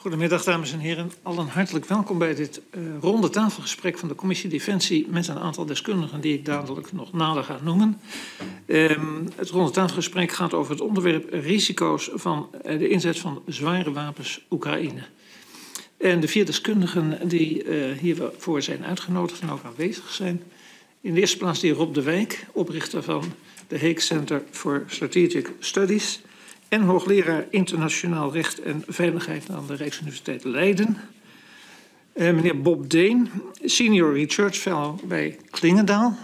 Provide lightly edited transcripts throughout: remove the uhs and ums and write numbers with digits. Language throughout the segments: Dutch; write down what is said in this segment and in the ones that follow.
Goedemiddag, dames en heren. Allen hartelijk welkom bij dit ronde tafelgesprek van de Commissie Defensie met een aantal deskundigen die ik dadelijk nog nader ga noemen. Het ronde tafelgesprek gaat over het onderwerp risico's van de inzet van zware wapens Oekraïne. En de 4 deskundigen die hiervoor zijn uitgenodigd en ook aanwezig zijn. In de eerste plaats de heer Rob de Wijk, oprichter van de Hague Center for Strategic Studies en hoogleraar internationaal recht en veiligheid aan de Rijksuniversiteit Leiden. Meneer Bob Deen, senior research fellow bij Klingendaal.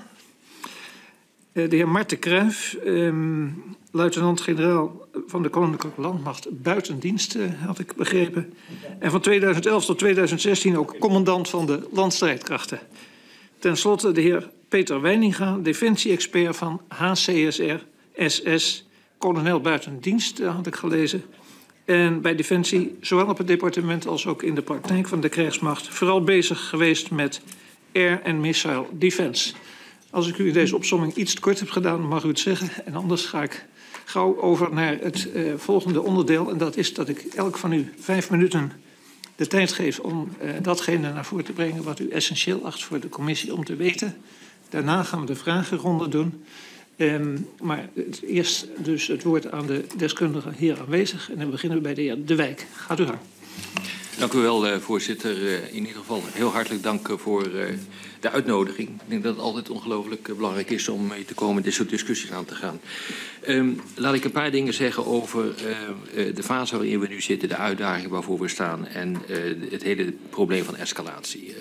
De heer Marten Kruijf, luitenant-generaal van de Koninklijke Landmacht buitendienst, had ik begrepen. En van 2011 tot 2016 ook commandant van de landstrijdkrachten. Ten slotte de heer Peter Weininga, defensie-expert van HCSR SS, kolonel buitendienst, had ik gelezen. En bij Defensie, zowel op het departement als ook in de praktijk van de krijgsmacht, vooral bezig geweest met air en missile defense. Als ik u in deze opsomming iets te kort heb gedaan, mag u het zeggen. En anders ga ik gauw over naar het volgende onderdeel. En dat is dat ik elk van u 5 minuten de tijd geef om datgene naar voren te brengen wat u essentieel acht voor de commissie om te weten. Daarna gaan we de vragenronde doen. Maar eerst dus het woord aan de deskundigen hier aanwezig. En dan beginnen we bij de heer De Wijk. Gaat u gang. Dank u wel, voorzitter. In ieder geval heel hartelijk dank voor de uitnodiging. Ik denk dat het altijd ongelooflijk belangrijk is om mee te komen dit soort discussies aan te gaan. Laat ik een paar dingen zeggen over de fase waarin we nu zitten, de uitdagingen waarvoor we staan en het hele probleem van escalatie.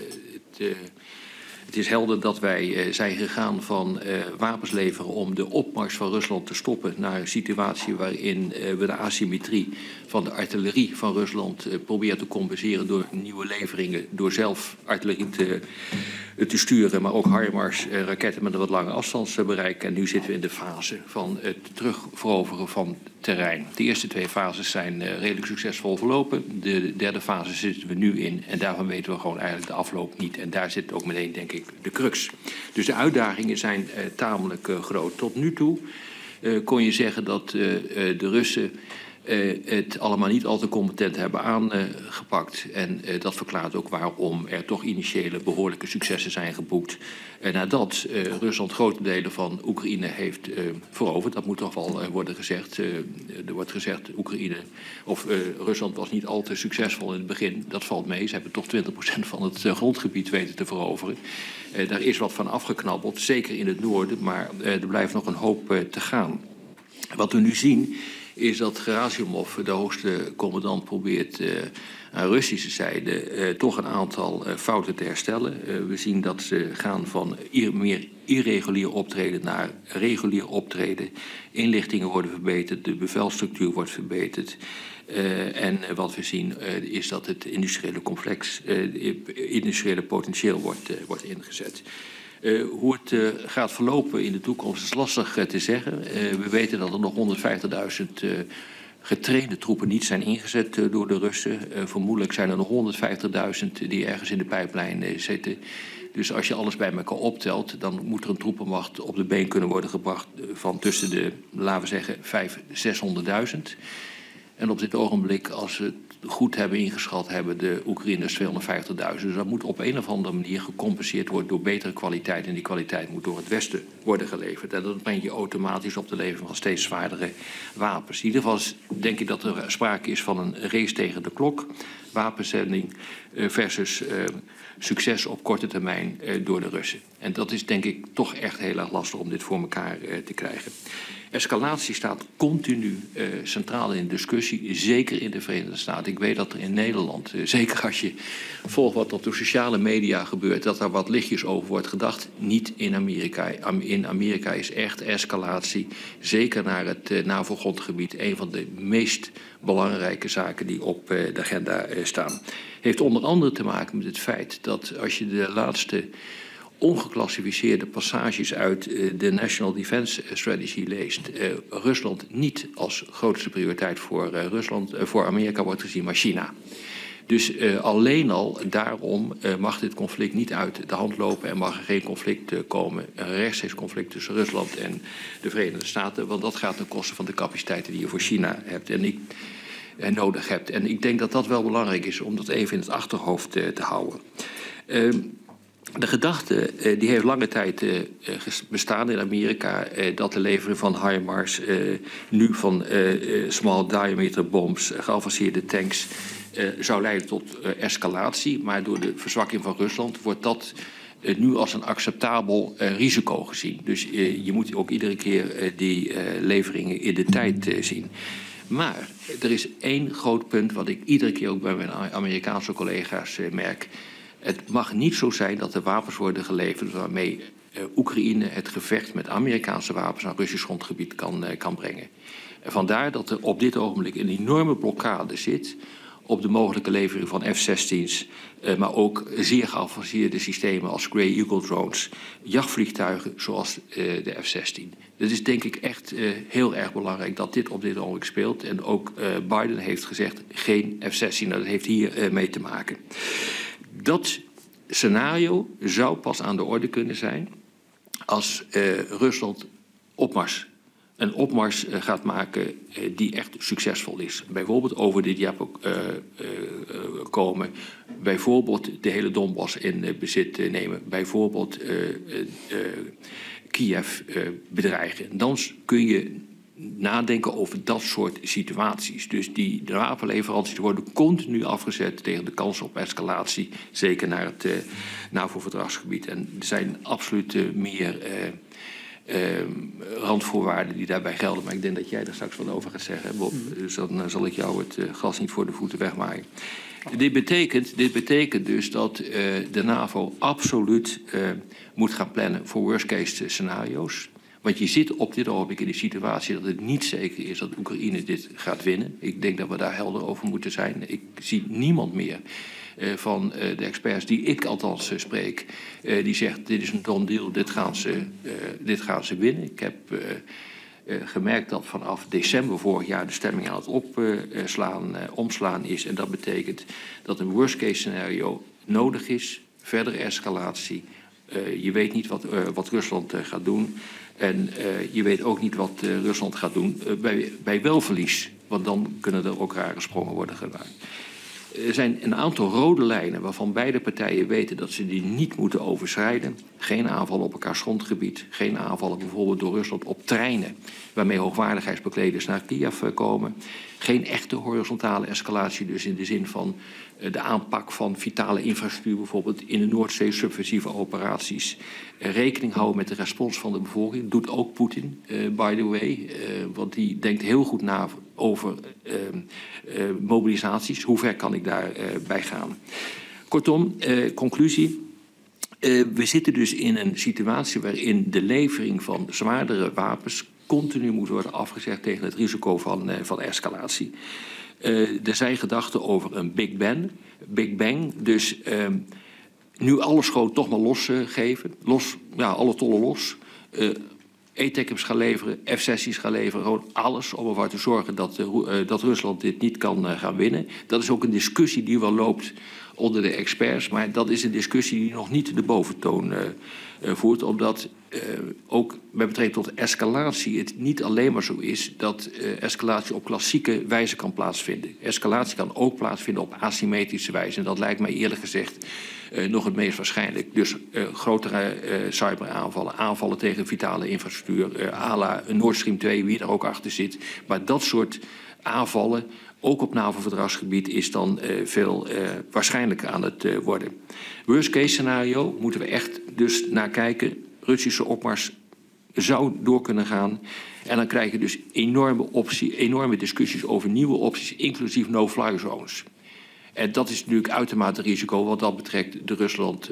Het is helder dat wij zijn gegaan van wapens leveren om de opmars van Rusland te stoppen naar een situatie waarin we de asymmetrie van de artillerie van Rusland proberen te compenseren door nieuwe leveringen, door zelf artillerie te sturen, maar ook HIMARS, raketten met een wat lange afstandsbereik. En nu zitten we in de fase van het terugveroveren van terrein. De eerste 2 fases zijn redelijk succesvol verlopen. De derde fase zitten we nu in en daarvan weten we gewoon eigenlijk de afloop niet. En daar zit ook meteen, denk ik, de crux. Dus de uitdagingen zijn tamelijk groot. Tot nu toe kon je zeggen dat de Russen het allemaal niet al te competent hebben aangepakt. En dat verklaart ook waarom er toch initiële behoorlijke successen zijn geboekt. Nadat Rusland grote delen van Oekraïne heeft veroverd. Dat moet toch wel worden gezegd. Er wordt gezegd, Rusland was niet al te succesvol in het begin. Dat valt mee. Ze hebben toch 20% van het grondgebied weten te veroveren. Daar is wat van afgeknabbeld, zeker in het noorden. Maar er blijft nog een hoop te gaan. Wat we nu zien is dat Gerasimov, de hoogste commandant, probeert aan Russische zijde toch een aantal fouten te herstellen. We zien dat ze gaan van meer irregulier optreden naar regulier optreden. Inlichtingen worden verbeterd, de bevelstructuur wordt verbeterd. En wat we zien is dat het industriële potentieel wordt ingezet. Hoe het gaat verlopen in de toekomst is lastig te zeggen. We weten dat er nog 150.000 getrainde troepen niet zijn ingezet door de Russen. Vermoedelijk zijn er nog 150.000 die ergens in de pijplijn zitten. Dus als je alles bij elkaar optelt, dan moet er een troepenmacht op de been kunnen worden gebracht van tussen de, laten we zeggen, 500.000 en 600.000. En op dit ogenblik, als we het goed hebben ingeschat, hebben de Oekraïners 250.000. Dus dat moet op een of andere manier gecompenseerd worden door betere kwaliteit. En die kwaliteit moet door het Westen worden geleverd. En dat brengt je automatisch op de levering van steeds zwaardere wapens. In ieder geval denk ik dat er sprake is van een race tegen de klok. Wapenzending versus succes op korte termijn door de Russen. En dat is denk ik toch echt heel erg lastig om dit voor elkaar te krijgen. Escalatie staat continu centraal in discussie, zeker in de Verenigde Staten. Ik weet dat er in Nederland, zeker als je volgt wat op de sociale media gebeurt, dat daar wat lichtjes over wordt gedacht. Niet in Amerika. In Amerika is echt escalatie, zeker naar het NAVO-grondgebied, een van de meest belangrijke zaken die op de agenda staan. Heeft onder andere te maken met het feit dat als je de laatste ongeclassificeerde passages uit de National Defense Strategy leest, Rusland niet als grootste prioriteit voor Amerika wordt gezien, maar China. Dus alleen al daarom mag dit conflict niet uit de hand lopen en mag er geen conflict komen, een rechtstreeks conflict tussen Rusland en de Verenigde Staten, want dat gaat ten koste van de capaciteiten die je voor China hebt. En nodig hebt. En ik denk dat dat wel belangrijk is om dat even in het achterhoofd te houden. De gedachte die heeft lange tijd bestaan in Amerika dat de levering van HIMARS, nu van small diameter bombs, geavanceerde tanks, zou leiden tot escalatie. Maar door de verzwakking van Rusland wordt dat nu als een acceptabel risico gezien. Dus je moet ook iedere keer die leveringen in de tijd zien. Maar er is één groot punt wat ik iedere keer ook bij mijn Amerikaanse collega's merk. Het mag niet zo zijn dat er wapens worden geleverd waarmee Oekraïne het gevecht met Amerikaanse wapens aan Russisch grondgebied kan brengen. En vandaar dat er op dit ogenblik een enorme blokkade zit op de mogelijke levering van F-16's, maar ook zeer geavanceerde systemen als Grey Eagle drones, jachtvliegtuigen zoals de F-16. Het is denk ik echt heel erg belangrijk dat dit op dit ogenblik speelt. En ook Biden heeft gezegd geen F-16. Nou, dat heeft hier mee te maken. Dat scenario zou pas aan de orde kunnen zijn als Rusland een opmars gaat maken die echt succesvol is. Bijvoorbeeld over de Dnieper komen. Bijvoorbeeld de hele Donbass in bezit nemen. Bijvoorbeeld Kiev bedreigen. Dan kun je nadenken over dat soort situaties. Dus de wapenleveranties worden continu afgezet tegen de kans op escalatie. Zeker naar het NAVO-verdragsgebied. En er zijn absoluut meer randvoorwaarden die daarbij gelden. Maar ik denk dat jij er straks wat over gaat zeggen, Bob. Dus dan zal ik jou het gras niet voor de voeten wegmaaien. Dit betekent dus dat de NAVO absoluut moet gaan plannen voor worst-case scenario's. Want je zit op dit ogenblik in de situatie dat het niet zeker is dat Oekraïne dit gaat winnen. Ik denk dat we daar helder over moeten zijn. Ik zie niemand meer van de experts die ik althans spreek, die zegt dit is een done deal, dit gaan ze winnen. Ik heb gemerkt dat vanaf december vorig jaar de stemming aan het omslaan is. En dat betekent dat een worst case scenario nodig is, verdere escalatie. Je weet niet wat Rusland gaat doen. En je weet ook niet wat Rusland gaat doen bij welverlies. Want dan kunnen er ook rare sprongen worden gemaakt. Er zijn een aantal rode lijnen waarvan beide partijen weten dat ze die niet moeten overschrijden. Geen aanvallen op elkaars grondgebied. Geen aanvallen bijvoorbeeld door Rusland op treinen waarmee hoogwaardigheidsbekleders naar Kiev komen. Geen echte horizontale escalatie, dus in de zin van de aanpak van vitale infrastructuur, bijvoorbeeld in de Noordzee, subversieve operaties. Rekening houden met de respons van de bevolking. Dat doet ook Poetin, by the way. Want die denkt heel goed na over mobilisaties. Hoe ver kan ik daarbij gaan? Kortom, conclusie. We zitten dus in een situatie waarin de levering van zwaardere wapens continu moet worden afgezegd tegen het risico van escalatie. Er zijn gedachten over een Big Bang. Dus nu alle schoot toch maar losgeven. Alle tollen los. ETACMS gaan leveren, F-16's gaan leveren. Gewoon alles om ervoor te zorgen dat Rusland dit niet kan gaan winnen. Dat is ook een discussie die wel loopt onder de experts. Maar dat is een discussie die nog niet de boventoon voert. Omdat ook met betrekking tot escalatie het niet alleen maar zo is dat escalatie op klassieke wijze kan plaatsvinden. Escalatie kan ook plaatsvinden op asymmetrische wijze. En dat lijkt mij eerlijk gezegd nog het meest waarschijnlijk. Dus grotere cyberaanvallen, aanvallen tegen vitale infrastructuur, à la Nord Stream 2, wie er ook achter zit. Maar dat soort aanvallen, ook op NAVO-verdragsgebied, is dan veel waarschijnlijker aan het worden. Worst case scenario moeten we echt dus naar kijken. Russische opmars zou door kunnen gaan. En dan krijg je dus enorme discussies over nieuwe opties, inclusief no-fly zones. En dat is natuurlijk uitermate risico, want dat betrekt Rusland,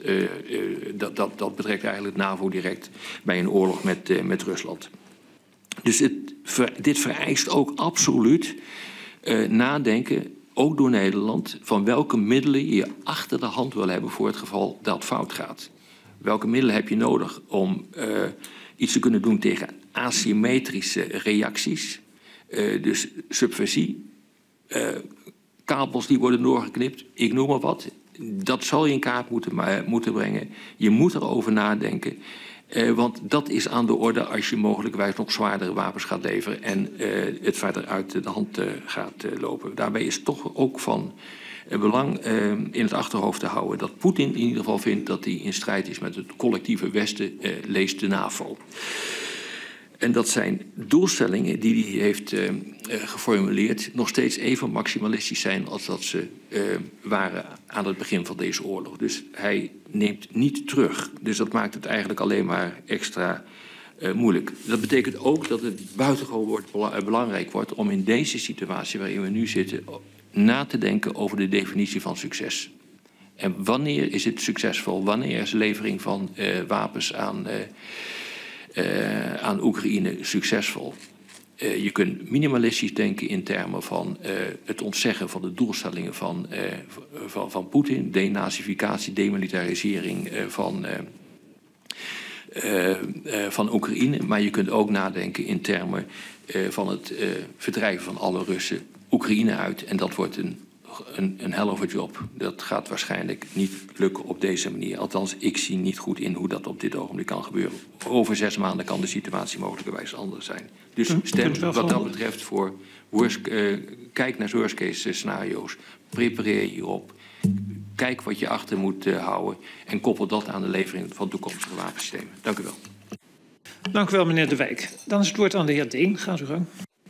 dat betrekt eigenlijk NAVO direct bij een oorlog met Rusland. Dus dit vereist ook absoluut nadenken, ook door Nederland, van welke middelen je achter de hand wil hebben voor het geval dat fout gaat. Welke middelen heb je nodig om iets te kunnen doen tegen asymmetrische reacties, dus subversie, kabels die worden doorgeknipt, ik noem maar wat. Dat zal je in kaart moeten brengen. Je moet erover nadenken. Want dat is aan de orde als je mogelijkwijs nog zwaardere wapens gaat leveren en het verder uit de hand gaat lopen. Daarbij is toch ook van belang in het achterhoofd te houden dat Poetin in ieder geval vindt dat hij in strijd is met het collectieve Westen, lees de NAVO. En dat zijn doelstellingen die hij heeft geformuleerd nog steeds even maximalistisch zijn als dat ze waren aan het begin van deze oorlog. Dus hij neemt niet terug. Dus dat maakt het eigenlijk alleen maar extra moeilijk. Dat betekent ook dat het buitengewoon belangrijk wordt om in deze situatie waarin we nu zitten na te denken over de definitie van succes. En wanneer is het succesvol? Wanneer is levering van wapens aan Oekraïne succesvol? Je kunt minimalistisch denken in termen van het ontzeggen van de doelstellingen van Poetin, denazificatie, demilitarisering van Oekraïne. Maar je kunt ook nadenken in termen van het verdrijven van alle Russen Oekraïne uit. En dat wordt een hell of a job. Dat gaat waarschijnlijk niet lukken op deze manier. Althans, ik zie niet goed in hoe dat op dit ogenblik kan gebeuren. Over 6 maanden kan de situatie mogelijkerwijs anders zijn. Dus stem wat dat betreft voor kijk naar worst case scenario's. Prepareer hierop. Kijk wat je achter moet houden. En koppel dat aan de levering van toekomstige wapensystemen. Dank u wel. Dank u wel, meneer De Wijk. Dan is het woord aan de heer Deen. Gaat u gang.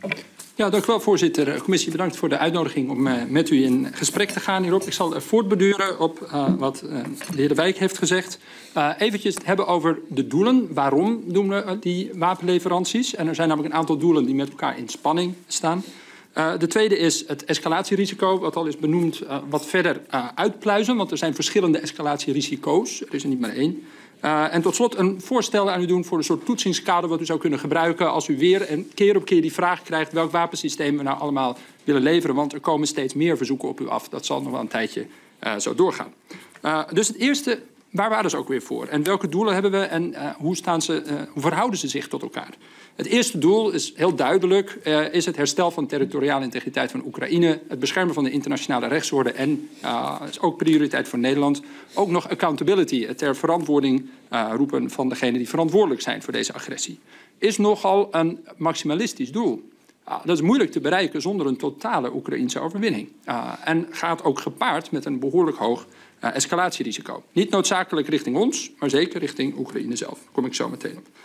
Ja, dank u wel, voorzitter. Commissie, bedankt voor de uitnodiging om met u in gesprek te gaan hierop. Ik zal voortborduren op wat de heer De Wijk heeft gezegd. Eventjes het hebben over de doelen. Waarom doen we die wapenleveranties? En er zijn namelijk een aantal doelen die met elkaar in spanning staan. De tweede is het escalatierisico, wat al is benoemd, wat verder uitpluizen. Want er zijn verschillende escalatierisico's. Er is er niet maar één. En tot slot een voorstel aan u doen voor een soort toetsingskader wat u zou kunnen gebruiken als u weer en keer op keer die vraag krijgt welk wapensysteem we nou allemaal willen leveren. Want er komen steeds meer verzoeken op u af. Dat zal nog wel een tijdje zo doorgaan. Dus het eerste, waar waren ze ook weer voor? En welke doelen hebben we en hoe verhouden ze zich tot elkaar? Het eerste doel is heel duidelijk, is het herstel van territoriale integriteit van Oekraïne, het beschermen van de internationale rechtsorde en, is ook prioriteit voor Nederland, ook nog accountability, het ter verantwoording roepen van degenen die verantwoordelijk zijn voor deze agressie. Is nogal een maximalistisch doel. Dat is moeilijk te bereiken zonder een totale Oekraïnse overwinning. En gaat ook gepaard met een behoorlijk hoog escalatierisico. Niet noodzakelijk richting ons, maar zeker richting Oekraïne zelf. Daar kom ik zo meteen op.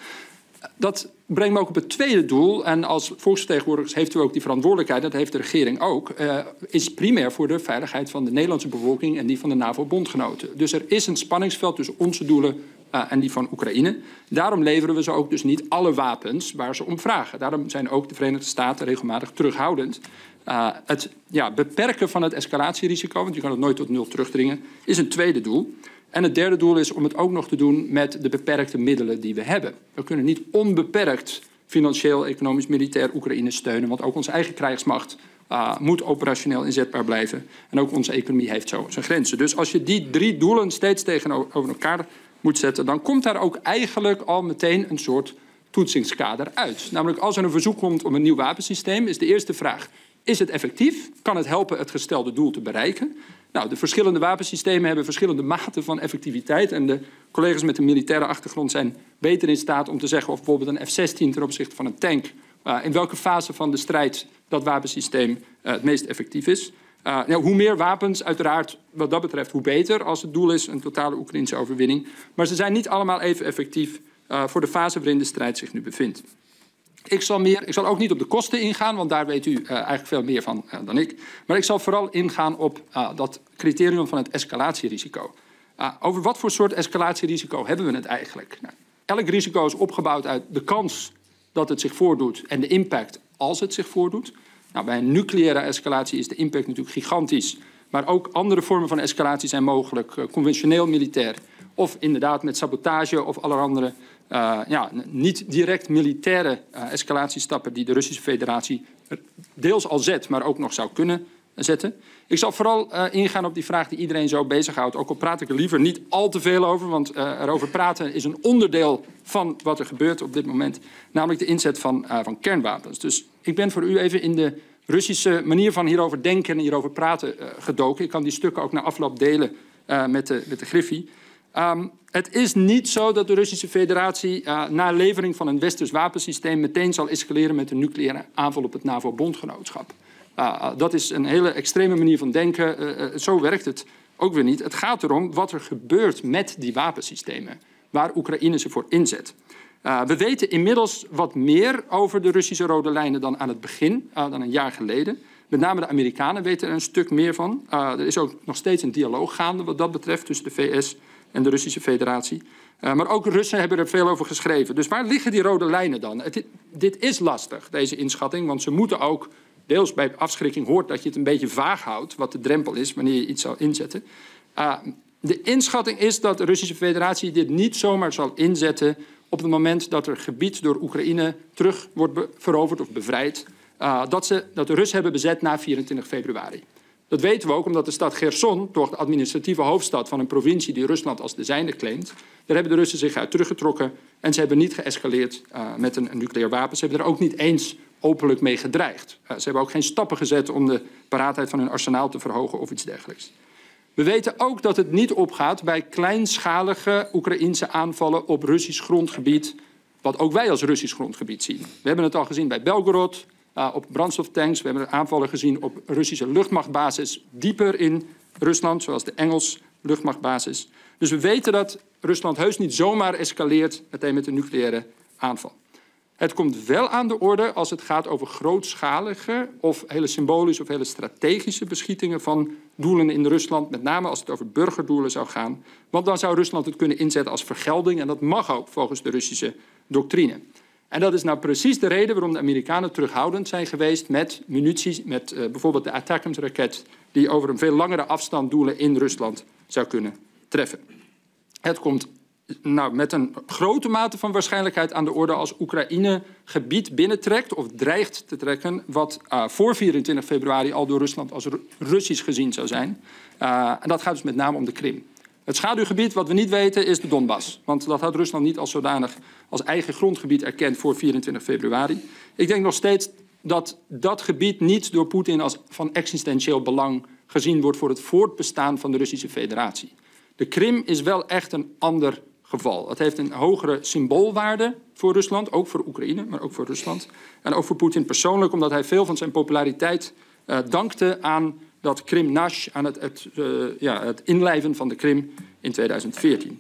Dat brengt me ook op het tweede doel. En als volksvertegenwoordigers heeft u ook die verantwoordelijkheid, dat heeft de regering ook, is primair voor de veiligheid van de Nederlandse bevolking en die van de NAVO-bondgenoten. Dus er is een spanningsveld tussen onze doelen en die van Oekraïne. Daarom leveren we ze ook dus niet alle wapens waar ze om vragen. Daarom zijn ook de Verenigde Staten regelmatig terughoudend. Het beperken van het escalatierisico, want je kan het nooit tot 0 terugdringen, is een tweede doel. En het derde doel is om het ook nog te doen met de beperkte middelen die we hebben. We kunnen niet onbeperkt financieel, economisch, militair Oekraïne steunen, want ook onze eigen krijgsmacht moet operationeel inzetbaar blijven. En ook onze economie heeft zo zijn grenzen. Dus als je die 3 doelen steeds tegenover elkaar moet zetten, dan komt daar ook eigenlijk al meteen een soort toetsingskader uit. Namelijk als er een verzoek komt om een nieuw wapensysteem, is de eerste vraag: is het effectief? Kan het helpen het gestelde doel te bereiken? Nou, de verschillende wapensystemen hebben verschillende maten van effectiviteit. En de collega's met een militaire achtergrond zijn beter in staat om te zeggen of bijvoorbeeld een F-16 ten opzichte van een tank, in welke fase van de strijd dat wapensysteem het meest effectief is. Hoe meer wapens, uiteraard wat dat betreft, hoe beter als het doel is een totale Oekraïnse overwinning. Maar ze zijn niet allemaal even effectief voor de fase waarin de strijd zich nu bevindt. Ik zal ook niet op de kosten ingaan, want daar weet u eigenlijk veel meer van dan ik. Maar ik zal vooral ingaan op dat criterium van het escalatierisico. Over wat voor soort escalatierisico hebben we het eigenlijk? Nou, elk risico is opgebouwd uit de kans dat het zich voordoet en de impact als het zich voordoet. Nou, bij een nucleaire escalatie is de impact natuurlijk gigantisch. Maar ook andere vormen van escalatie zijn mogelijk. Conventioneel militair of inderdaad met sabotage of allerhande niet direct militaire escalatiestappen die de Russische Federatie deels al zet, maar ook nog zou kunnen zetten. Ik zal vooral ingaan op die vraag die iedereen zo bezighoudt. Ook al praat ik er liever niet al te veel over, want erover praten is een onderdeel van wat er gebeurt op dit moment. Namelijk de inzet van kernwapens. Dus ik ben voor u even in de Russische manier van hierover denken en hierover praten gedoken. Ik kan die stukken ook na afloop delen met de Griffie. Het is niet zo dat de Russische federatie na levering van een westers wapensysteem meteen zal escaleren met een nucleaire aanval op het NAVO-bondgenootschap. Dat is een hele extreme manier van denken. Zo werkt het ook weer niet. Het gaat erom wat er gebeurt met die wapensystemen, waar Oekraïne ze voor inzet. We weten inmiddels wat meer over de Russische rode lijnen dan aan het begin, dan een jaar geleden. Met name de Amerikanen weten er een stuk meer van. Er is ook nog steeds een dialoog gaande wat dat betreft tussen de VS en de Russische federatie. Maar ook Russen hebben er veel over geschreven. Dus waar liggen die rode lijnen dan? Dit is lastig, deze inschatting, want ze moeten ook, deels bij afschrikking hoort dat je het een beetje vaag houdt, wat de drempel is wanneer je iets zal inzetten. De inschatting is dat de Russische federatie dit niet zomaar zal inzetten op het moment dat er gebied door Oekraïne terug wordt veroverd of bevrijd, dat de Russen hebben bezet na 24 februari. Dat weten we ook omdat de stad Gerson, toch de administratieve hoofdstad van een provincie die Rusland als de zijnde claimt, daar hebben de Russen zich uit teruggetrokken en ze hebben niet geëscaleerd met een nucleair wapen. Ze hebben er ook niet eens openlijk mee gedreigd. Ze hebben ook geen stappen gezet om de paraatheid van hun arsenaal te verhogen of iets dergelijks. We weten ook dat het niet opgaat bij kleinschalige Oekraïense aanvallen op Russisch grondgebied, wat ook wij als Russisch grondgebied zien. We hebben het al gezien bij Belgorod, op brandstoftanks. We hebben aanvallen gezien op Russische luchtmachtbasis dieper in Rusland, zoals de Engels luchtmachtbasis. Dus we weten dat Rusland heus niet zomaar escaleert meteen met een nucleaire aanval. Het komt wel aan de orde als het gaat over grootschalige of hele symbolische of hele strategische beschietingen van doelen in Rusland. Met name als het over burgerdoelen zou gaan. Want dan zou Rusland het kunnen inzetten als vergelding. En dat mag ook volgens de Russische doctrine. En dat is nou precies de reden waarom de Amerikanen terughoudend zijn geweest met munitie, met bijvoorbeeld de Attackams-raket, die over een veel langere afstand doelen in Rusland zou kunnen treffen. Het komt met een grote mate van waarschijnlijkheid aan de orde als Oekraïne gebied binnentrekt of dreigt te trekken wat voor 24 februari al door Rusland als Russisch gezien zou zijn. En dat gaat dus met name om de Krim. Het schaduwgebied wat we niet weten is de Donbass. Want dat had Rusland niet als zodanig als eigen grondgebied erkend voor 24 februari. Ik denk nog steeds dat dat gebied niet door Poetin als van existentieel belang gezien wordt voor het voortbestaan van de Russische federatie. De Krim is wel echt een ander geval. Het heeft een hogere symboolwaarde voor Rusland, ook voor Oekraïne, maar ook voor Rusland. En ook voor Poetin persoonlijk, omdat hij veel van zijn populariteit dankte aan dat Krimnash, aan het inlijven van de Krim in 2014.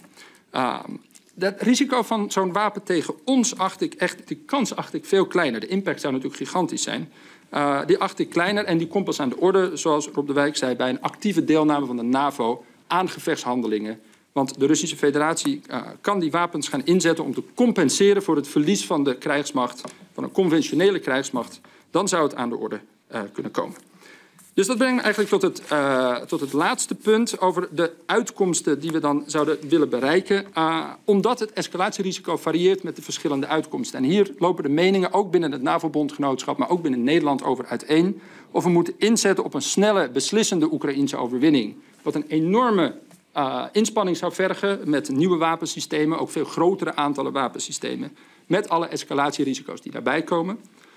Dat risico van zo'n wapen tegen ons acht ik echt, die kans acht ik veel kleiner. De impact zou natuurlijk gigantisch zijn. Die acht ik kleiner en die komt pas aan de orde, zoals Rob de Wijk zei, bij een actieve deelname van de NAVO aan gevechtshandelingen. Want de Russische federatie kan die wapens gaan inzetten om te compenseren voor het verlies van de krijgsmacht, van een conventionele krijgsmacht. Dan zou het aan de orde kunnen komen. Dus dat brengt me eigenlijk tot het laatste punt over de uitkomsten die we dan zouden willen bereiken. Omdat het escalatierisico varieert met de verschillende uitkomsten. En hier lopen de meningen ook binnen het NAVO-bondgenootschap, maar ook binnen Nederland over uiteen. Of we moeten inzetten op een snelle, beslissende Oekraïense overwinning. Wat een enorme inspanning zou vergen met nieuwe wapensystemen, ook veel grotere aantallen wapensystemen. Met alle escalatierisico's die daarbij komen.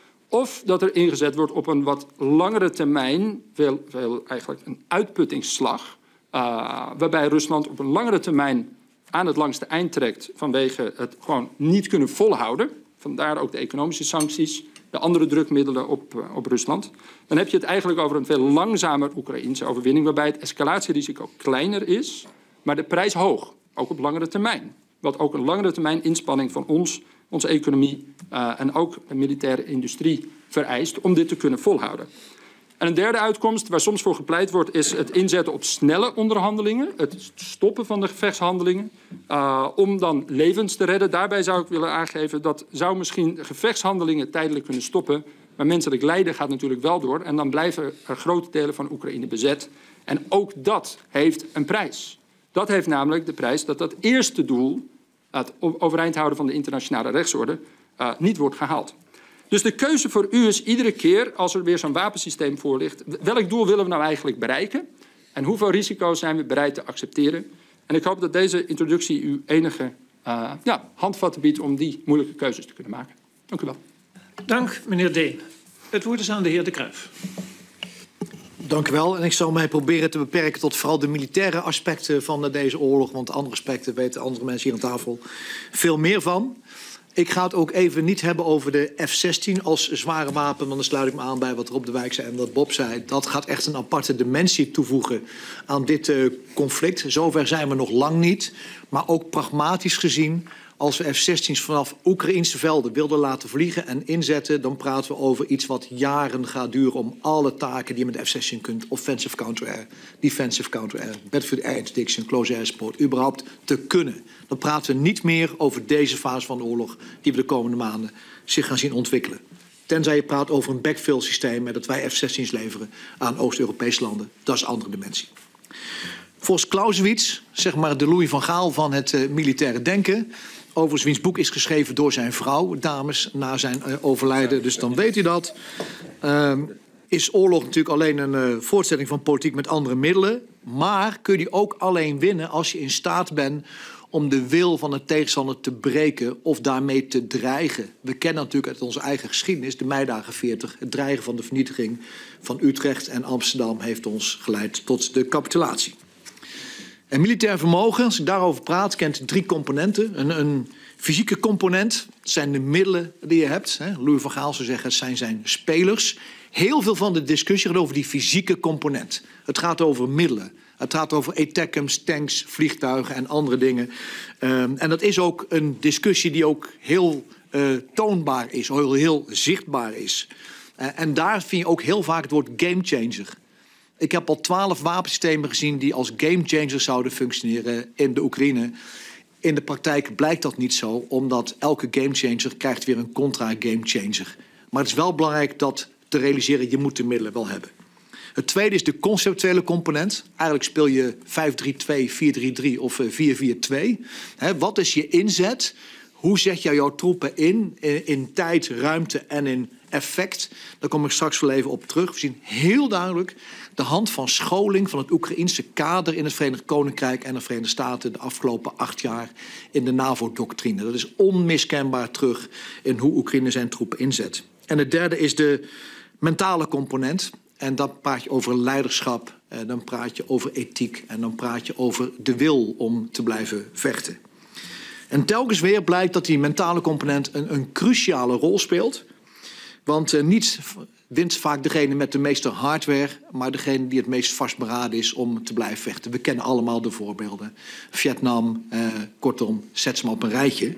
Of dat er ingezet wordt op een wat langere termijn, eigenlijk een uitputtingsslag, waarbij Rusland op een langere termijn aan het langste eind trekt vanwege het gewoon niet kunnen volhouden. Vandaar ook de economische sancties, de andere drukmiddelen op Rusland. Dan heb je het eigenlijk over een veel langzamer Oekraïense overwinning, waarbij het escalatierisico kleiner is, maar de prijs hoog, ook op langere termijn. Wat ook een langere termijn inspanning van onze economie en ook de militaire industrie vereist om dit te kunnen volhouden. En een derde uitkomst waar soms voor gepleit wordt is het inzetten op snelle onderhandelingen, het stoppen van de gevechtshandelingen, om dan levens te redden. Daarbij zou ik willen aangeven dat zou misschien gevechtshandelingen tijdelijk kunnen stoppen, maar menselijk lijden gaat natuurlijk wel door en dan blijven er grote delen van Oekraïne bezet. En ook dat heeft een prijs. Dat heeft namelijk de prijs dat dat eerste doel, het overeind houden van de internationale rechtsorde, niet wordt gehaald. Dus de keuze voor u is iedere keer als er weer zo'n wapensysteem voor ligt, welk doel willen we nou eigenlijk bereiken en hoeveel risico's zijn we bereid te accepteren. En ik hoop dat deze introductie u enige handvatten biedt om die moeilijke keuzes te kunnen maken. Dank u wel. Dank, meneer Deen. Het woord is aan de heer De Cruijff. Dank u wel. En ik zal mij proberen te beperken tot vooral de militaire aspecten van deze oorlog. Want andere aspecten weten andere mensen hier aan tafel veel meer van. Ik ga het ook even niet hebben over de F-16 als zware wapen. Want dan sluit ik me aan bij wat Rob de Wijk zei en wat Bob zei. Dat gaat echt een aparte dimensie toevoegen aan dit conflict. Zover zijn we nog lang niet. Maar ook pragmatisch gezien, als we F-16's vanaf Oekraïnse velden wilden laten vliegen en inzetten, dan praten we over iets wat jaren gaat duren om alle taken die je met de F-16 kunt, offensive counter-air, defensive counter-air, battlefield air interdiction, close air support, überhaupt te kunnen. Dan praten we niet meer over deze fase van de oorlog die we de komende maanden zich gaan zien ontwikkelen. Tenzij je praat over een backfill systeem en dat wij F-16's leveren aan Oost-Europese landen. Dat is een andere dimensie. Volgens Clausewitz, zeg maar de Louis van Gaal van het militaire denken, overigens wiens boek is geschreven door zijn vrouw, dames, na zijn overlijden. Dus dan weet u dat. Is oorlog natuurlijk alleen een voortzetting van politiek met andere middelen. Maar kun je die ook alleen winnen als je in staat bent om de wil van een tegenstander te breken of daarmee te dreigen. We kennen natuurlijk uit onze eigen geschiedenis, de meidagen 40, het dreigen van de vernietiging van Utrecht en Amsterdam heeft ons geleid tot de capitulatie. En militair vermogen, als ik daarover praat, kent 3 componenten. Een fysieke component, dat zijn de middelen die je hebt. Louis van Gaal zou zeggen, het zijn spelers. Heel veel van de discussie gaat over die fysieke component. Het gaat over middelen. Het gaat over ATACMS, tanks, vliegtuigen en andere dingen. En dat is ook een discussie die ook heel toonbaar is, heel zichtbaar is. En daar vind je ook heel vaak het woord gamechanger. Ik heb al 12 wapensystemen gezien die als gamechangers zouden functioneren in de Oekraïne. In de praktijk blijkt dat niet zo, omdat elke gamechanger krijgt weer een contra-gamechanger. Maar het is wel belangrijk dat te realiseren, je moet de middelen wel hebben. Het tweede is de conceptuele component. Eigenlijk speel je 5-3-2, 4-3-3 of 4-4-2. Wat is je inzet? Hoe zet jij jouw troepen in tijd, ruimte en in effect? Daar kom ik straks wel even op terug. We zien heel duidelijk de hand van scholing van het Oekraïense kader in het Verenigd Koninkrijk en de Verenigde Staten de afgelopen 8 jaar in de NAVO-doctrine. Dat is onmiskenbaar terug in hoe Oekraïne zijn troepen inzet. En het derde is de mentale component. En dan praat je over leiderschap, dan praat je over ethiek en dan praat je over de wil om te blijven vechten. En telkens weer blijkt dat die mentale component een cruciale rol speelt. Want niet wint vaak degene met de meeste hardware, maar degene die het meest vastberaden is om te blijven vechten. We kennen allemaal de voorbeelden. Vietnam, kortom, zet ze maar op een rijtje.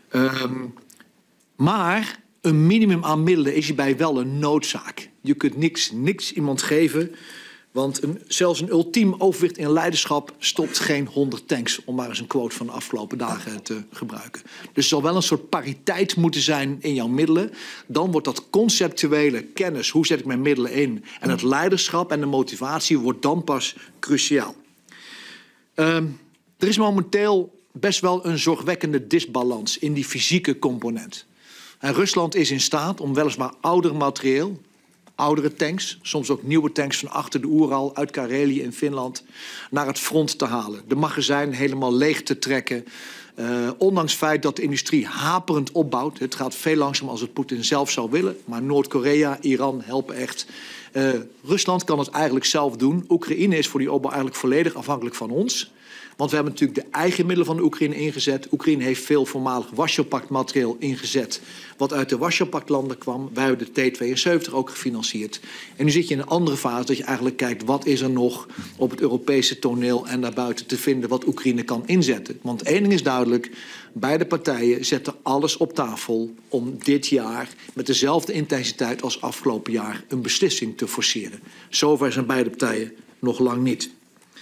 Maar een minimum aan middelen is hierbij wel een noodzaak. Je kunt niks iemand geven, want zelfs een ultiem overwicht in leiderschap stopt geen 100 tanks, om maar eens een quote van de afgelopen dagen te gebruiken. Dus er zal wel een soort pariteit moeten zijn in jouw middelen. Dan wordt dat conceptuele kennis, hoe zet ik mijn middelen in, en het leiderschap en de motivatie wordt dan pas cruciaal. Er is momenteel best wel een zorgwekkende disbalans in die fysieke component. En Rusland is in staat om weliswaar ouder materieel, oudere tanks, soms ook nieuwe tanks van achter de Oeral, uit Karelië in Finland, naar het front te halen. De magazijn helemaal leeg te trekken. Ondanks het feit dat de industrie haperend opbouwt. Het gaat veel langzamer als het Poetin zelf zou willen. Maar Noord-Korea, Iran helpen echt. Rusland kan het eigenlijk zelf doen. Oekraïne is voor die opbouw eigenlijk volledig afhankelijk van ons. Want we hebben natuurlijk de eigen middelen van de Oekraïne ingezet. Oekraïne heeft veel voormalig Warschau-pact-materieel ingezet, wat uit de Warschau-pact-landen kwam. Wij hebben de T-72 ook gefinancierd. En nu zit je in een andere fase dat je eigenlijk kijkt, wat is er nog op het Europese toneel en daarbuiten te vinden wat Oekraïne kan inzetten. Want één ding is duidelijk, beide partijen zetten alles op tafel om dit jaar met dezelfde intensiteit als afgelopen jaar een beslissing te forceren. Zover zijn beide partijen nog lang niet.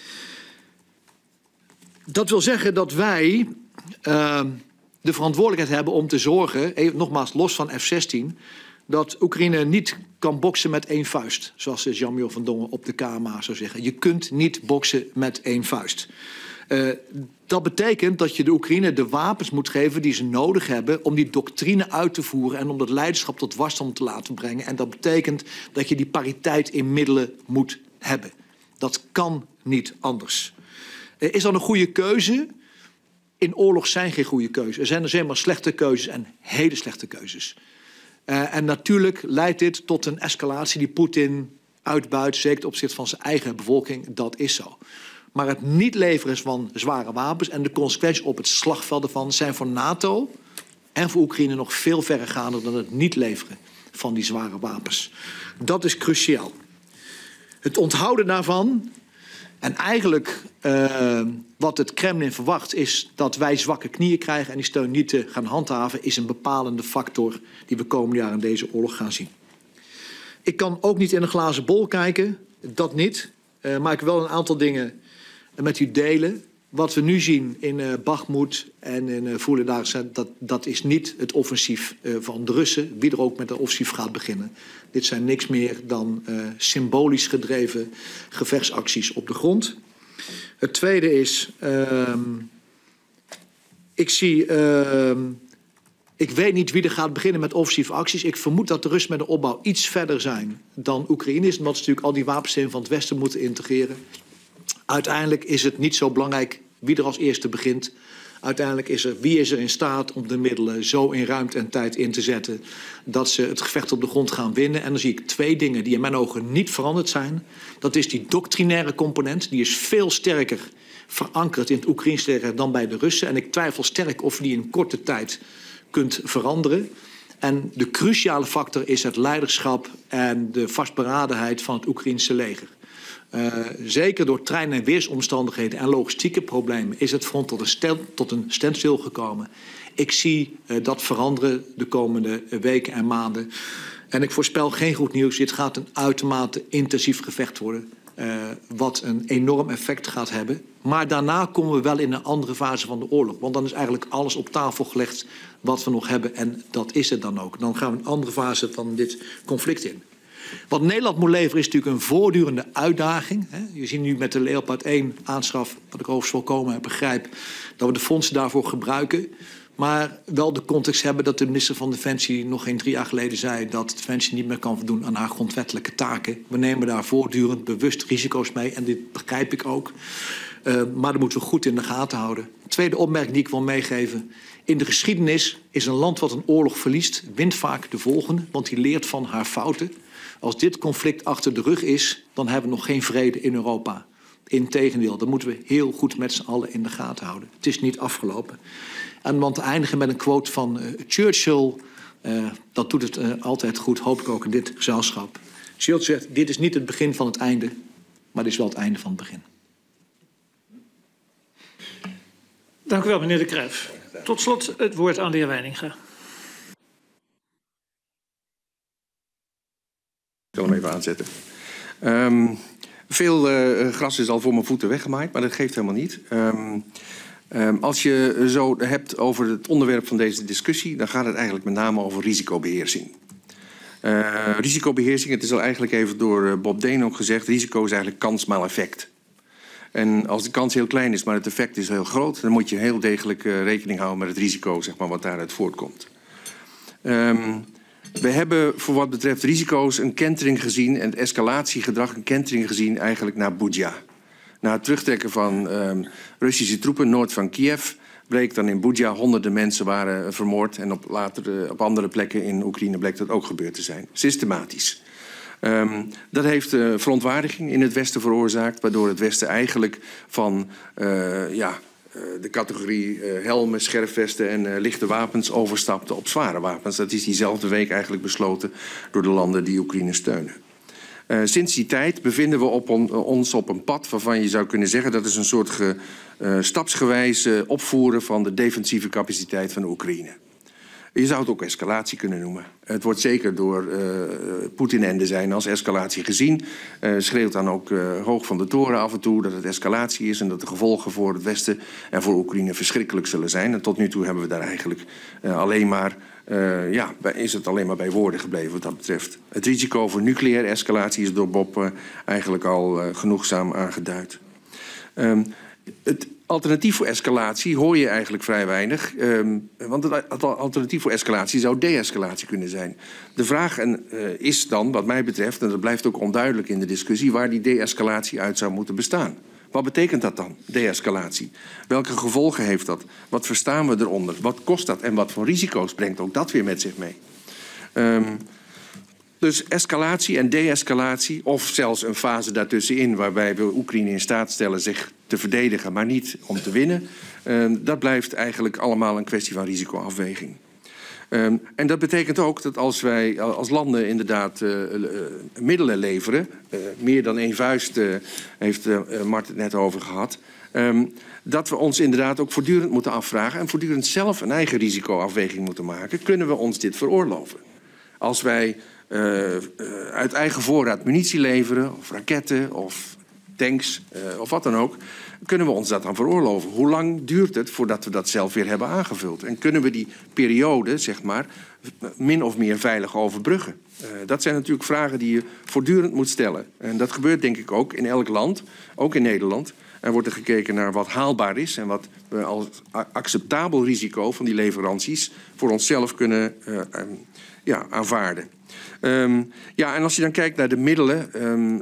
Dat wil zeggen dat wij de verantwoordelijkheid hebben om te zorgen, nogmaals los van F-16, dat Oekraïne niet kan boksen met één vuist. Zoals Jean-Michel van Dongen op de KMA zou zeggen. Je kunt niet boksen met één vuist. Dat betekent dat je de Oekraïne de wapens moet geven die ze nodig hebben om die doctrine uit te voeren en om dat leiderschap tot wasdom te laten brengen. En dat betekent dat je die pariteit in middelen moet hebben. Dat kan niet anders. Is dat een goede keuze? In oorlog zijn geen goede keuzes. Er zijn dus helemaal slechte keuzes en hele slechte keuzes. En natuurlijk leidt dit tot een escalatie die Poetin uitbuit, zeker ten opzichte van zijn eigen bevolking, dat is zo. Maar het niet leveren van zware wapens en de consequenties op het slagveld ervan zijn voor NATO en voor Oekraïne nog veel verregander dan het niet leveren van die zware wapens. Dat is cruciaal. Het onthouden daarvan en eigenlijk wat het Kremlin verwacht is dat wij zwakke knieën krijgen en die steun niet te gaan handhaven, is een bepalende factor die we komende jaar in deze oorlog gaan zien. Ik kan ook niet in een glazen bol kijken, dat niet. Maar ik wil wel een aantal dingen met u delen. Wat we nu zien in Bakhmut en in Vuhledar, dat is niet het offensief van de Russen, wie er ook met een offensief gaat beginnen. Dit zijn niks meer dan symbolisch gedreven gevechtsacties op de grond. Het tweede is, ik weet niet wie er gaat beginnen met offensieve acties. Ik vermoed dat de Russen met de opbouw iets verder zijn dan Oekraïne is, omdat ze natuurlijk al die wapensystemen van het Westen moeten integreren. Uiteindelijk is het niet zo belangrijk wie er als eerste begint. Uiteindelijk is wie is er in staat om de middelen zo in ruimte en tijd in te zetten dat ze het gevecht op de grond gaan winnen. En dan zie ik twee dingen die in mijn ogen niet veranderd zijn. Dat is die doctrinaire component. Die is veel sterker verankerd in het Oekraïns leger dan bij de Russen. En ik twijfel sterk of je die in korte tijd kunt veranderen. En de cruciale factor is het leiderschap en de vastberadenheid van het Oekraïense leger. Zeker door trein- en weersomstandigheden en logistieke problemen is het front tot een standstill gekomen. Ik zie dat veranderen de komende weken en maanden. En ik voorspel geen goed nieuws. Dit gaat een uitermate intensief gevecht worden. Wat een enorm effect gaat hebben. Maar daarna komen we wel in een andere fase van de oorlog. Want dan is eigenlijk alles op tafel gelegd wat we nog hebben. En dat is het dan ook. Dan gaan we een andere fase van dit conflict in. Wat Nederland moet leveren is natuurlijk een voortdurende uitdaging. Je ziet nu met de Leopard 1 aanschaf, wat ik overigens volkomen begrijp, dat we de fondsen daarvoor gebruiken. Maar wel de context hebben dat de minister van Defensie nog geen 3 jaar geleden zei dat Defensie niet meer kan voldoen aan haar grondwettelijke taken. We nemen daar voortdurend bewust risico's mee en dit begrijp ik ook. Maar dat moeten we goed in de gaten houden. Tweede opmerking die ik wil meegeven. In de geschiedenis is een land wat een oorlog verliest, wint vaak de volgende, want die leert van haar fouten. Als dit conflict achter de rug is, dan hebben we nog geen vrede in Europa. Integendeel, dat moeten we heel goed met z'n allen in de gaten houden. Het is niet afgelopen. En want te eindigen met een quote van Churchill, dat doet het altijd goed, hoop ik ook in dit gezelschap. Churchill zegt, dit is niet het begin van het einde, maar dit is wel het einde van het begin. Dank u wel, meneer De Cruijff. Tot slot het woord aan de heer Wijninga. Ik zal hem even aanzetten. Veel gras is al voor mijn voeten weggemaaid, maar dat geeft helemaal niet. Als je zo hebt over het onderwerp van deze discussie, dan gaat het eigenlijk met name over risicobeheersing. Risicobeheersing, het is al eigenlijk even door Bob Deen ook gezegd, risico is eigenlijk kans maal effect. En als de kans heel klein is, maar het effect is heel groot, dan moet je heel degelijk rekening houden met het risico, zeg maar, wat daaruit voortkomt. We hebben voor wat betreft risico's een kentering gezien en het escalatiegedrag een kentering gezien eigenlijk naar Bucha. Na het terugtrekken van Russische troepen noord van Kiev bleek dan in Bucha honderden mensen waren vermoord en op andere plekken in Oekraïne bleek dat ook gebeurd te zijn. Systematisch. Dat heeft verontwaardiging in het Westen veroorzaakt, waardoor het Westen eigenlijk van de categorie helmen, scherfvesten en lichte wapens overstapte op zware wapens. Dat is diezelfde week eigenlijk besloten door de landen die Oekraïne steunen. Sinds die tijd bevinden we ons op een pad waarvan je zou kunnen zeggen dat is een soort stapsgewijs opvoeren van de defensieve capaciteit van de Oekraïne. Je zou het ook escalatie kunnen noemen. Het wordt zeker door Poetin en de zijnen als escalatie gezien. Schreeuwt dan ook hoog van de toren af en toe dat het escalatie is en dat de gevolgen voor het Westen en voor Oekraïne verschrikkelijk zullen zijn. En tot nu toe hebben we daar eigenlijk is het alleen maar bij woorden gebleven wat dat betreft. Het risico voor nucleaire escalatie is door Bob eigenlijk al genoegzaam aangeduid. Het alternatief voor escalatie hoor je eigenlijk vrij weinig. Want het alternatief voor escalatie zou de-escalatie kunnen zijn. De vraag is dan, wat mij betreft, en dat blijft ook onduidelijk in de discussie, waar die de-escalatie uit zou moeten bestaan. Wat betekent dat dan, de-escalatie? Welke gevolgen heeft dat? Wat verstaan we eronder? Wat kost dat? En wat voor risico's brengt ook dat weer met zich mee? Dus escalatie en de-escalatie, of zelfs een fase daartussenin waarbij we Oekraïne in staat stellen zich te verdedigen, maar niet om te winnen. Dat blijft eigenlijk allemaal een kwestie van risicoafweging. En dat betekent ook dat als wij als landen inderdaad middelen leveren, meer dan één vuist heeft Mart het net over gehad, dat we ons inderdaad ook voortdurend moeten afvragen en voortdurend zelf een eigen risicoafweging moeten maken. Kunnen we ons dit veroorloven? Als wij uit eigen voorraad munitie leveren, of raketten, of tanks, of wat dan ook, kunnen we ons dat dan veroorloven? Hoe lang duurt het voordat we dat zelf weer hebben aangevuld? En kunnen we die periode, zeg maar, min of meer veilig overbruggen? Dat zijn natuurlijk vragen die je voortdurend moet stellen. En dat gebeurt denk ik ook in elk land, ook in Nederland. Er wordt er gekeken naar wat haalbaar is en wat we als acceptabel risico van die leveranties voor onszelf kunnen aanvaarden. En als je dan kijkt naar de middelen.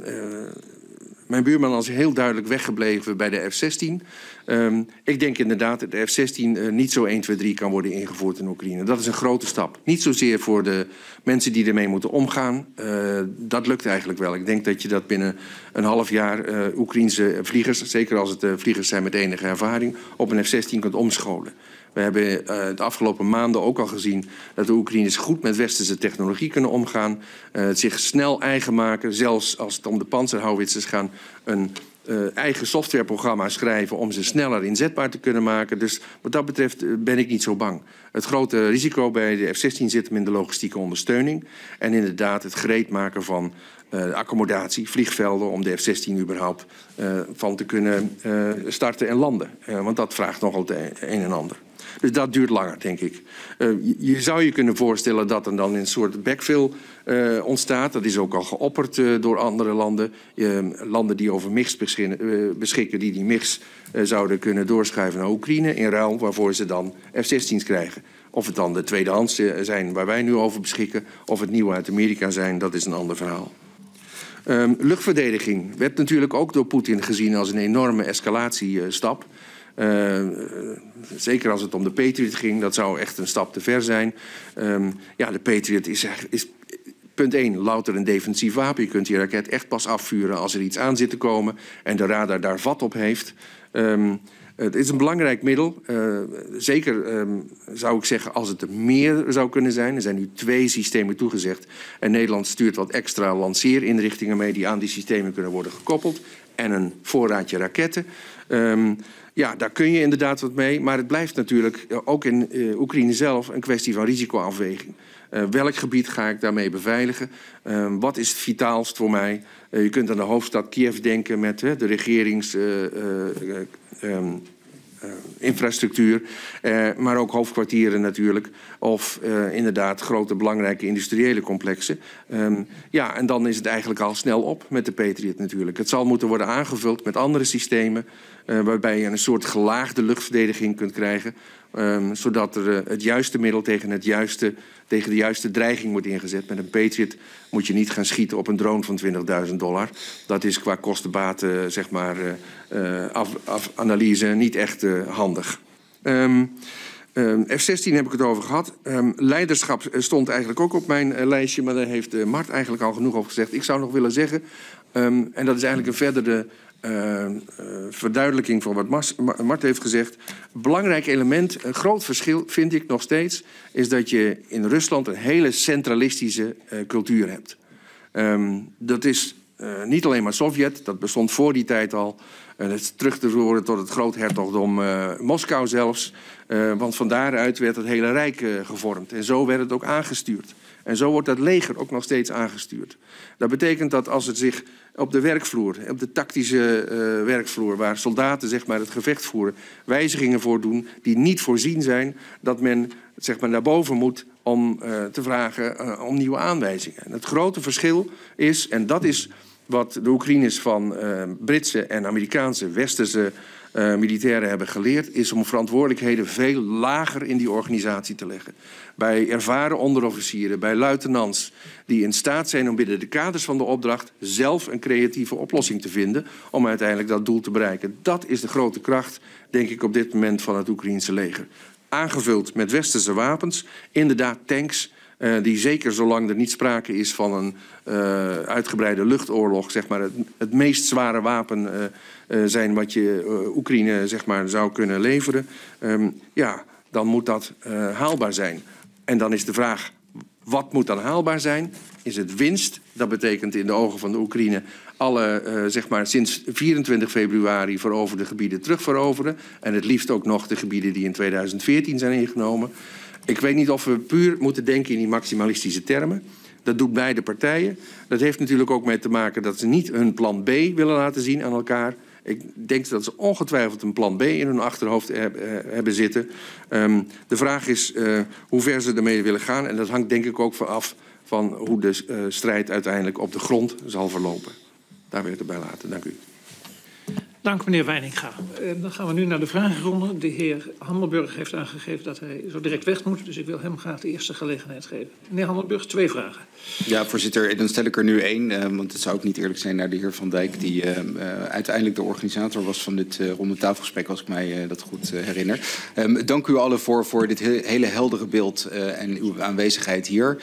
Mijn buurman is heel duidelijk weggebleven bij de F-16. Ik denk inderdaad dat de F-16 niet zo 1, 2, 3 kan worden ingevoerd in Oekraïne. Dat is een grote stap. Niet zozeer voor de mensen die ermee moeten omgaan. Dat lukt eigenlijk wel. Ik denk dat je dat binnen een half jaar Oekraïense vliegers, zeker als het vliegers zijn met enige ervaring, op een F-16 kunt omscholen. We hebben de afgelopen maanden ook al gezien dat de Oekraïners goed met westerse technologie kunnen omgaan. Het zich snel eigen maken, zelfs als het om de panzerhouwitsers gaat, een eigen softwareprogramma schrijven om ze sneller inzetbaar te kunnen maken. Dus wat dat betreft ben ik niet zo bang. Het grote risico bij de F-16 zit hem in de logistieke ondersteuning. En inderdaad het gereed maken van accommodatie, vliegvelden, om de F-16 überhaupt van te kunnen starten en landen. Want dat vraagt nogal het een en ander. Dus dat duurt langer, denk ik. Je zou je kunnen voorstellen dat er dan een soort backfill ontstaat. Dat is ook al geopperd door andere landen. Landen die over MIGs beschikken, die MIGs zouden kunnen doorschuiven naar Oekraïne, in ruil waarvoor ze dan F-16's krijgen. Of het dan de tweedehands zijn waar wij nu over beschikken, of het nieuwe uit Amerika zijn, dat is een ander verhaal. Luchtverdediging werd natuurlijk ook door Poetin gezien als een enorme escalatiestap. Zeker als het om de Patriot ging, dat zou echt een stap te ver zijn. De Patriot is punt 1, louter een defensief wapen. Je kunt die raket echt pas afvuren als er iets aan zit te komen en de radar daar vat op heeft. Het is een belangrijk middel. Zeker zou ik zeggen als het er meer zou kunnen zijn. Er zijn nu 2 systemen toegezegd. En Nederland stuurt wat extra lanceerinrichtingen mee die aan die systemen kunnen worden gekoppeld. En een voorraadje raketten. Daar kun je inderdaad wat mee. Maar het blijft natuurlijk ook in Oekraïne zelf een kwestie van risicoafweging. Welk gebied ga ik daarmee beveiligen? Wat is het vitaalst voor mij? Je kunt aan de hoofdstad Kiev denken met de regeringsinfrastructuur, maar ook hoofdkwartieren natuurlijk. Of inderdaad grote belangrijke industriële complexen. En dan is het eigenlijk al snel op met de Patriot natuurlijk. Het zal moeten worden aangevuld met andere systemen, waarbij je een soort gelaagde luchtverdediging kunt krijgen. Zodat er het juiste middel tegen de juiste dreiging wordt ingezet. Met een Patriot moet je niet gaan schieten op een drone van $20.000. Dat is qua kostenbaten, analyse niet echt handig. F-16 heb ik het over gehad. Leiderschap stond eigenlijk ook op mijn lijstje, maar daar heeft Mart eigenlijk al genoeg over gezegd. Ik zou nog willen zeggen, en dat is eigenlijk een verdere verduidelijking van wat Mart heeft gezegd. Belangrijk element, een groot verschil vind ik nog steeds, is dat je in Rusland een hele centralistische cultuur hebt. Dat is niet alleen maar Sovjet, dat bestond voor die tijd al. Het is terug te voeren tot het groothertogdom Moskou zelfs. Want van daaruit werd het hele Rijk gevormd. En zo werd het ook aangestuurd. En zo wordt dat leger ook nog steeds aangestuurd. Dat betekent dat als het zich op de werkvloer, op de tactische werkvloer, waar soldaten het gevecht voeren, wijzigingen voordoen die niet voorzien zijn, dat men naar boven moet om te vragen om nieuwe aanwijzingen. En het grote verschil is, en dat is wat de Oekraïners van Britse en Amerikaanse westerse militairen hebben geleerd, is om verantwoordelijkheden veel lager in die organisatie te leggen. Bij ervaren onderofficieren, bij luitenants die in staat zijn om binnen de kaders van de opdracht zelf een creatieve oplossing te vinden om uiteindelijk dat doel te bereiken. Dat is de grote kracht, denk ik, op dit moment van het Oekraïense leger. Aangevuld met westerse wapens, inderdaad tanks, Die zeker zolang er niet sprake is van een uitgebreide luchtoorlog, zeg maar, het meest zware wapen zijn wat je Oekraïne, zeg maar, zou kunnen leveren. Ja, dan moet dat haalbaar zijn. En dan is de vraag, wat moet dan haalbaar zijn? Is het winst? Dat betekent in de ogen van de Oekraïne alle, zeg maar, sinds 24 februari veroverde gebieden terugveroveren. En het liefst ook nog de gebieden die in 2014 zijn ingenomen. Ik weet niet of we puur moeten denken in die maximalistische termen. Dat doet beide partijen. Dat heeft natuurlijk ook mee te maken dat ze niet hun plan B willen laten zien aan elkaar. Ik denk dat ze ongetwijfeld een plan B in hun achterhoofd hebben zitten. De vraag is hoe ver ze ermee willen gaan. En dat hangt denk ik ook af van hoe de strijd uiteindelijk op de grond zal verlopen. Daar wil ik het bij laten. Dank u. Dank meneer Wijninga. Dan gaan we nu naar de vragenronde. De heer Hammelburg heeft aangegeven dat hij zo direct weg moet. Dus ik wil hem graag de eerste gelegenheid geven. Meneer Hammelburg, 2 vragen. Ja, voorzitter. Dan stel ik er nu 1. Want het zou ook niet eerlijk zijn naar de heer Van Dijk, die uiteindelijk de organisator was van dit rondetafelgesprek, als ik mij dat goed herinner. Dank u allen voor dit hele heldere beeld en uw aanwezigheid hier.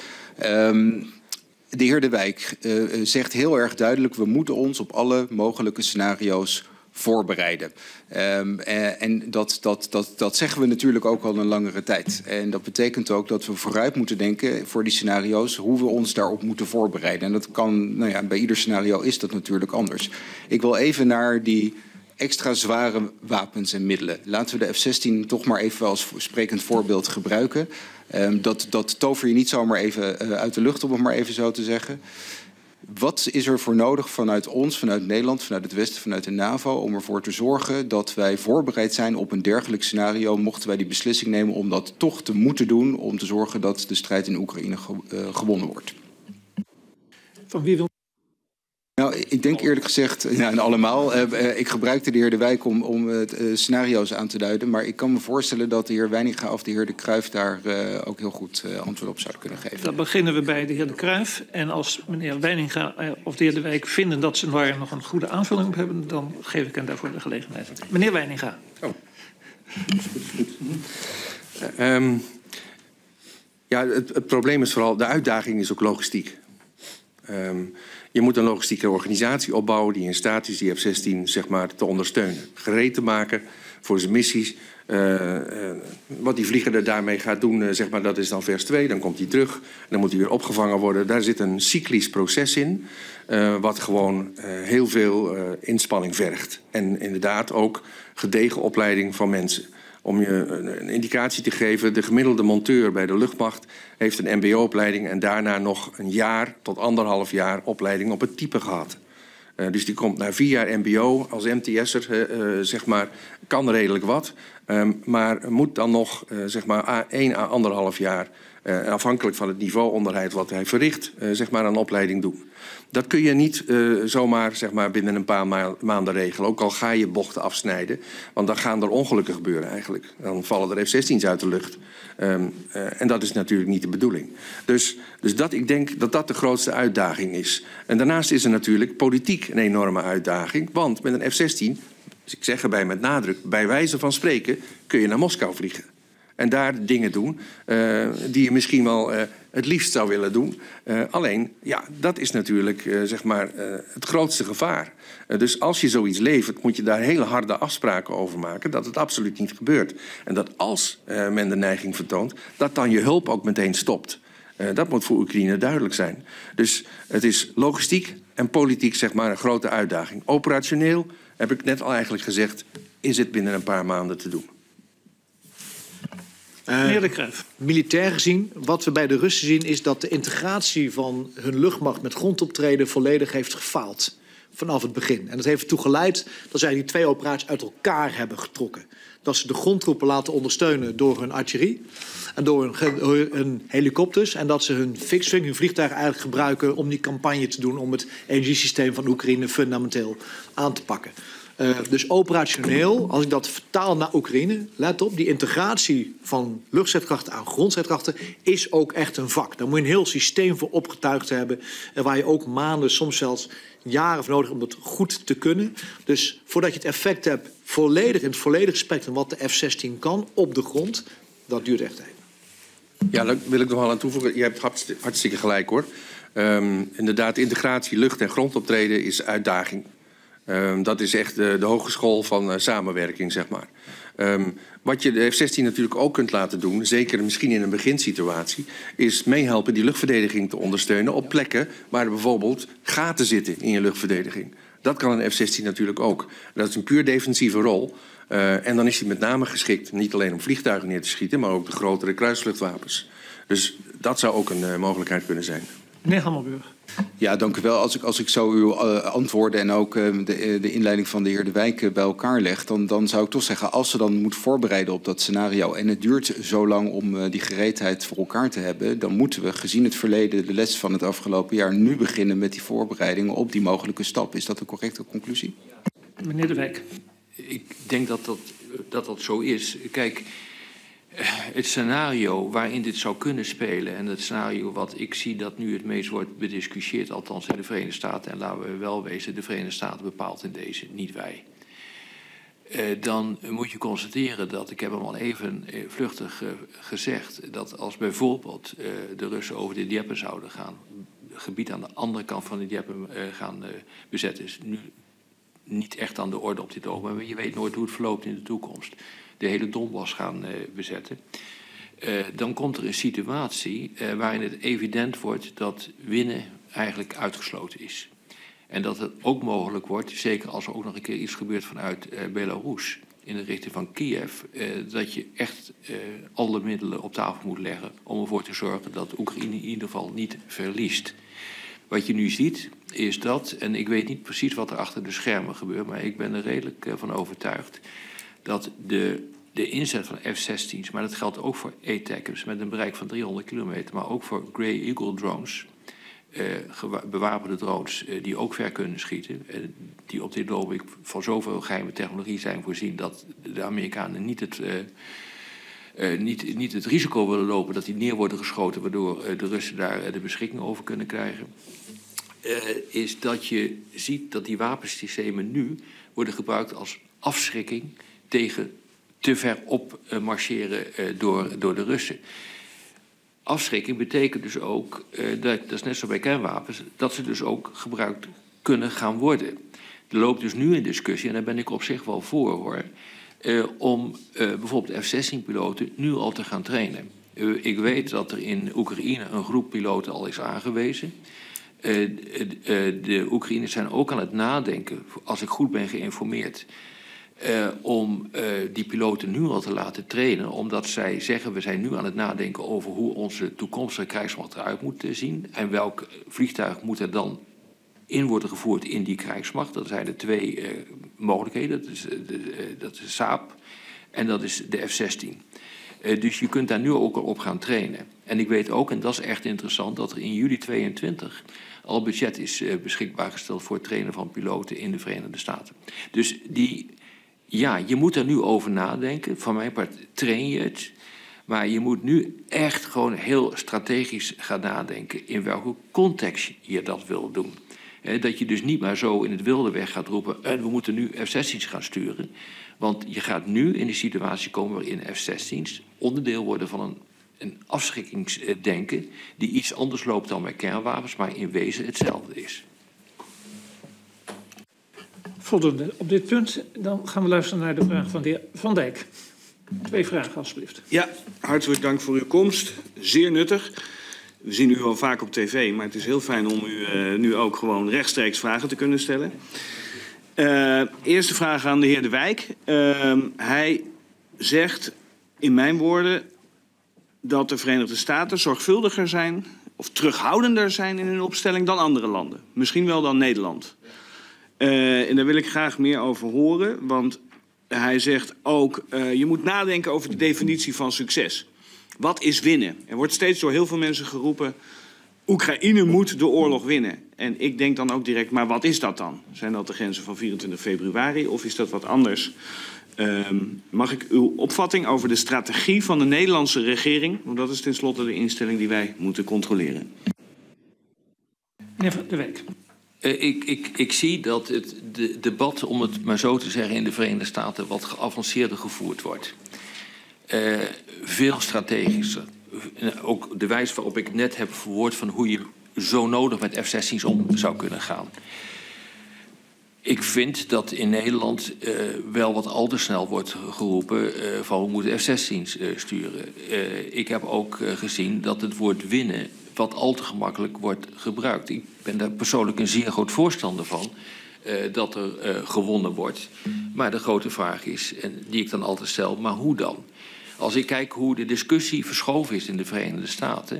De heer De Wijk zegt heel erg duidelijk, we moeten ons op alle mogelijke scenario's voorbereiden. En dat zeggen we natuurlijk ook al een langere tijd. En dat betekent ook dat we vooruit moeten denken voor die scenario's, hoe we ons daarop moeten voorbereiden. En dat kan, nou ja, bij ieder scenario is dat natuurlijk anders. Ik wil even naar die extra zware wapens en middelen. Laten we de F-16 toch maar even als sprekend voorbeeld gebruiken. Dat tover je niet zomaar even uit de lucht, om het maar even zo te zeggen. Wat is er voor nodig vanuit ons, vanuit Nederland, vanuit het Westen, vanuit de NAVO, om ervoor te zorgen dat wij voorbereid zijn op een dergelijk scenario, mochten wij die beslissing nemen om dat toch te moeten doen, om te zorgen dat de strijd in Oekraïne gewonnen wordt? Van wie wil... Nou, ik denk eerlijk gezegd, en allemaal, ik gebruikte de heer De Wijk om scenario's aan te duiden, maar ik kan me voorstellen dat de heer Wijninga of de heer De Cruijff daar ook heel goed antwoord op zouden kunnen geven. Dan beginnen we bij de heer De Cruijff. En als meneer Wijninga of de heer De Wijk vinden dat ze daar nog een goede aanvulling op hebben, dan geef ik hen daarvoor de gelegenheid. Meneer Wijninga. Oh. Ja, het probleem is vooral, de uitdaging is ook logistiek. Je moet een logistieke organisatie opbouwen die in staat is die F-16 zeg maar, te ondersteunen. Gereed te maken voor zijn missies. Wat die vlieger er daarmee gaat doen, zeg maar, dat is dan vers 2. Dan komt hij terug en dan moet hij weer opgevangen worden. Daar zit een cyclisch proces in, wat gewoon heel veel inspanning vergt. En inderdaad ook gedegen opleiding van mensen. Om je een indicatie te geven, de gemiddelde monteur bij de luchtmacht heeft een mbo-opleiding en daarna nog een jaar tot 1,5 jaar opleiding op het type gehad. Dus die komt na 4 jaar mbo als MTS'er, zeg maar, kan redelijk wat. Maar moet dan nog, zeg maar, 1 à 1,5 jaar, afhankelijk van het niveau onderheid wat hij verricht, zeg maar, een opleiding doen. Dat kun je niet zomaar, zeg maar, binnen een paar maanden regelen. Ook al ga je bochten afsnijden. Want dan gaan er ongelukken gebeuren eigenlijk. Dan vallen er F-16's uit de lucht. En dat is natuurlijk niet de bedoeling. Dus ik denk dat dat de grootste uitdaging is. En daarnaast is er natuurlijk politiek een enorme uitdaging. Want met een F-16, dus ik zeg erbij met nadruk, bij wijze van spreken kun je naar Moskou vliegen. En daar dingen doen die je misschien wel het liefst zou willen doen. Alleen, ja, dat is natuurlijk zeg maar, het grootste gevaar. Dus als je zoiets levert, moet je daar hele harde afspraken over maken dat het absoluut niet gebeurt. En dat als men de neiging vertoont, dat dan je hulp ook meteen stopt. Dat moet voor Oekraïne duidelijk zijn. Dus het is logistiek en politiek, zeg maar, een grote uitdaging. Operationeel, heb ik net al eigenlijk gezegd, is het binnen een paar maanden te doen. Meneer De Cruijff. Militair gezien, wat we bij de Russen zien, is dat de integratie van hun luchtmacht met grondoptreden volledig heeft gefaald. Vanaf het begin. En dat heeft ertoe geleid dat zij die 2 operaties uit elkaar hebben getrokken. Dat ze de grondtroepen laten ondersteunen door hun artillerie en door hun helikopters. En dat ze hun fixed-wing, hun vliegtuigen eigenlijk gebruiken om die campagne te doen om het energiesysteem van Oekraïne fundamenteel aan te pakken. Dus operationeel, als ik dat vertaal naar Oekraïne, let op, die integratie van luchtstrijdkrachten aan grondstrijdkrachten is ook echt een vak. Daar moet je een heel systeem voor opgetuigd hebben en waar je ook maanden, soms zelfs jaren voor nodig hebt om dat goed te kunnen. Dus voordat je het effect hebt volledig in het volledige spectrum wat de F-16 kan op de grond, dat duurt echt even. Ja, daar wil ik nog wel aan toevoegen. Je hebt hartstikke gelijk, hoor. Inderdaad, integratie, lucht- en grondoptreden is uitdaging. Dat is echt de hogeschool van samenwerking, zeg maar. Wat je de F-16 natuurlijk ook kunt laten doen, zeker misschien in een beginsituatie, is meehelpen die luchtverdediging te ondersteunen op plekken waar er bijvoorbeeld gaten zitten in je luchtverdediging. Dat kan een F-16 natuurlijk ook. Dat is een puur defensieve rol. En dan is hij met name geschikt niet alleen om vliegtuigen neer te schieten, maar ook de grotere kruisluchtwapens. Dus dat zou ook een mogelijkheid kunnen zijn. Meneer Hammelburg. Ja, dank u wel. Als ik zo uw antwoorden en ook de inleiding van de heer De Wijk bij elkaar leg, dan zou ik toch zeggen, als ze dan moet voorbereiden op dat scenario en het duurt zo lang om die gereedheid voor elkaar te hebben, dan moeten we, gezien het verleden, de les van het afgelopen jaar, nu beginnen met die voorbereidingen op die mogelijke stap. Is dat een correcte conclusie? Meneer De Wijk. Ik denk dat zo is. Kijk, het scenario waarin dit zou kunnen spelen en het scenario wat ik zie dat nu het meest wordt bediscussieerd, althans in de Verenigde Staten, en laten we wel wezen, de Verenigde Staten bepaalt in deze, niet wij. Dan moet je constateren dat, ik heb hem al even vluchtig gezegd, dat als bijvoorbeeld de Russen over de Dieppe zouden gaan, het gebied aan de andere kant van de Dieppe gaan bezetten, is nu niet echt aan de orde op dit ogenblik, maar je weet nooit hoe het verloopt in de toekomst. De hele Donbass gaan bezetten. Dan komt er een situatie waarin het evident wordt dat winnen eigenlijk uitgesloten is. En dat het ook mogelijk wordt, zeker als er ook nog een keer iets gebeurt vanuit Belarus in de richting van Kiev, dat je echt alle middelen op tafel moet leggen om ervoor te zorgen dat Oekraïne in ieder geval niet verliest. Wat je nu ziet is dat, en ik weet niet precies wat er achter de schermen gebeurt, maar ik ben er redelijk van overtuigd dat de inzet van F-16's, maar dat geldt ook voor ATACMS met een bereik van 300 kilometer, maar ook voor Grey Eagle drones, bewapende drones die ook ver kunnen schieten, die op dit ogenblik van zoveel geheime technologie zijn voorzien dat de Amerikanen niet het risico willen lopen dat die neer worden geschoten, waardoor de Russen daar de beschikking over kunnen krijgen, is dat je ziet dat die wapensystemen nu worden gebruikt als afschrikking tegen te ver op marcheren door de Russen. Afschrikking betekent dus ook, dat is net zo bij kernwapens, dat ze dus ook gebruikt kunnen gaan worden. Er loopt dus nu een discussie, en daar ben ik op zich wel voor, hoor, om bijvoorbeeld F-16-piloten nu al te gaan trainen. Ik weet dat er in Oekraïne een groep piloten al is aangewezen. De Oekraïners zijn ook aan het nadenken, als ik goed ben geïnformeerd, om die piloten nu al te laten trainen, omdat zij zeggen, we zijn nu aan het nadenken over hoe onze toekomstige krijgsmacht eruit moet zien en welk vliegtuig moet er dan in worden gevoerd in die krijgsmacht. Dat zijn de twee mogelijkheden, dat is Saab en dat is de F-16. Dus je kunt daar nu ook al op gaan trainen. En ik weet ook, en dat is echt interessant, dat er in juli 2022 al budget is beschikbaar gesteld voor het trainen van piloten in de Verenigde Staten. Dus ja, je moet er nu over nadenken. Van mijn part train je het. Maar je moet nu echt gewoon heel strategisch gaan nadenken in welke context je dat wil doen. Dat je dus niet maar zo in het wilde weg gaat roepen, we moeten nu F-16's gaan sturen. Want je gaat nu in de situatie komen waarin F-16's onderdeel worden van een afschrikkingsdenken die iets anders loopt dan bij kernwapens, maar in wezen hetzelfde is. Voldoende op dit punt. Dan gaan we luisteren naar de vraag van de heer Van Dijk. 2 vragen, alsjeblieft. Ja, hartelijk dank voor uw komst. Zeer nuttig. We zien u al vaak op tv, maar het is heel fijn om u nu ook gewoon rechtstreeks vragen te kunnen stellen. Eerste vraag aan de heer De Wijk. Hij zegt, in mijn woorden, dat de Verenigde Staten zorgvuldiger zijn of terughoudender zijn in hun opstelling dan andere landen. Misschien wel dan Nederland. En daar wil ik graag meer over horen, want hij zegt ook, je moet nadenken over de definitie van succes. Wat is winnen? Er wordt steeds door heel veel mensen geroepen, Oekraïne moet de oorlog winnen. En ik denk dan ook direct, maar wat is dat dan? Zijn dat de grenzen van 24 februari of is dat wat anders? Mag ik uw opvatting over de strategie van de Nederlandse regering? Want dat is tenslotte de instelling die wij moeten controleren. Meneer De Wijk. Ik zie dat het debat, om het maar zo te zeggen, in de Verenigde Staten wat geavanceerder gevoerd wordt. Veel strategischer, ook de wijze waarop ik net heb verwoord van hoe je zo nodig met F-16's om zou kunnen gaan. Ik vind dat in Nederland wel wat al te snel wordt geroepen van we moeten F-16's sturen. Ik heb ook gezien dat het woord winnen wat al te gemakkelijk wordt gebruikt. Ik ben daar persoonlijk een zeer groot voorstander van dat er gewonnen wordt. Maar de grote vraag is, en die ik dan altijd stel, maar hoe dan? Als ik kijk hoe de discussie verschoven is in de Verenigde Staten,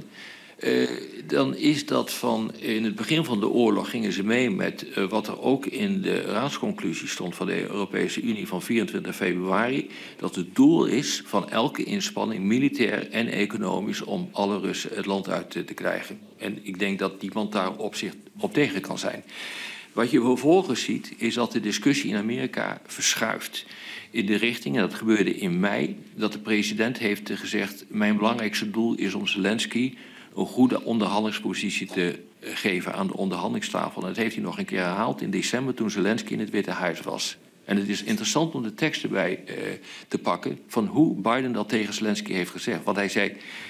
dan is dat van in het begin van de oorlog gingen ze mee met wat er ook in de raadsconclusie stond van de Europese Unie van 24 februari. Dat het doel is van elke inspanning, militair en economisch, om alle Russen het land uit te krijgen. En ik denk dat niemand daar op tegen kan zijn. Wat je vervolgens ziet, is dat de discussie in Amerika verschuift in de richting, en dat gebeurde in mei, dat de president heeft gezegd, mijn belangrijkste doel is om Zelensky een goede onderhandelingspositie te geven aan de onderhandelingstafel. En dat heeft hij nog een keer herhaald in december toen Zelensky in het Witte Huis was. En het is interessant om de tekst erbij te pakken van hoe Biden dat tegen Zelensky heeft gezegd. Want hij zei,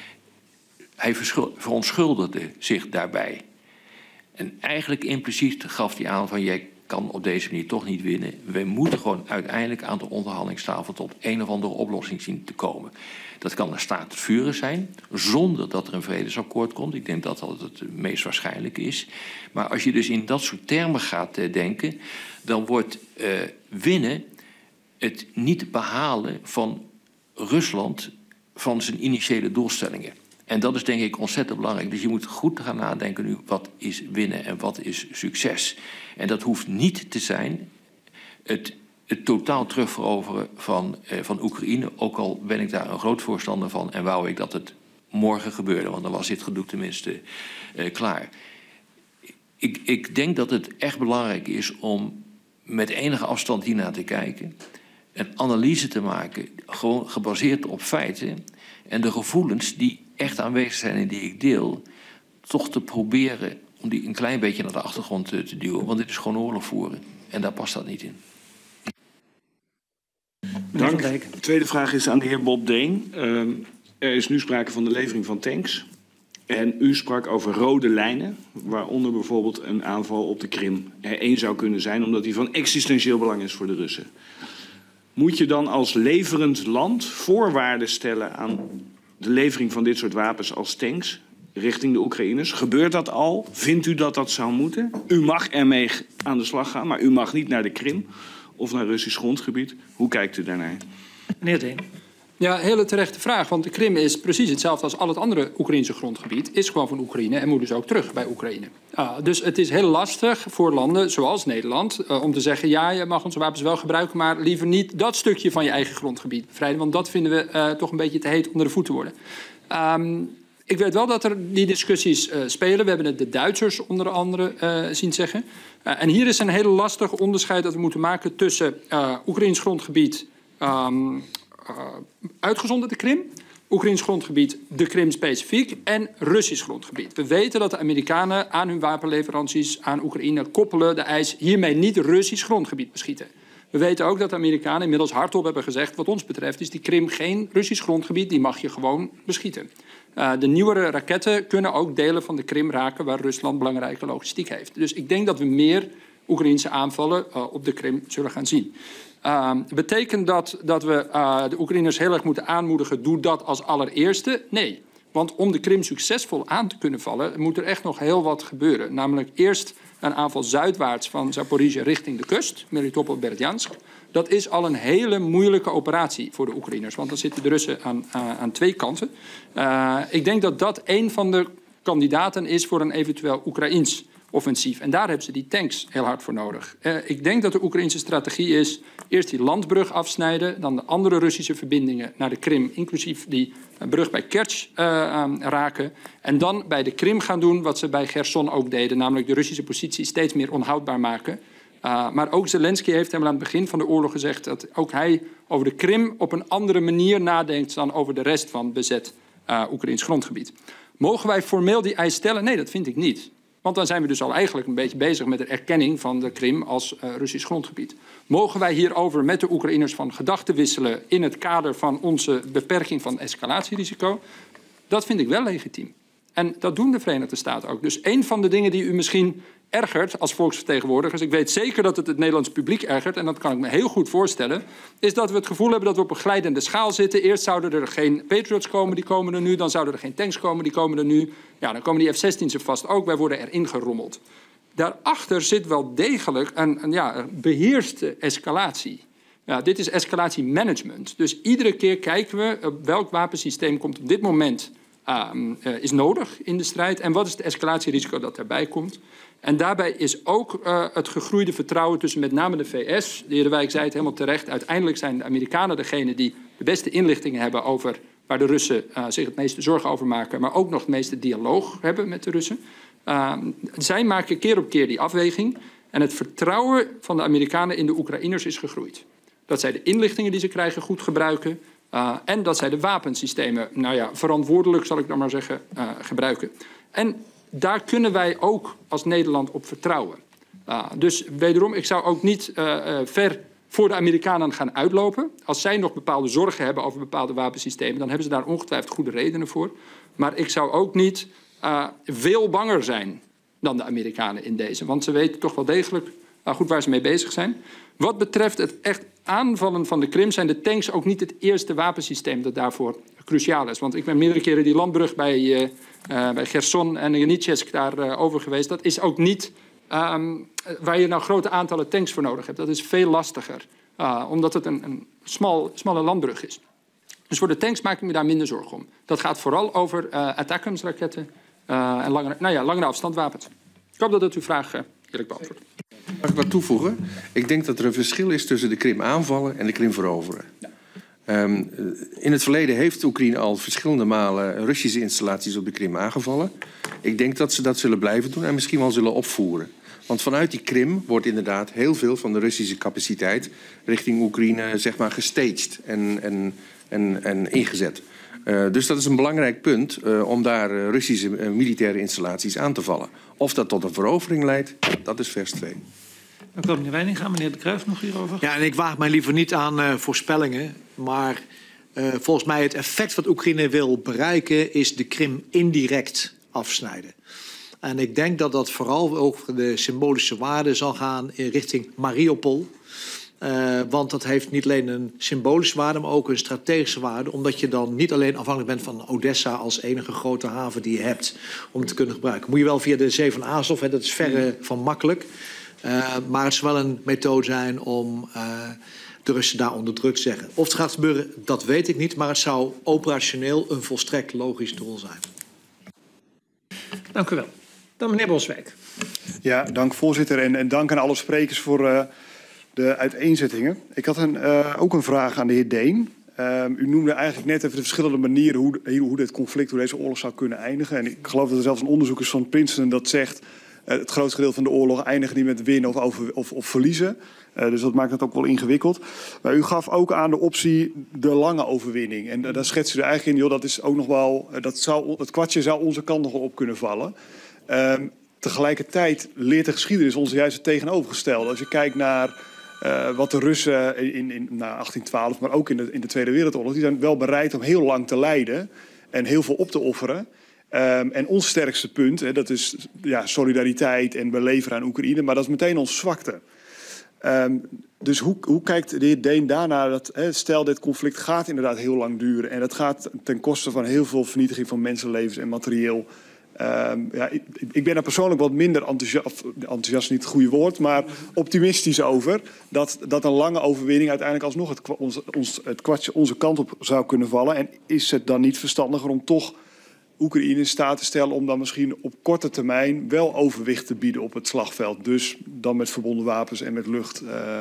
hij verontschuldigde zich daarbij. En eigenlijk impliciet gaf hij aan van jij kan op deze manier toch niet winnen. Wij moeten gewoon uiteindelijk aan de onderhandelingstafel tot een of andere oplossing zien te komen. Dat kan een staakt het vuren zijn, zonder dat er een vredesakkoord komt. Ik denk dat dat het meest waarschijnlijk is. Maar als je dus in dat soort termen gaat denken, dan wordt winnen het niet behalen van Rusland van zijn initiële doelstellingen. En dat is denk ik ontzettend belangrijk. Dus je moet goed gaan nadenken nu, wat is winnen en wat is succes? En dat hoeft niet te zijn het totaal terugveroveren van Oekraïne. Ook al ben ik daar een groot voorstander van en wou ik dat het morgen gebeurde. Want dan was dit gedoe tenminste klaar. Ik denk dat het echt belangrijk is om met enige afstand hiernaar te kijken. Een analyse te maken, gewoon gebaseerd op feiten. En de gevoelens die echt aanwezig zijn en die ik deel, toch te proberen om die een klein beetje naar de achtergrond te duwen. Want dit is gewoon oorlog voeren. En daar past dat niet in. Dank. De tweede vraag is aan de heer Bob Deen. Er is nu sprake van de levering van tanks. En u sprak over rode lijnen, waaronder bijvoorbeeld een aanval op de Krim er één zou kunnen zijn, omdat die van existentieel belang is voor de Russen. Moet je dan als leverend land voorwaarden stellen aan de levering van dit soort wapens als tanks richting de Oekraïners? Gebeurt dat al? Vindt u dat dat zou moeten? U mag ermee aan de slag gaan, maar u mag niet naar de Krim of naar Russisch grondgebied. Hoe kijkt u daarnaar? Meneer Deen. Ja, hele terechte vraag. Want de Krim is precies hetzelfde als al het andere Oekraïnse grondgebied. Is gewoon van Oekraïne en moet dus ook terug bij Oekraïne. Dus het is heel lastig voor landen zoals Nederland om te zeggen, ja, je mag onze wapens wel gebruiken, maar liever niet dat stukje van je eigen grondgebied bevrijden. Want dat vinden we toch een beetje te heet onder de voet te worden. Ik weet wel dat er die discussies spelen. We hebben het de Duitsers onder andere zien zeggen. En hier is een heel lastig onderscheid dat we moeten maken tussen Oekraïns grondgebied, uitgezonderd de Krim, Oekraïns grondgebied, de Krim specifiek, en Russisch grondgebied. We weten dat de Amerikanen aan hun wapenleveranties aan Oekraïne koppelen de eis hiermee niet Russisch grondgebied beschieten. We weten ook dat de Amerikanen inmiddels hardop hebben gezegd, wat ons betreft is die Krim geen Russisch grondgebied, die mag je gewoon beschieten. De nieuwere raketten kunnen ook delen van de Krim raken waar Rusland belangrijke logistiek heeft. Dus ik denk dat we meer Oekraïnse aanvallen op de Krim zullen gaan zien. Betekent dat we de Oekraïners heel erg moeten aanmoedigen, doe dat als allereerste? Nee, want om de Krim succesvol aan te kunnen vallen, moet er echt nog heel wat gebeuren. Namelijk eerst een aanval zuidwaarts van Zaporizhzhia richting de kust, Melitopol, Berdjansk. Dat is al een hele moeilijke operatie voor de Oekraïners, want dan zitten de Russen aan twee kanten. Ik denk dat dat een van de kandidaten is voor een eventueel Oekraïns offensief. En daar hebben ze die tanks heel hard voor nodig. Ik denk dat de Oekraïnse strategie is eerst die landbrug afsnijden, dan de andere Russische verbindingen naar de Krim, inclusief die brug bij Kerch raken. En dan bij de Krim gaan doen wat ze bij Gerson ook deden, namelijk de Russische positie steeds meer onhoudbaar maken. Maar ook Zelensky heeft hem aan het begin van de oorlog gezegd dat ook hij over de Krim op een andere manier nadenkt dan over de rest van bezet Oekraïns grondgebied. Mogen wij formeel die eis stellen? Nee, dat vind ik niet. Want dan zijn we dus al eigenlijk een beetje bezig met de erkenning van de Krim als Russisch grondgebied. Mogen wij hierover met de Oekraïners van gedachten wisselen in het kader van onze beperking van escalatierisico? Dat vind ik wel legitiem. En dat doen de Verenigde Staten ook. Dus een van de dingen die u misschien ergert als volksvertegenwoordigers, ik weet zeker dat het Nederlands publiek ergert, en dat kan ik me heel goed voorstellen, is dat we het gevoel hebben dat we op een glijdende schaal zitten. Eerst zouden er geen Patriots komen, die komen er nu. Dan zouden er geen tanks komen, die komen er nu. Ja, dan komen die F-16's er vast ook. Wij worden erin gerommeld. Daarachter zit wel degelijk een beheerste escalatie. Ja, dit is escalatiemanagement. Dus iedere keer kijken we op welk wapensysteem komt op dit moment is nodig in de strijd. En wat is het escalatierisico dat daarbij komt. En daarbij is ook het gegroeide vertrouwen tussen met name de VS. De heer De Wijk zei het helemaal terecht. Uiteindelijk zijn de Amerikanen degene die de beste inlichtingen hebben over waar de Russen zich het meeste zorgen over maken. Maar ook nog het meeste dialoog hebben met de Russen. Zij maken keer op keer die afweging. En het vertrouwen van de Amerikanen in de Oekraïners is gegroeid. Dat zij de inlichtingen die ze krijgen goed gebruiken. En dat zij de wapensystemen, verantwoordelijk zal ik dan maar zeggen, gebruiken. En daar kunnen wij ook als Nederland op vertrouwen. Dus wederom, ik zou ook niet ver voor de Amerikanen gaan uitlopen. Als zij nog bepaalde zorgen hebben over bepaalde wapensystemen, dan hebben ze daar ongetwijfeld goede redenen voor. Maar ik zou ook niet veel banger zijn dan de Amerikanen in deze. Want ze weten toch wel degelijk goed waar ze mee bezig zijn. Wat betreft het echt aanvallen van de Krim zijn de tanks ook niet het eerste wapensysteem dat daarvoor cruciaal is. Want ik ben meerdere keren die landbrug bij Gerson en Genitschevsk daar over geweest. Dat is ook niet waar je nou grote aantallen tanks voor nodig hebt. Dat is veel lastiger, omdat het een smalle landbrug is. Dus voor de tanks maak ik me daar minder zorgen om. Dat gaat vooral over ATACMS-raketten en langere afstandwapens. Ik hoop dat het uw vraag eerlijk beantwoordt. Mag ik wat toevoegen? Ik denk dat er een verschil is tussen de Krim aanvallen en de Krim veroveren. Ja. In het verleden heeft Oekraïne al verschillende malen Russische installaties op de Krim aangevallen. Ik denk dat ze dat zullen blijven doen en misschien wel zullen opvoeren. Want vanuit die Krim wordt inderdaad heel veel van de Russische capaciteit richting Oekraïne zeg maar gestaged en ingezet. Dus dat is een belangrijk punt om daar Russische militaire installaties aan te vallen. Of dat tot een verovering leidt, dat is vers 2. Dank u wel, meneer Weininga. Meneer De Cruijff nog hierover? Ja, en ik waag mij liever niet aan voorspellingen. Maar volgens mij het effect wat Oekraïne wil bereiken is de Krim indirect afsnijden. En ik denk dat dat vooral over de symbolische waarde zal gaan in richting Mariupol. Want dat heeft niet alleen een symbolische waarde, maar ook een strategische waarde. Omdat je dan niet alleen afhankelijk bent van Odessa als enige grote haven die je hebt om het te kunnen gebruiken. Moet je wel via de Zee van Azov, dat is verre van makkelijk. Maar het zal wel een methode zijn om de Russen daar onder druk te zeggen. Of het gaat gebeuren, dat weet ik niet. Maar het zou operationeel een volstrekt logisch doel zijn. Dank u wel. Dan meneer Boswijk. Ja, dank voorzitter. En dank aan alle sprekers voor de uiteenzettingen. Ik had ook een vraag aan de heer Deen. U noemde eigenlijk net even de verschillende manieren hoe dit conflict, hoe deze oorlog zou kunnen eindigen. En ik geloof dat er zelfs een onderzoek is van Princeton dat zegt het grootste gedeelte van de oorlog eindigen die met winnen of verliezen. Dus dat maakt het ook wel ingewikkeld. Maar u gaf ook aan de optie de lange overwinning. En daar schetst u er eigenlijk in, joh, dat is ook nog wel, het kwartje zou onze kant nog wel op kunnen vallen. Tegelijkertijd leert de geschiedenis ons juist het tegenovergestelde. Als je kijkt naar wat de Russen in 1812, maar ook in de Tweede Wereldoorlog, die zijn wel bereid om heel lang te lijden en heel veel op te offeren. En ons sterkste punt, dat is solidariteit en we leveren aan Oekraïne, maar dat is meteen onze zwakte. Dus hoe kijkt de heer Deen daarnaar dat, stel dit conflict gaat inderdaad heel lang duren en dat gaat ten koste van heel veel vernietiging van mensenlevens en materieel. Ik ben daar persoonlijk wat minder enthousiast, niet het goede woord, maar optimistisch over. Dat een lange overwinning uiteindelijk alsnog het kwartje onze kant op zou kunnen vallen. En is het dan niet verstandiger om toch Oekraïne in staat te stellen om dan misschien op korte termijn wel overwicht te bieden op het slagveld. Dus dan met verbonden wapens en met lucht.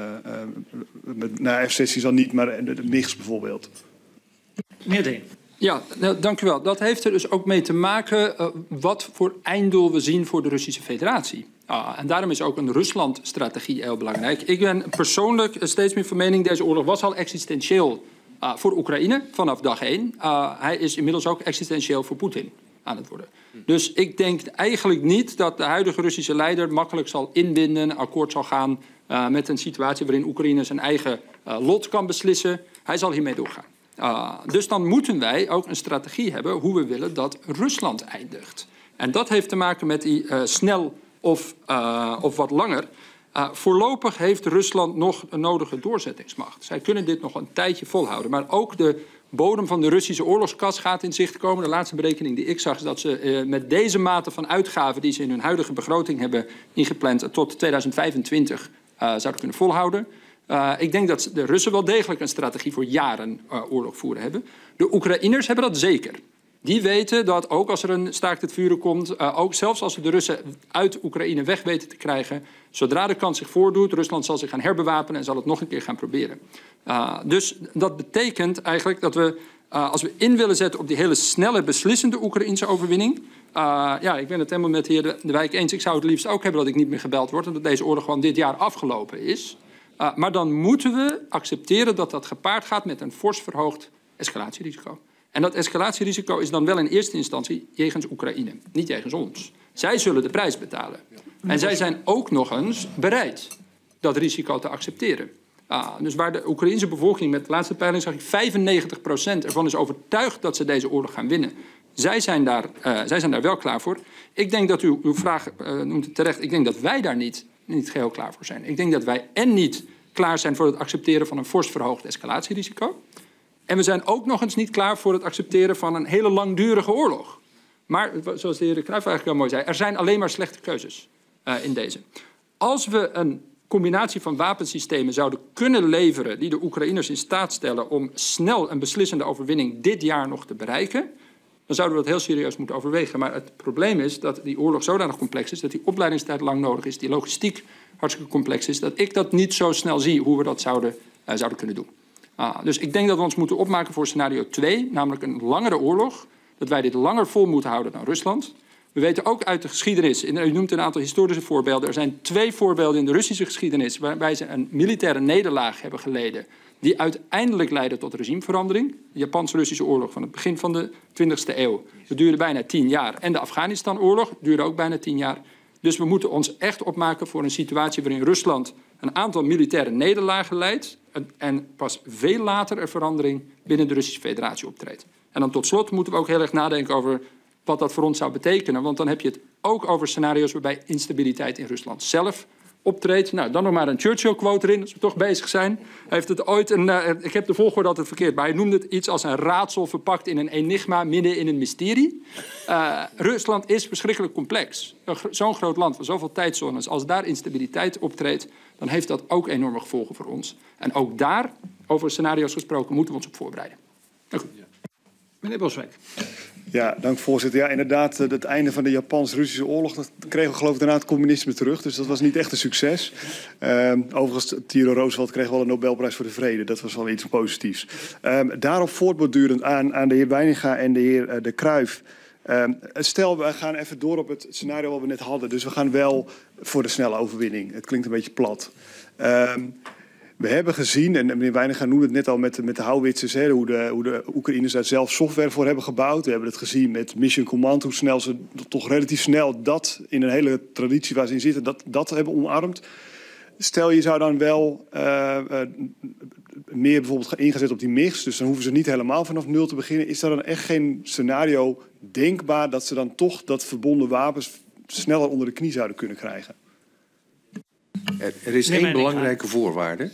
F-16's dan niet, maar de MIGs bijvoorbeeld. Meneer Deen. Ja, dank u wel. Dat heeft er dus ook mee te maken wat voor einddoel we zien voor de Russische Federatie. En daarom is ook een Rusland-strategie heel belangrijk. Ik ben persoonlijk steeds meer van mening, deze oorlog was al existentieel voor Oekraïne vanaf dag 1. Hij is inmiddels ook existentieel voor Poetin aan het worden. Dus ik denk eigenlijk niet dat de huidige Russische leider makkelijk zal inbinden, akkoord zal gaan met een situatie waarin Oekraïne zijn eigen lot kan beslissen. Hij zal hiermee doorgaan. Dus dan moeten wij ook een strategie hebben hoe we willen dat Rusland eindigt. En dat heeft te maken met die snel of wat langer. Voorlopig heeft Rusland nog een nodige doorzettingsmacht. Zij kunnen dit nog een tijdje volhouden. Maar ook de bodem van de Russische oorlogskas gaat in zicht komen. De laatste berekening die ik zag is dat ze met deze mate van uitgaven die ze in hun huidige begroting hebben ingepland tot 2025 zouden kunnen volhouden. Ik denk dat de Russen wel degelijk een strategie voor jaren oorlog voeren hebben. De Oekraïners hebben dat zeker. Die weten dat ook als er een staakt het vuren komt, ook zelfs als we de Russen uit Oekraïne weg weten te krijgen, zodra de kans zich voordoet, Rusland zal zich gaan herbewapenen en zal het nog een keer gaan proberen. Dus dat betekent eigenlijk dat we, als we in willen zetten op die hele snelle, beslissende Oekraïnse overwinning, ik ben het helemaal met de heer De Wijk eens. Ik zou het liefst ook hebben dat ik niet meer gebeld word en dat deze oorlog gewoon dit jaar afgelopen is. Maar dan moeten we accepteren dat dat gepaard gaat met een fors verhoogd escalatierisico. En dat escalatierisico is dan wel in eerste instantie jegens Oekraïne, niet jegens ons. Zij zullen de prijs betalen. En zij zijn ook nog eens bereid dat risico te accepteren. Dus waar de Oekraïnse bevolking met de laatste peiling zag ik 95% ervan is overtuigd dat ze deze oorlog gaan winnen. Zij zijn daar wel klaar voor. Ik denk dat uw vraag noemt het terecht. Ik denk dat wij daar niet geheel klaar voor zijn. Ik denk dat wij niet klaar zijn voor het accepteren van een fors verhoogd escalatierisico. En we zijn ook nog eens niet klaar voor het accepteren van een hele langdurige oorlog. Maar, zoals de heer Cruijff eigenlijk heel mooi zei, er zijn alleen maar slechte keuzes in deze. Als we een combinatie van wapensystemen zouden kunnen leveren die de Oekraïners in staat stellen om snel een beslissende overwinning dit jaar nog te bereiken, dan zouden we dat heel serieus moeten overwegen. Maar het probleem is dat die oorlog zodanig complex is, dat die opleidingstijd lang nodig is, die logistiek hartstikke complex is, dat ik dat niet zo snel zie hoe we dat zouden kunnen doen. Dus ik denk dat we ons moeten opmaken voor scenario 2, namelijk een langere oorlog. Dat wij dit langer vol moeten houden dan Rusland. We weten ook uit de geschiedenis, u noemt een aantal historische voorbeelden. Er zijn 2 voorbeelden in de Russische geschiedenis waarbij ze een militaire nederlaag hebben geleden die uiteindelijk leidde tot regimeverandering. De Japans-Russische oorlog van het begin van de 20e eeuw. Dat duurde bijna 10 jaar. En de Afghanistan-oorlog duurde ook bijna 10 jaar. Dus we moeten ons echt opmaken voor een situatie waarin Rusland een aantal militaire nederlagen leidt en pas veel later er verandering binnen de Russische Federatie optreedt. En dan tot slot moeten we ook heel erg nadenken over wat dat voor ons zou betekenen. Want dan heb je het ook over scenario's waarbij instabiliteit in Rusland zelf optreedt. Nou, dan nog maar een Churchill-quote erin, als we toch bezig zijn. Hij heeft het ooit ik heb de volgorde altijd verkeerd, maar hij noemde het iets als een raadsel verpakt in een enigma midden in een mysterie. Rusland is verschrikkelijk complex. Zo'n groot land van zoveel tijdzones, als daar instabiliteit optreedt, dan heeft dat ook enorme gevolgen voor ons. En ook daar, over scenario's gesproken, moeten we ons op voorbereiden. Dank u. Meneer Boswijk. Ja, dank voorzitter. Ja, inderdaad, het einde van de Japans-Russische oorlog, dat kregen we geloof ik daarna het communisme terug. Dus dat was niet echt een succes. Overigens, Theodore Roosevelt kreeg wel een Nobelprijs voor de vrede. Dat was wel iets positiefs. Daarop voortbordurend aan de heer Wijninga en de heer De Cruijff. Stel, we gaan even door op het scenario wat we net hadden. Dus we gaan wel voor de snelle overwinning. Het klinkt een beetje plat. We hebben gezien, en meneer Wijninga noemde het net al met de houwitsers, hoe de Oekraïners daar zelf software voor hebben gebouwd. We hebben het gezien met Mission Command, hoe snel ze toch relatief snel dat in een hele traditie waar ze in zitten, dat hebben omarmd. Stel, je zou dan wel meer bijvoorbeeld gaan ingezet op die mix, dus dan hoeven ze niet helemaal vanaf nul te beginnen. Is er dan echt geen scenario denkbaar dat ze dan toch dat verbonden wapens sneller onder de knie zouden kunnen krijgen? Er is één belangrijke voorwaarde.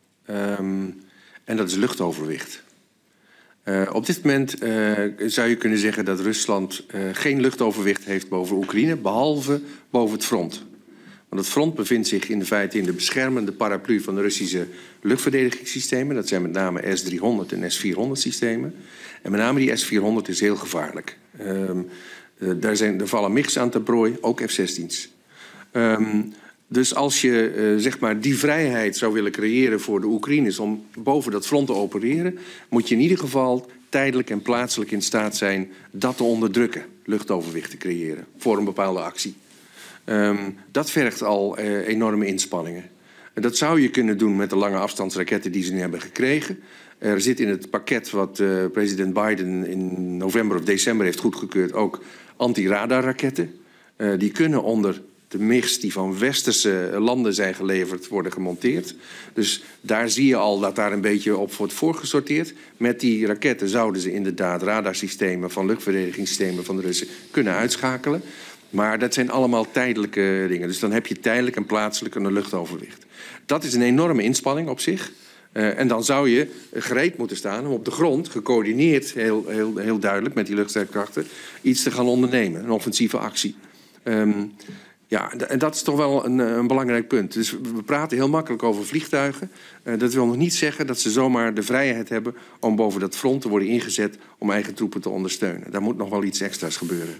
En dat is luchtoverwicht. Op dit moment zou je kunnen zeggen dat Rusland geen luchtoverwicht heeft boven Oekraïne, behalve boven het front. Want het front bevindt zich in feite in de beschermende paraplu van de Russische luchtverdedigingssystemen. Dat zijn met name S-300 en S-400 systemen. En met name die S-400 is heel gevaarlijk. Er vallen MiGs aan te prooi, ook F-16's. Dus als je zeg maar die vrijheid zou willen creëren voor de Oekraïners om boven dat front te opereren, moet je in ieder geval tijdelijk en plaatselijk in staat zijn dat te onderdrukken, luchtoverwicht te creëren voor een bepaalde actie. Dat vergt al enorme inspanningen. En dat zou je kunnen doen met de lange afstandsraketten die ze nu hebben gekregen. Er zit in het pakket wat president Biden in november of december heeft goedgekeurd ook anti-radarraketten. Die kunnen onder de mix die van westerse landen zijn geleverd worden gemonteerd. Dus daar zie je al dat daar een beetje op wordt voorgesorteerd. Met die raketten zouden ze inderdaad radarsystemen van luchtverdedigingssystemen van de Russen kunnen uitschakelen. Maar dat zijn allemaal tijdelijke dingen. Dus dan heb je tijdelijk en plaatselijk een luchtoverwicht. Dat is een enorme inspanning op zich. En dan zou je gereed moeten staan om op de grond, gecoördineerd, heel duidelijk met die luchtstrijdkrachten, iets te gaan ondernemen. Een offensieve actie. Ja, en dat is toch wel een belangrijk punt. Dus we praten heel makkelijk over vliegtuigen. Dat wil nog niet zeggen dat ze zomaar de vrijheid hebben om boven dat front te worden ingezet om eigen troepen te ondersteunen. Daar moet nog wel iets extra's gebeuren.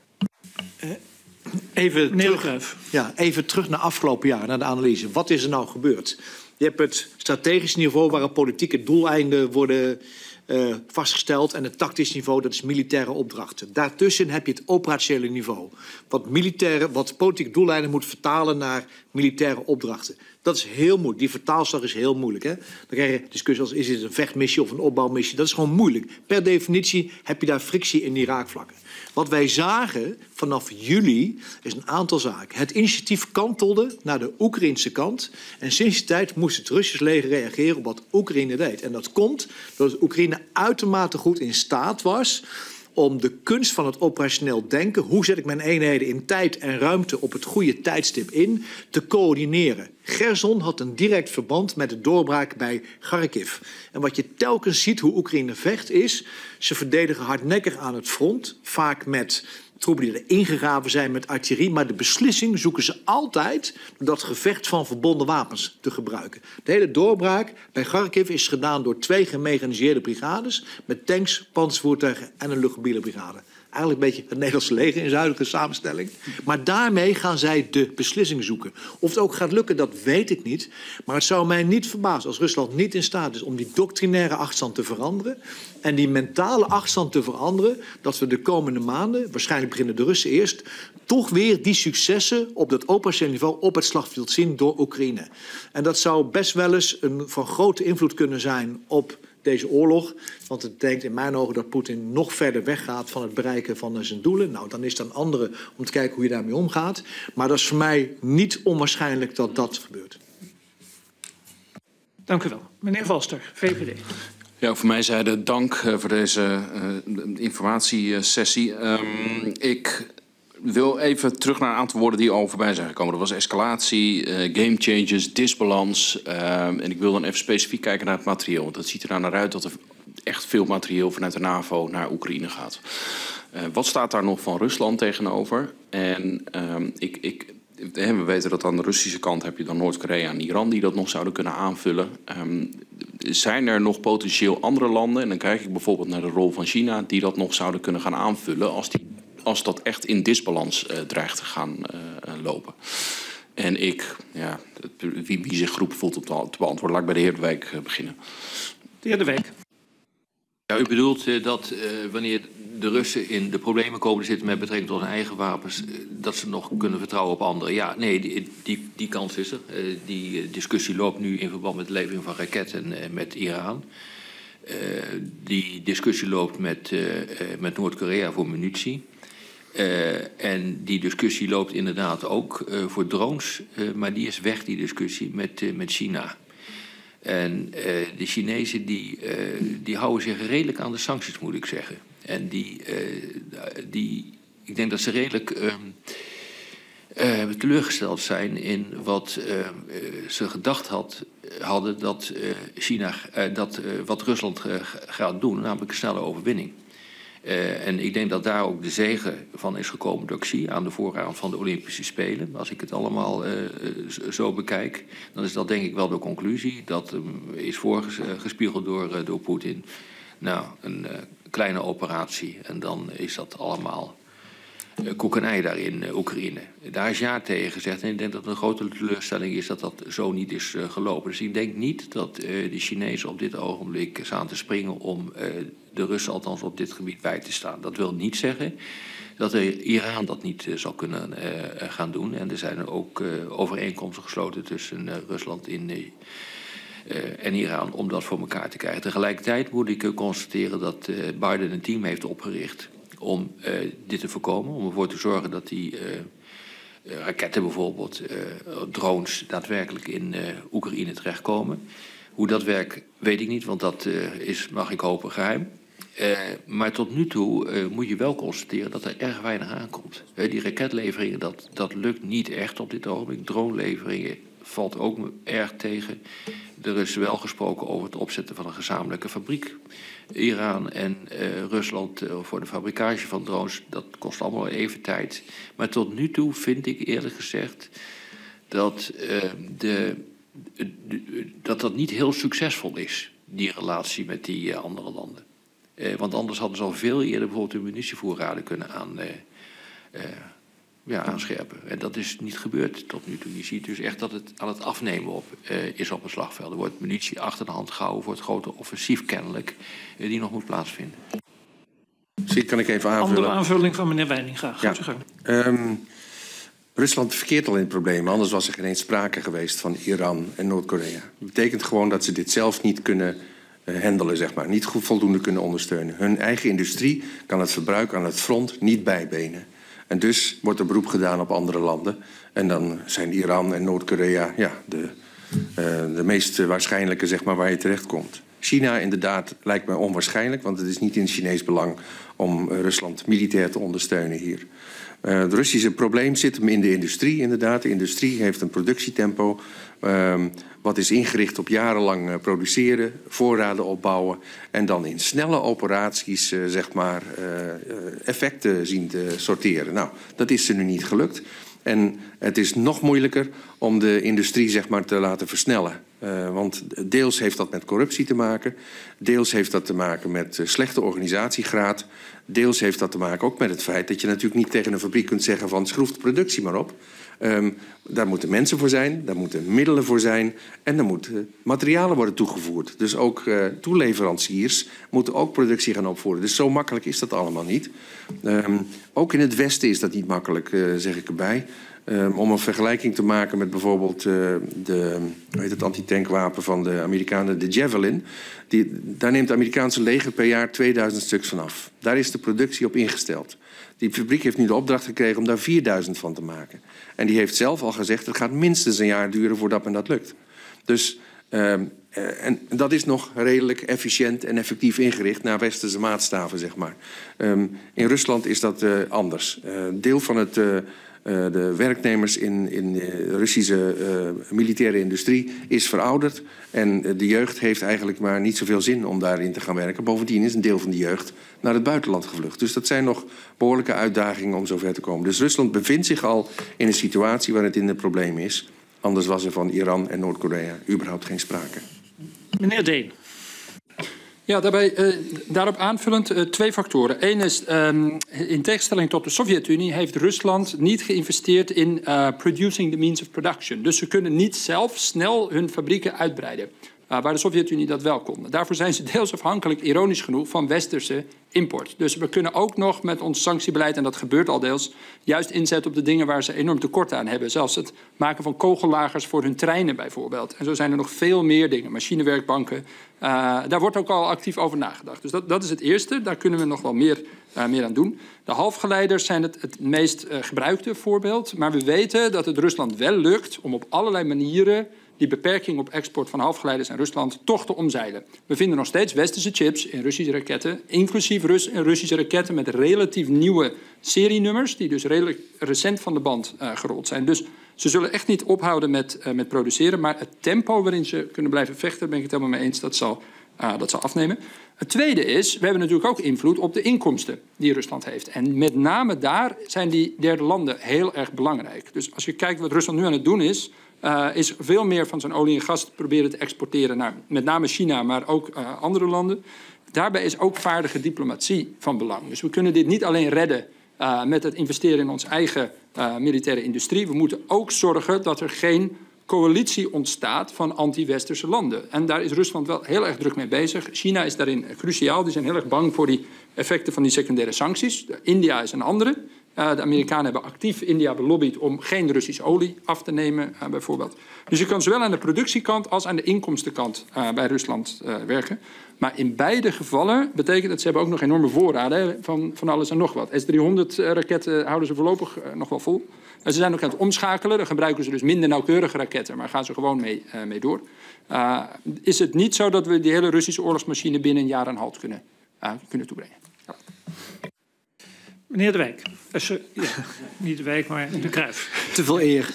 Even terug naar afgelopen jaar, naar de analyse. Wat is er nou gebeurd? Je hebt het strategisch niveau waar politieke doeleinden worden vastgesteld. En het tactisch niveau, dat is militaire opdrachten. Daartussen heb je het operationele niveau. Wat politieke doeleinden moet vertalen naar militaire opdrachten. Dat is heel moeilijk. Die vertaalslag is heel moeilijk. Hè? Dan krijg je discussie als, is dit een vechtmissie of een opbouwmissie? Dat is gewoon moeilijk. Per definitie heb je daar frictie in die raakvlakken. Wat wij zagen vanaf juli is een aantal zaken. Het initiatief kantelde naar de Oekraïnse kant. En sinds die tijd moest het Russisch leger reageren op wat Oekraïne deed. En dat komt doordat Oekraïne uitermate goed in staat was om de kunst van het operationeel denken, hoe zet ik mijn eenheden in tijd en ruimte op het goede tijdstip in, te coördineren. Gerson had een direct verband met de doorbraak bij Kharkiv. En wat je telkens ziet hoe Oekraïne vecht is, ze verdedigen hardnekkig aan het front, vaak met troepen die er ingegraven zijn met artillerie, maar de beslissing zoeken ze altijd door dat gevecht van verbonden wapens te gebruiken. De hele doorbraak bij Kharkiv is gedaan door 2 gemechaniseerde brigades met tanks, panzervoertuigen en een luchtmobiele brigade. Eigenlijk een beetje het Nederlandse leger in zuidelijke samenstelling. Maar daarmee gaan zij de beslissing zoeken. Of het ook gaat lukken, dat weet ik niet. Maar het zou mij niet verbazen als Rusland niet in staat is om die doctrinaire achterstand te veranderen en die mentale achterstand te veranderen, dat we de komende maanden, waarschijnlijk beginnen de Russen eerst, toch weer die successen op dat operationeel niveau op het slagveld zien door Oekraïne. En dat zou best wel eens van grote invloed kunnen zijn op deze oorlog. Want het betekent in mijn ogen dat Poetin nog verder weggaat van het bereiken van zijn doelen. Nou, dan is het aan anderen om te kijken hoe je daarmee omgaat. Maar dat is voor mij niet onwaarschijnlijk dat dat gebeurt. Dank u wel. Meneer Valster, VVD. Ja, voor mij zijde dank voor deze informatiesessie. Ik wil even terug naar een aantal woorden die al voorbij zijn gekomen. Dat was escalatie, game changes, disbalans. En ik wil dan even specifiek kijken naar het materieel. Want het ziet er nou naar uit dat er echt veel materieel vanuit de NAVO naar Oekraïne gaat. Wat staat daar nog van Rusland tegenover? En we weten dat aan de Russische kant heb je dan Noord-Korea en Iran die dat nog zouden kunnen aanvullen. Zijn er nog potentieel andere landen, en dan kijk ik bijvoorbeeld naar de rol van China, die dat nog zouden kunnen gaan aanvullen als dat echt in disbalans dreigt te gaan lopen. En wie zich geroepen voelt om te beantwoorden, laat ik bij de heer De Wijk beginnen. De heer De Wijk. Ja, u bedoelt dat wanneer de Russen in de problemen komen zitten met betrekking tot hun eigen wapens, dat ze nog kunnen vertrouwen op anderen. Ja, nee, die kans is er. Die discussie loopt nu in verband met de levering van raketten met Iran. Die discussie loopt met Noord-Korea voor munitie. En die discussie loopt inderdaad ook voor drones, maar die is weg, die discussie, met China. En de Chinezen die houden zich redelijk aan de sancties, moet ik zeggen. En ik denk dat ze redelijk teleurgesteld zijn in wat ze gedacht hadden dat China, wat Rusland gaat doen, namelijk een snelle overwinning. En ik denk dat daar ook de zege van is gekomen door Xi aan de vooravond van de Olympische Spelen. Als ik het allemaal zo bekijk, dan is dat denk ik wel de conclusie. Dat is voorgespiegeld door Poetin. Nou, een kleine operatie en dan is dat allemaal koekenij daar in Oekraïne. Daar is ja tegen gezegd en ik denk dat het een grote teleurstelling is dat dat zo niet is gelopen. Dus ik denk niet dat de Chinezen op dit ogenblik staan te springen om de Russen althans op dit gebied bij te staan. Dat wil niet zeggen dat Iran dat niet zal kunnen gaan doen. En er zijn er ook overeenkomsten gesloten tussen Rusland en Iran om dat voor elkaar te krijgen. Tegelijkertijd moet ik constateren dat Biden een team heeft opgericht om dit te voorkomen. Om ervoor te zorgen dat die raketten bijvoorbeeld, drones daadwerkelijk in Oekraïne terechtkomen. Hoe dat werkt, weet ik niet, want dat is, mag ik hopen, geheim. Maar tot nu toe moet je wel constateren dat er erg weinig aankomt. Die raketleveringen, dat lukt niet echt op dit ogenblik. Droneleveringen valt ook erg tegen. Er is wel gesproken over het opzetten van een gezamenlijke fabriek. Iran en Rusland voor de fabrikage van drones, dat kost allemaal even tijd. Maar tot nu toe vind ik eerlijk gezegd dat dat niet heel succesvol is, die relatie met die andere landen. Want anders hadden ze al veel eerder bijvoorbeeld de munitievoorraden kunnen aanscherpen. En dat is niet gebeurd tot nu toe. Je ziet dus echt dat het aan het afnemen is op het slagveld. Er wordt munitie achter de hand gehouden voor het grote offensief kennelijk die nog moet plaatsvinden. Zie, kan ik even aanvullen? Andere aanvulling van meneer Wijninga. Gaat u gang. Rusland verkeert al in het probleem. Anders was er geen eens sprake geweest van Iran en Noord-Korea. Dat betekent gewoon dat ze dit zelf niet kunnen handelen, zeg maar. Niet goed voldoende kunnen ondersteunen. Hun eigen industrie kan het verbruik aan het front niet bijbenen. En dus wordt er beroep gedaan op andere landen. En dan zijn Iran en Noord-Korea de meest waarschijnlijke, zeg maar, waar je terechtkomt. China inderdaad lijkt mij onwaarschijnlijk, want het is niet in het Chinees belang om Rusland militair te ondersteunen hier. Het Russische probleem zit hem in de industrie, inderdaad. De industrie heeft een productietempo wat is ingericht op jarenlang produceren, voorraden opbouwen en dan in snelle operaties zeg maar effecten zien te sorteren. Nou, dat is ze nu niet gelukt. En het is nog moeilijker om de industrie zeg maar te laten versnellen. Want deels heeft dat met corruptie te maken. Deels heeft dat te maken met slechte organisatiegraad. Deels heeft dat te maken ook met het feit dat je natuurlijk niet tegen een fabriek kunt zeggen van schroef de productie maar op. Daar moeten mensen voor zijn, daar moeten middelen voor zijn en er moeten materialen worden toegevoegd. Dus ook toeleveranciers moeten ook productie gaan opvoeren. Dus zo makkelijk is dat allemaal niet. Ook in het Westen is dat niet makkelijk, zeg ik erbij. Om een vergelijking te maken met bijvoorbeeld het antitankwapen van de Amerikanen, de Javelin. Daar neemt het Amerikaanse leger per jaar 2000 stuks vanaf. Daar is de productie op ingesteld. Die fabriek heeft nu de opdracht gekregen om daar 4000 van te maken. En die heeft zelf al gezegd, het gaat minstens een jaar duren voordat men dat lukt. Dus en dat is nog redelijk efficiënt en effectief ingericht naar westerse maatstaven, zeg maar. In Rusland is dat anders. Deel van de werknemers in de Russische militaire industrie is verouderd. En de jeugd heeft eigenlijk maar niet zoveel zin om daarin te gaan werken. Bovendien is een deel van de jeugd naar het buitenland gevlucht. Dus dat zijn nog behoorlijke uitdagingen om zover te komen. Dus Rusland bevindt zich al in een situatie waar het in een probleem is. Anders was er van Iran en Noord-Korea überhaupt geen sprake. Meneer Deen. Ja, daarop aanvullend 2 factoren. Eén is, in tegenstelling tot de Sovjet-Unie heeft Rusland niet geïnvesteerd in producing the means of production. Dus ze kunnen niet zelf snel hun fabrieken uitbreiden. Waar de Sovjet-Unie dat wel kon. Daarvoor zijn ze deels afhankelijk, ironisch genoeg, van westerse import. Dus we kunnen ook nog met ons sanctiebeleid, en dat gebeurt al deels, juist inzetten op de dingen waar ze enorm tekort aan hebben. Zelfs het maken van kogellagers voor hun treinen bijvoorbeeld. En zo zijn er nog veel meer dingen, machinewerkbanken. Daar wordt ook al actief over nagedacht. Dus dat is het eerste, daar kunnen we nog wel meer aan doen. De halfgeleiders zijn het meest gebruikte voorbeeld. Maar we weten dat het Rusland wel lukt om op allerlei manieren die beperking op export van halfgeleiders aan Rusland toch te omzeilen. We vinden nog steeds westerse chips in Russische raketten, inclusief Russische raketten met relatief nieuwe serienummers, die dus redelijk recent van de band gerold zijn. Dus ze zullen echt niet ophouden met produceren, maar het tempo waarin ze kunnen blijven vechten, ben ik het helemaal mee eens, dat zal afnemen. Het tweede is, we hebben natuurlijk ook invloed op de inkomsten die Rusland heeft. En met name daar zijn die derde landen heel erg belangrijk. Dus als je kijkt wat Rusland nu aan het doen is veel meer van zijn olie en gas proberen te exporteren naar met name China, maar ook andere landen. Daarbij is ook vaardige diplomatie van belang. Dus we kunnen dit niet alleen redden met het investeren in onze eigen militaire industrie. We moeten ook zorgen dat er geen coalitie ontstaat van anti-westerse landen. En daar is Rusland wel heel erg druk mee bezig. China is daarin cruciaal. Die zijn heel erg bang voor die effecten van die secundaire sancties. India is een andere. De Amerikanen hebben actief India belobbyd om geen Russische olie af te nemen, bijvoorbeeld. Dus je kan zowel aan de productiekant als aan de inkomstenkant bij Rusland werken. Maar in beide gevallen betekent dat ze hebben ook nog enorme voorraden van alles en nog wat. S-300-raketten houden ze voorlopig nog wel vol. Ze zijn ook aan het omschakelen. Dan gebruiken ze dus minder nauwkeurige raketten, maar gaan ze gewoon mee door. Is het niet zo dat we die hele Russische oorlogsmachine binnen een jaar aan halt kunnen toebrengen? Ja. Meneer De Wijk. Niet De Wijk, maar De Cruijff. Te veel eer.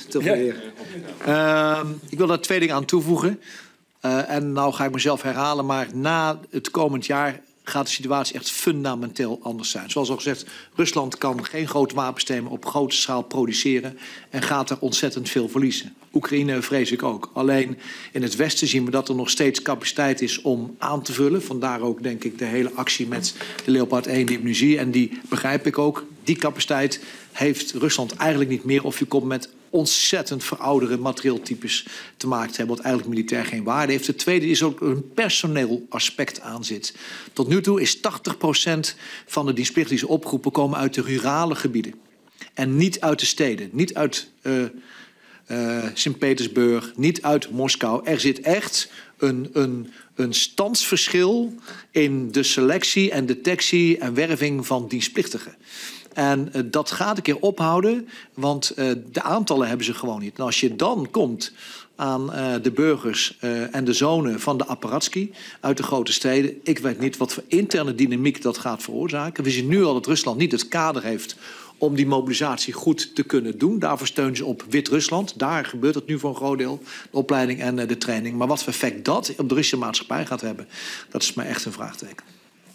Ik wil daar 2 dingen aan toevoegen. En nou ga ik mezelf herhalen, maar na het komend jaar gaat de situatie echt fundamenteel anders zijn. Zoals al gezegd, Rusland kan geen grote wapensystemen op grote schaal produceren en gaat er ontzettend veel verliezen. Oekraïne vrees ik ook. Alleen in het Westen zien we dat er nog steeds capaciteit is om aan te vullen. Vandaar ook denk ik de hele actie met de Leopard 1 die ik nu zie. En die begrijp ik ook. Die capaciteit heeft Rusland eigenlijk niet meer. Of je komt met ontzettend verouderde materieeltypes te maken te hebben, wat eigenlijk militair geen waarde heeft. Het tweede is ook een personeel aspect aan zit. Tot nu toe is 80% van de dienstplichtige opgeroepen komen uit de rurale gebieden. En niet uit de steden. Niet uit Sint-Petersburg, niet uit Moskou. Er zit echt een standsverschil in de selectie en detectie en werving van dienstplichtigen. En dat gaat een keer ophouden, want de aantallen hebben ze gewoon niet. En als je dan komt aan de burgers en de zonen van de apparatsky uit de grote steden, ik weet niet wat voor interne dynamiek dat gaat veroorzaken. We zien nu al dat Rusland niet het kader heeft om die mobilisatie goed te kunnen doen. Daarvoor steunen ze op Wit-Rusland. Daar gebeurt het nu voor een groot deel, de opleiding en de training. Maar wat voor effect dat op de Russische maatschappij gaat hebben, dat is mij echt een vraagteken.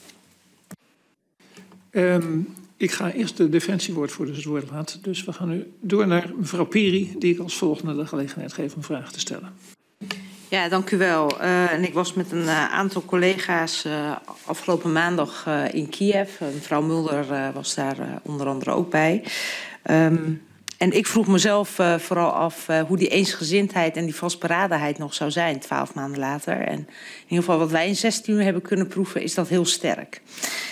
Ik ga eerst de defensiewoordvoerders het woord laten. Dus we gaan nu door naar mevrouw Piri, die ik als volgende de gelegenheid geef een vraag te stellen. Ja, dank u wel. En ik was met een aantal collega's afgelopen maandag in Kiev. Mevrouw Mulder was daar onder andere ook bij. En ik vroeg mezelf vooral af hoe die eensgezindheid en die vastberadenheid nog zou zijn 12 maanden later. En in ieder geval wat wij in 16 uur hebben kunnen proeven, is dat heel sterk.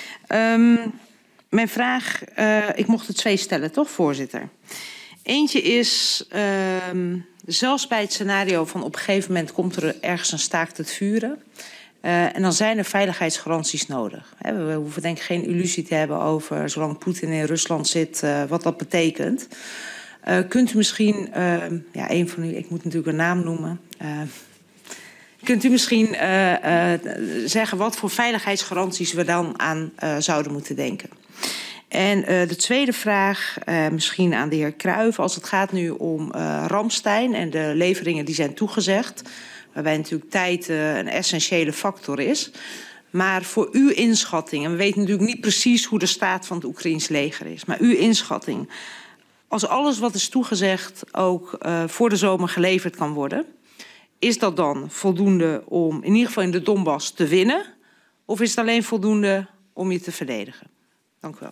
Mijn vraag, ik mocht er 2 stellen, toch, voorzitter? Eentje is, zelfs bij het scenario van op een gegeven moment komt er ergens een staakt het vuren. En dan zijn er veiligheidsgaranties nodig. We hoeven denk ik geen illusie te hebben over, zolang Poetin in Rusland zit, wat dat betekent. Kunt u misschien, ja, een van u, ik moet natuurlijk een naam noemen. Kunt u misschien zeggen wat voor veiligheidsgaranties we dan aan zouden moeten denken? En de tweede vraag, misschien aan de heer Cruijff, als het gaat nu om Ramstein en de leveringen die zijn toegezegd, waarbij natuurlijk tijd een essentiële factor is. Maar voor uw inschatting, en we weten natuurlijk niet precies hoe de staat van het Oekraïns leger is, maar uw inschatting, als alles wat is toegezegd ook voor de zomer geleverd kan worden, is dat dan voldoende om in ieder geval in de Donbass te winnen? Of is het alleen voldoende om je te verdedigen? Dank u wel.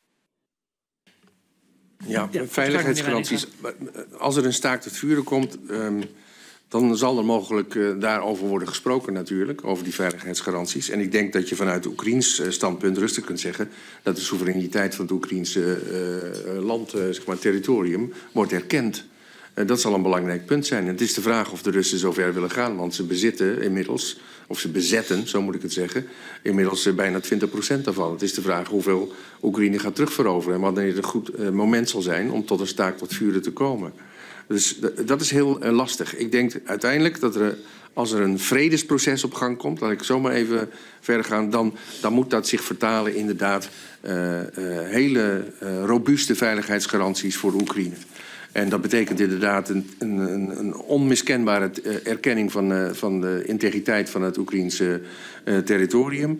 Ja, veiligheidsgaranties. Als er een staakt het vuren komt, dan zal er mogelijk daarover worden gesproken natuurlijk, over die veiligheidsgaranties. En ik denk dat je vanuit het Oekraïns standpunt rustig kunt zeggen dat de soevereiniteit van het Oekraïense land, zeg maar territorium, wordt erkend. Dat zal een belangrijk punt zijn. En het is de vraag of de Russen zover willen gaan, want ze bezitten inmiddels, of ze bezetten, zo moet ik het zeggen, inmiddels bijna 20% daarvan. Het is de vraag hoeveel Oekraïne gaat terugveroveren en wanneer het een goed moment zal zijn om tot een staakt tot vuren te komen. Dus dat is heel lastig. Ik denk uiteindelijk dat als er een vredesproces op gang komt, laat ik zomaar even verder gaan, dan moet dat zich vertalen inderdaad hele robuuste veiligheidsgaranties voor de Oekraïne. En dat betekent inderdaad een onmiskenbare erkenning van de integriteit van het Oekraïense territorium.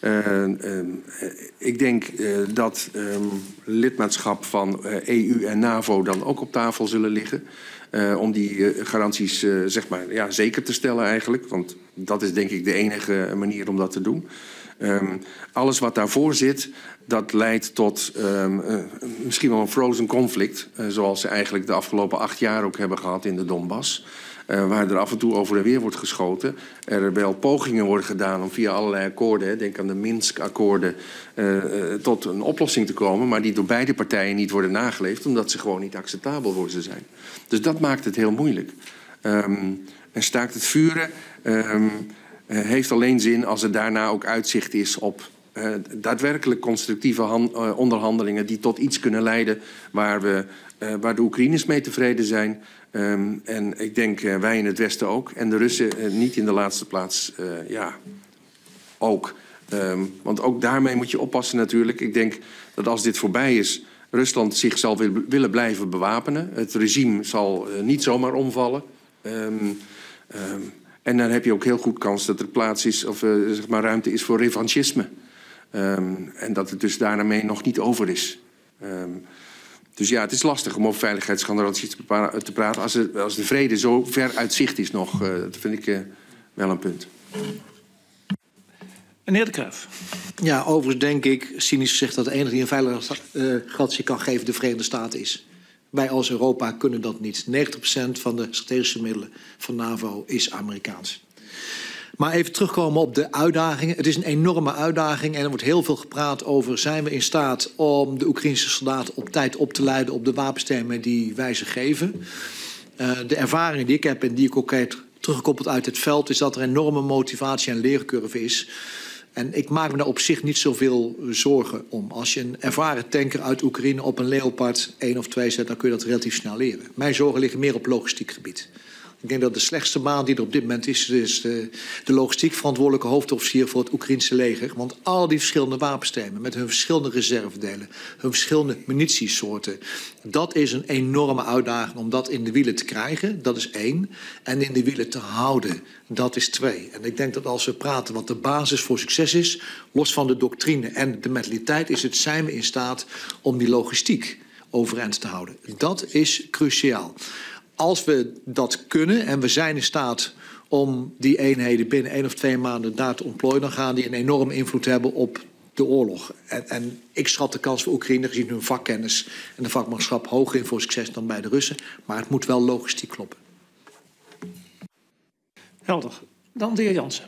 Ik denk dat lidmaatschap van EU en NAVO dan ook op tafel zullen liggen. om die garanties zeg maar, ja, zeker te stellen eigenlijk. Want dat is denk ik de enige manier om dat te doen. Alles wat daarvoor zit, dat leidt tot misschien wel een frozen conflict. Zoals ze eigenlijk de afgelopen 8 jaar ook hebben gehad in de Donbass. Waar er af en toe over en weer wordt geschoten. Er wel pogingen worden gedaan om via allerlei akkoorden, denk aan de Minsk-akkoorden, tot een oplossing te komen. Maar die door beide partijen niet worden nageleefd, omdat ze gewoon niet acceptabel voor ze zijn. Dus dat maakt het heel moeilijk. En staakt het vuren heeft alleen zin als er daarna ook uitzicht is op daadwerkelijk constructieve onderhandelingen die tot iets kunnen leiden waar de Oekraïners mee tevreden zijn. En ik denk wij in het Westen ook. En de Russen niet in de laatste plaats ook. Want ook daarmee moet je oppassen natuurlijk. Ik denk dat als dit voorbij is, Rusland zich zal willen blijven bewapenen. Het regime zal niet zomaar omvallen. En dan heb je ook heel goed kans dat er plaats is of zeg maar ruimte is voor revanchisme. En dat het dus daarmee nog niet over is. Dus ja, het is lastig om over veiligheidsgaranties te praten als de vrede zo ver uit zicht is nog. Dat vind ik wel een punt. Meneer De Cruijff. Ja, overigens denk ik, cynisch gezegd, dat de enige die een veiligheidsgarantie kan geven de Verenigde Staten is. Wij als Europa kunnen dat niet. 90% van de strategische middelen van NAVO is Amerikaans. Maar even terugkomen op de uitdagingen. Het is een enorme uitdaging en er wordt heel veel gepraat over, zijn we in staat om de Oekraïnse soldaten op tijd op te leiden op de wapensystemen die wij ze geven. De ervaringen die ik heb en die ik ook heb teruggekoppeld uit het veld, is dat er enorme motivatie en leercurve is. En ik maak me daar op zich niet zoveel zorgen om. Als je een ervaren tanker uit Oekraïne op een Leopard 1 of 2 zet, dan kun je dat relatief snel leren. Mijn zorgen liggen meer op logistiek gebied. Ik denk dat de slechtste baan die er op dit moment is de logistiek verantwoordelijke hoofdofficier voor het Oekraïnse leger. Want al die verschillende wapensystemen met hun verschillende reservedelen, hun verschillende munitiesoorten, dat is een enorme uitdaging om dat in de wielen te krijgen. Dat is 1. En in de wielen te houden. Dat is 2. En ik denk dat als we praten wat de basis voor succes is, los van de doctrine en de mentaliteit, is het zijn we in staat om die logistiek overeind te houden. Dat is cruciaal. Als we dat kunnen en we zijn in staat om die eenheden binnen 1 of 2 maanden daar te ontplooien, dan gaan die een enorme invloed hebben op de oorlog. En ik schat de kans voor Oekraïne gezien hun vakkennis en de vakmanschap hoger in voor succes dan bij de Russen. Maar het moet wel logistiek kloppen. Helder. Dan de heer Jansen.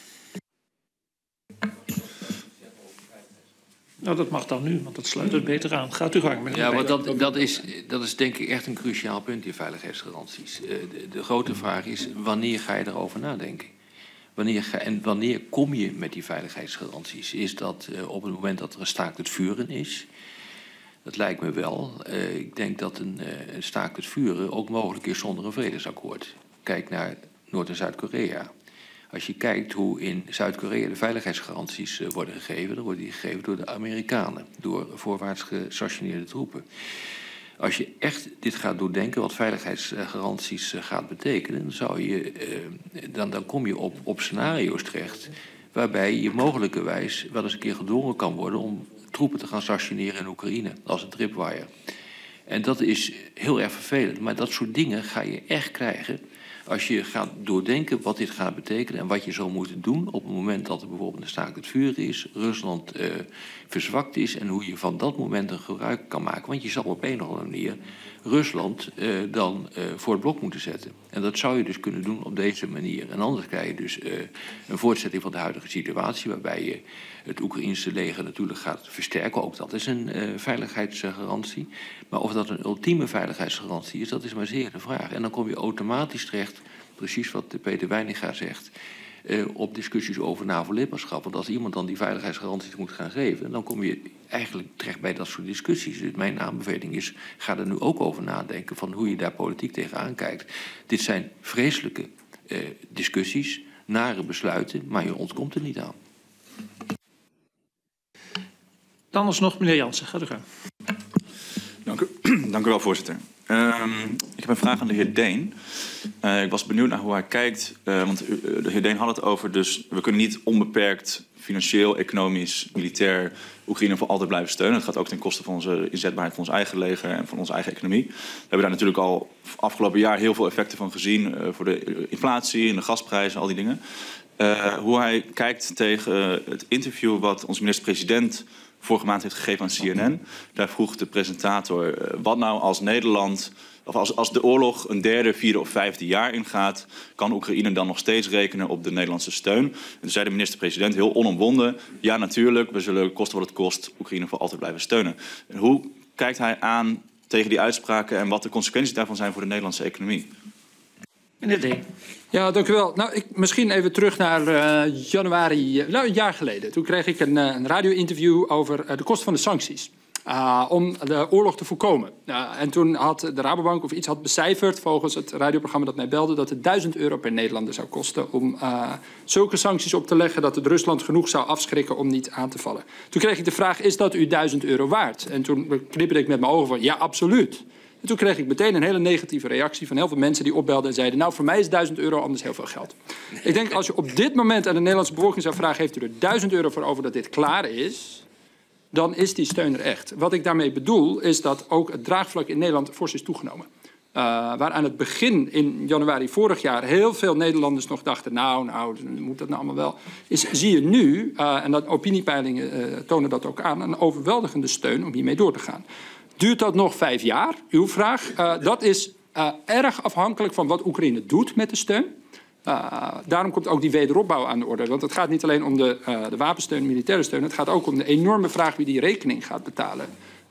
Nou, dat mag dan nu, want dat sluit het beter aan. Gaat u gang, meneer. Ja, maar dat is denk ik echt een cruciaal punt, die veiligheidsgaranties. De grote vraag is, wanneer ga je erover nadenken? Wanneer kom je met die veiligheidsgaranties? Is dat op het moment dat er een staakt het vuren is? Dat lijkt me wel. Ik denk dat een staakt het vuren ook mogelijk is zonder een vredesakkoord. Kijk naar Noord- en Zuid-Korea. Als je kijkt hoe in Zuid-Korea de veiligheidsgaranties worden gegeven, dan worden die gegeven door de Amerikanen, door voorwaarts gestationeerde troepen. Als je echt dit gaat doordenken, wat veiligheidsgaranties gaat betekenen, dan kom je op scenario's terecht waarbij je mogelijkerwijs wel eens een keer gedwongen kan worden om troepen te gaan stationeren in Oekraïne, als een tripwire. En dat is heel erg vervelend, maar dat soort dingen ga je echt krijgen als je gaat doordenken wat dit gaat betekenen en wat je zou moeten doen op het moment dat er bijvoorbeeld een staakt het vuren is, Rusland verzwakt is en hoe je van dat moment een gebruik kan maken. Want je zal op een of andere manier Rusland dan voor het blok moeten zetten. En dat zou je dus kunnen doen op deze manier. En anders krijg je dus een voortzetting van de huidige situatie waarbij je het Oekraïnse leger natuurlijk gaat versterken. Ook dat is een veiligheidsgarantie. Maar of dat een ultieme veiligheidsgarantie is, dat is maar zeer de vraag. En dan kom je automatisch terecht, precies wat Peter Weininga zegt, op discussies over NAVO-lidmaatschap. Want als iemand dan die veiligheidsgaranties moet gaan geven, dan kom je eigenlijk terecht bij dat soort discussies. Dus mijn aanbeveling is, ga er nu ook over nadenken van hoe je daar politiek tegenaan kijkt. Dit zijn vreselijke discussies, nare besluiten, maar je ontkomt er niet aan. Dan alsnog meneer Jansen, gaat u gang. Dank u wel, voorzitter. Ik heb een vraag aan de heer Deen. Ik was benieuwd naar hoe hij kijkt. Want de heer Deen had het over, dus we kunnen niet onbeperkt financieel, economisch, militair Oekraïne voor altijd blijven steunen. Dat gaat ook ten koste van onze inzetbaarheid van ons eigen leger en van onze eigen economie. We hebben daar natuurlijk al afgelopen jaar heel veel effecten van gezien voor de inflatie en de gasprijzen, al die dingen. Hoe hij kijkt tegen het interview wat onze minister-president vorige maand heeft gegeven aan CNN. Daar vroeg de presentator, wat nou als Nederland, of als de oorlog een derde, vierde of vijfde jaar ingaat, kan Oekraïne dan nog steeds rekenen op de Nederlandse steun? En toen zei de minister-president heel onomwonden, ja natuurlijk, we zullen kosten wat het kost Oekraïne voor altijd blijven steunen. En hoe kijkt hij aan tegen die uitspraken en wat de consequenties daarvan zijn voor de Nederlandse economie? Meneer Deen. Ja, dank u wel. Nou, misschien even terug naar januari, een jaar geleden. Toen kreeg ik een radio-interview over de kosten van de sancties. Om de oorlog te voorkomen. En toen had de Rabobank of iets had becijferd, volgens het radioprogramma dat mij belde, dat het €1000 per Nederlander zou kosten om zulke sancties op te leggen, dat het Rusland genoeg zou afschrikken om niet aan te vallen. Toen kreeg ik de vraag, is dat u €1000 waard? En toen knipperde ik met mijn ogen van, ja, absoluut. En toen kreeg ik meteen een hele negatieve reactie van heel veel mensen die opbelden en zeiden, nou, voor mij is €1000 anders heel veel geld. Ik denk, als je op dit moment aan de Nederlandse bevolking zou vragen, heeft u er €1000 voor over dat dit klaar is, dan is die steun er echt. Wat ik daarmee bedoel, is dat ook het draagvlak in Nederland fors is toegenomen. Waar aan het begin in januari vorig jaar heel veel Nederlanders nog dachten, nou, moet dat nou allemaal wel? Zie je nu, en dat opiniepeilingen tonen dat ook aan, een overweldigende steun om hiermee door te gaan. Duurt dat nog 5 jaar? Uw vraag. Dat is erg afhankelijk van wat Oekraïne doet met de steun. Daarom komt ook die wederopbouw aan de orde. Want het gaat niet alleen om de wapensteun, militaire steun. Het gaat ook om de enorme vraag wie die rekening gaat betalen.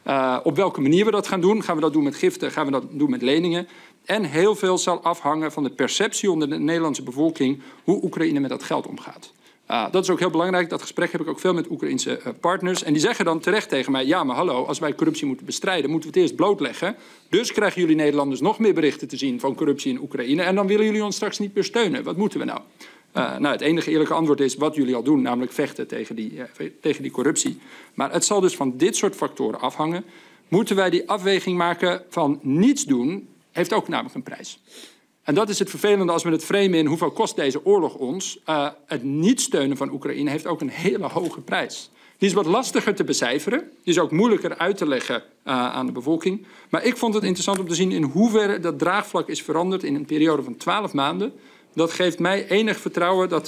Op welke manier we dat gaan doen. Gaan we dat doen met giften? Gaan we dat doen met leningen? En heel veel zal afhangen van de perceptie onder de Nederlandse bevolking hoe Oekraïne met dat geld omgaat. Dat is ook heel belangrijk. Dat gesprek heb ik ook veel met Oekraïense partners. En die zeggen dan terecht tegen mij, ja, maar hallo, als wij corruptie moeten bestrijden, moeten we het eerst blootleggen. Dus krijgen jullie Nederlanders nog meer berichten te zien van corruptie in Oekraïne. En dan willen jullie ons straks niet meer steunen. Wat moeten we nou? Het enige eerlijke antwoord is wat jullie al doen, namelijk vechten tegen die corruptie. Maar het zal dus van dit soort factoren afhangen. Moeten wij die afweging maken van niets doen, heeft ook namelijk een prijs. En dat is het vervelende als we het framen in hoeveel kost deze oorlog ons. Het niet steunen van Oekraïne heeft ook een hele hoge prijs. Die is wat lastiger te becijferen. Die is ook moeilijker uit te leggen aan de bevolking. Maar ik vond het interessant om te zien in hoeverre dat draagvlak is veranderd in een periode van 12 maanden. Dat geeft mij enig vertrouwen dat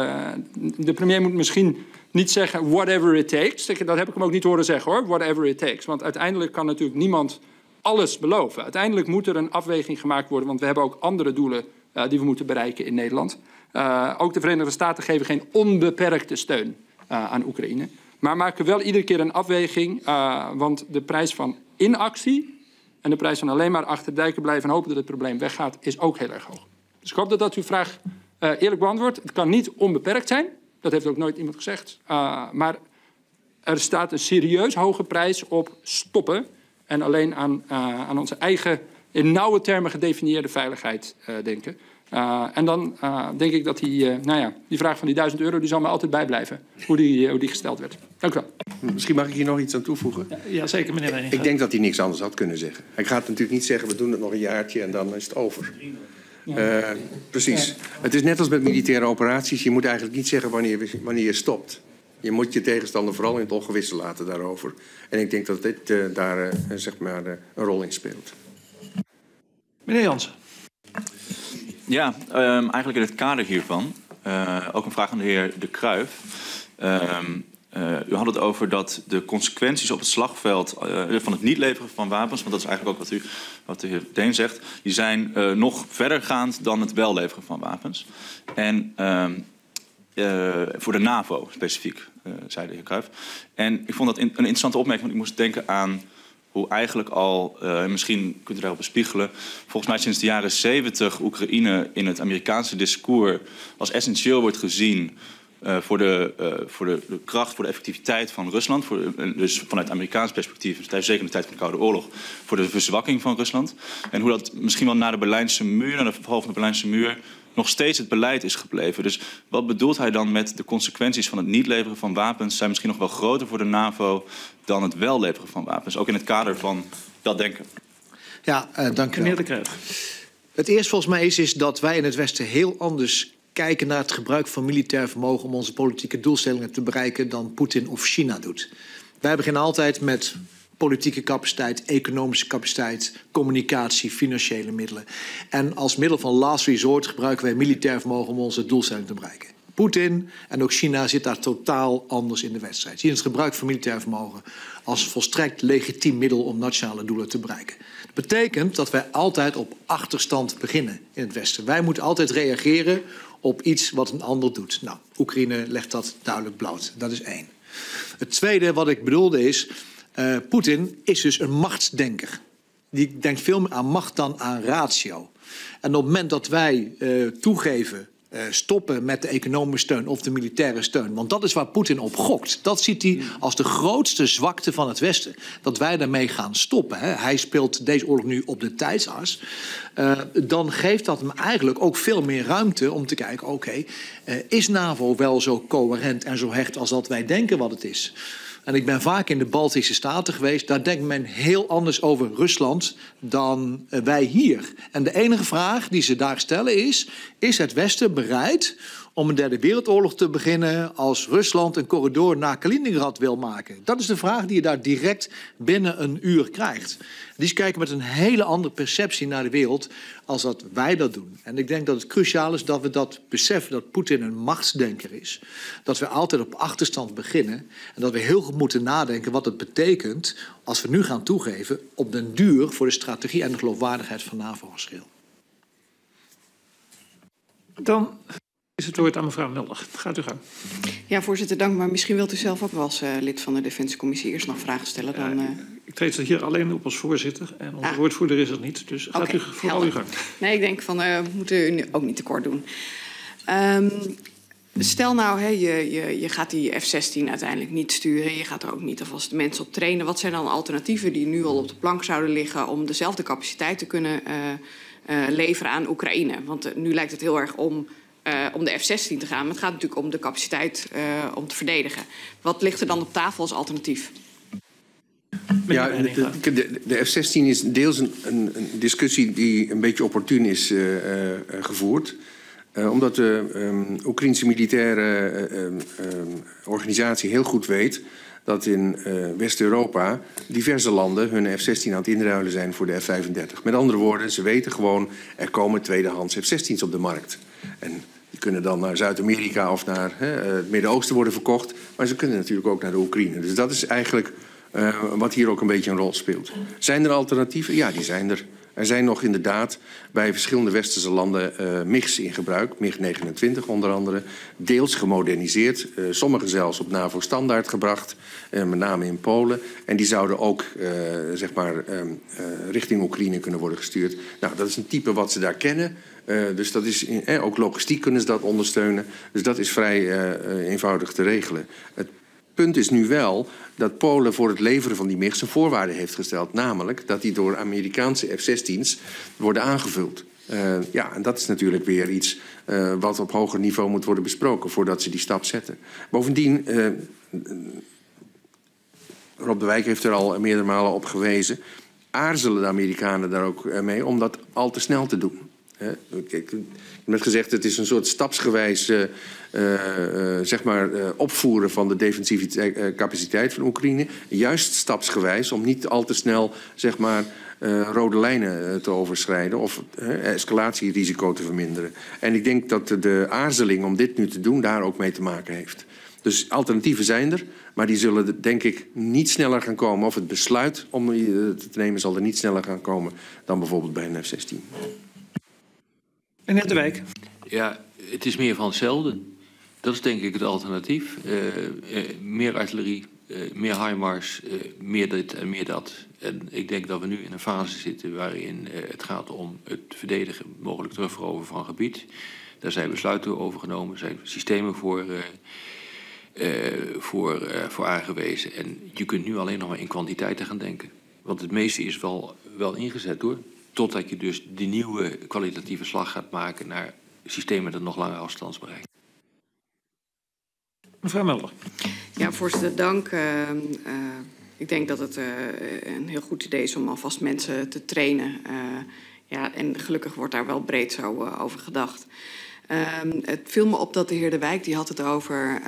de premier moet misschien niet zeggen whatever it takes. Dat heb ik hem ook niet horen zeggen hoor, whatever it takes. Want uiteindelijk kan natuurlijk niemand alles beloven. Uiteindelijk moet er een afweging gemaakt worden, want we hebben ook andere doelen die we moeten bereiken in Nederland. Ook de Verenigde Staten geven geen onbeperkte steun aan Oekraïne. Maar maken wel iedere keer een afweging, want de prijs van inactie en de prijs van alleen maar achter de dijken blijven en hopen dat het probleem weggaat, is ook heel erg hoog. Dus ik hoop dat uw vraag eerlijk beantwoordt. Het kan niet onbeperkt zijn, dat heeft ook nooit iemand gezegd. Maar er staat een serieus hoge prijs op stoppen en alleen aan onze eigen, in nauwe termen gedefinieerde veiligheid denken. En dan denk ik dat die vraag van die €1000, die zal me altijd bijblijven. Hoe die gesteld werd. Dank u wel. Misschien mag ik hier nog iets aan toevoegen? Ja, zeker, meneer Weining. Ik denk dat hij niks anders had kunnen zeggen. Hij gaat natuurlijk niet zeggen, we doen het nog een jaartje en dan is het over. Precies. Het is net als met militaire operaties. Je moet eigenlijk niet zeggen wanneer je stopt. Je moet je tegenstander vooral in het ongewisse laten daarover. En ik denk dat dit daar een rol in speelt. Meneer Jansen. Ja, eigenlijk in het kader hiervan. Ook een vraag aan de heer De Cruijff. U had het over dat de consequenties op het slagveld van het niet leveren van wapens, want dat is eigenlijk ook wat de heer Deen zegt, die zijn nog verdergaand dan het wel leveren van wapens. En voor de NAVO specifiek, zei de heer Cruijff. En ik vond dat een interessante opmerking, want ik moest denken aan hoe eigenlijk al, misschien kunt u daarop bespiegelen, volgens mij sinds de jaren 70 Oekraïne in het Amerikaanse discours als essentieel wordt gezien voor de kracht, voor de effectiviteit van Rusland. Dus vanuit Amerikaans perspectief, zeker in de tijd van de Koude Oorlog, voor de verzwakking van Rusland. En hoe dat misschien wel na de Berlijnse muur, na de val van de Berlijnse muur, nog steeds het beleid is gebleven. Dus wat bedoelt hij dan met de consequenties van het niet leveren van wapens zijn misschien nog wel groter voor de NAVO dan het wel leveren van wapens? Ook in het kader van dat denken. Ja, dank u wel. Meneer De Kruijf. Het eerste volgens mij is dat wij in het Westen heel anders kijken naar het gebruik van militair vermogen om onze politieke doelstellingen te bereiken dan Poetin of China doet. Wij beginnen altijd met politieke capaciteit, economische capaciteit, communicatie, financiële middelen. En als middel van last resort gebruiken wij militair vermogen om onze doelstellingen te bereiken. Poetin en ook China zit daar totaal anders in de wedstrijd. Zien het gebruik van militair vermogen als volstrekt legitiem middel om nationale doelen te bereiken. Dat betekent dat wij altijd op achterstand beginnen in het Westen. Wij moeten altijd reageren op iets wat een ander doet. Nou, Oekraïne legt dat duidelijk bloot. Dat is één. Het tweede wat ik bedoelde is, Poetin is dus een machtsdenker. Die denkt veel meer aan macht dan aan ratio. En op het moment dat wij toegeven, stoppen met de economische steun of de militaire steun, want dat is waar Poetin op gokt. Dat ziet hij als de grootste zwakte van het Westen. Dat wij daarmee gaan stoppen. Hè. Hij speelt deze oorlog nu op de tijdsas. Dan geeft dat hem eigenlijk ook veel meer ruimte om te kijken, oké, is NAVO wel zo coherent en zo hecht als dat wij denken wat het is? En ik ben vaak in de Baltische Staten geweest. Daar denkt men heel anders over Rusland dan wij hier. En de enige vraag die ze daar stellen is het Westen bereid om een derde wereldoorlog te beginnen als Rusland een corridor naar Kaliningrad wil maken? Dat is de vraag die je daar direct binnen een uur krijgt. Die kijken met een hele andere perceptie naar de wereld als dat wij dat doen. En ik denk dat het cruciaal is dat we dat beseffen, dat Poetin een machtsdenker is. Dat we altijd op achterstand beginnen. En dat we heel goed moeten nadenken wat het betekent als we nu gaan toegeven op den duur voor de strategie en de geloofwaardigheid van NAVO-geschil. Dan is het woord aan mevrouw Mulder. Gaat u gang. Ja, voorzitter, dank. Maar misschien wilt u zelf ook wel als lid van de Defensiecommissie eerst nog vragen stellen. Dan, Ik treed hier alleen op als voorzitter en onze woordvoerder is er niet. Dus gaat u vooral uw gang. Nee, ik denk van, we moeten u ook niet tekort doen. Stel nou, je gaat die F-16 uiteindelijk niet sturen. Je gaat er ook niet alvast de mensen op trainen. Wat zijn dan alternatieven die nu al op de plank zouden liggen om dezelfde capaciteit te kunnen leveren aan Oekraïne? Want nu lijkt het heel erg om de F-16 te gaan. Maar het gaat natuurlijk om de capaciteit om te verdedigen. Wat ligt er dan op tafel als alternatief? Ja, de F-16 is deels een discussie die een beetje opportun is gevoerd. Omdat de Oekraïnse militaire organisatie heel goed weet dat in West-Europa diverse landen hun F-16 aan het inruilen zijn voor de F-35. Met andere woorden, ze weten gewoon, er komen tweedehands F-16's op de markt. En die kunnen dan naar Zuid-Amerika of naar het Midden-Oosten worden verkocht. Maar ze kunnen natuurlijk ook naar de Oekraïne. Dus dat is eigenlijk wat hier ook een beetje een rol speelt. Zijn er alternatieven? Ja, die zijn er. Er zijn nog inderdaad bij verschillende westerse landen MIGs in gebruik. MiG-29 onder andere. Deels gemoderniseerd. Sommige zelfs op NAVO-standaard gebracht. Met name in Polen. En die zouden ook richting Oekraïne kunnen worden gestuurd. Nou, dat is een type wat ze daar kennen. Dus dat is ook logistiek kunnen ze dat ondersteunen. Dus dat is vrij eenvoudig te regelen. Het punt is nu wel dat Polen voor het leveren van die MIGs een voorwaarde heeft gesteld. Namelijk dat die door Amerikaanse F-16's worden aangevuld. Ja, en dat is natuurlijk weer iets wat op hoger niveau moet worden besproken voordat ze die stap zetten. Bovendien, Rob de Wijk heeft er al meerdere malen op gewezen, aarzelen de Amerikanen daar ook mee om dat al te snel te doen. Ik heb net gezegd, het is een soort stapsgewijs opvoeren van de defensieve capaciteit van Oekraïne. Juist stapsgewijs om niet al te snel rode lijnen te overschrijden of escalatierisico te verminderen. En ik denk dat de aarzeling om dit nu te doen daar ook mee te maken heeft. Dus alternatieven zijn er, maar die zullen denk ik niet sneller gaan komen. Of het besluit om die te nemen zal er niet sneller gaan komen dan bijvoorbeeld bij een F-16. Meneer De Wijk. Ja, het is meer van hetzelfde. Dat is denk ik het alternatief. Meer artillerie, meer HIMARS, meer dit en meer dat. En ik denk dat we nu in een fase zitten waarin het gaat om het verdedigen, mogelijk terugveroveren van gebied. Daar zijn besluiten over genomen, er zijn systemen voor aangewezen. En je kunt nu alleen nog maar in kwantiteiten gaan denken. Want het meeste is wel ingezet hoor. Totdat je dus die nieuwe kwalitatieve slag gaat maken naar systemen dat nog langer afstands bereiken. Mevrouw Mulder. Ja, voorzitter, dank. Ik denk dat het een heel goed idee is om alvast mensen te trainen. Ja, en gelukkig wordt daar wel breed zo over gedacht. Het viel me op dat de heer De Wijk die had het over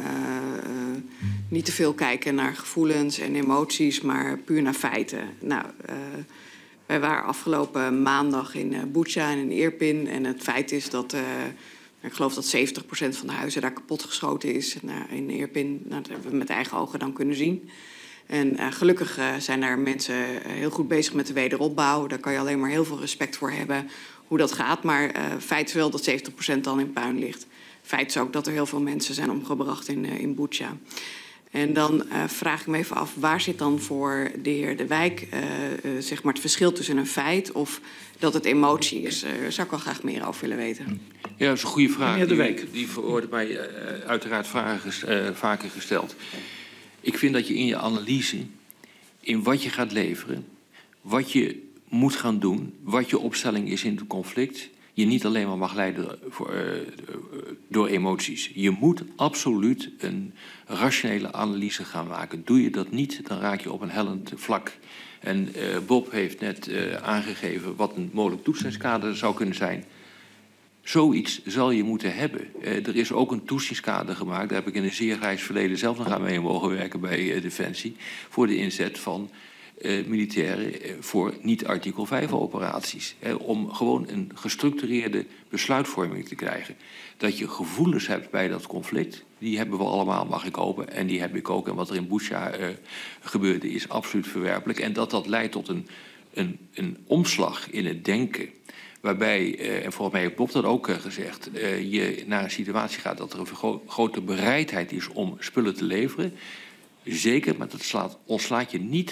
niet te veel kijken naar gevoelens en emoties, maar puur naar feiten. Nou, wij waren afgelopen maandag in Bucha en in Irpin. En het feit is dat, ik geloof dat 70% van de huizen daar kapotgeschoten is. In Irpin, dat hebben we met eigen ogen dan kunnen zien. En gelukkig zijn daar mensen heel goed bezig met de wederopbouw. Daar kan je alleen maar heel veel respect voor hebben hoe dat gaat. Maar feit is wel dat 70% dan in puin ligt. Feit is ook dat er heel veel mensen zijn omgebracht in Bucha. En dan vraag ik me even af, waar zit dan voor de heer De Wijk zeg maar het verschil tussen een feit of dat het emotie is? Daar zou ik wel graag meer over willen weten. Ja, dat is een goede vraag. Meneer De Wijk. Die wordt mij uiteraard vaker gesteld. Ik vind dat je in je analyse, in wat je gaat leveren, wat je moet gaan doen, wat je opstelling is in het conflict, je niet alleen maar mag leiden door emoties. Je moet absoluut een rationele analyse gaan maken. Doe je dat niet, dan raak je op een hellend vlak. En Bob heeft net aangegeven wat een mogelijk toetsingskader zou kunnen zijn. Zoiets zal je moeten hebben. Er is ook een toetsingskader gemaakt. Daar heb ik in een zeer grijs verleden zelf nog aan mee mogen werken bij Defensie. Voor de inzet van militairen voor niet-artikel 5 operaties. Om gewoon een gestructureerde besluitvorming te krijgen. Dat je gevoelens hebt bij dat conflict, die hebben we allemaal, mag ik hopen. En die heb ik ook. En wat er in Bucha gebeurde is absoluut verwerpelijk. En dat leidt tot een omslag in het denken. Waarbij, en volgens mij heeft Bob dat ook gezegd, je naar een situatie gaat dat er een grote bereidheid is om spullen te leveren. Zeker, maar dat ontslaat je niet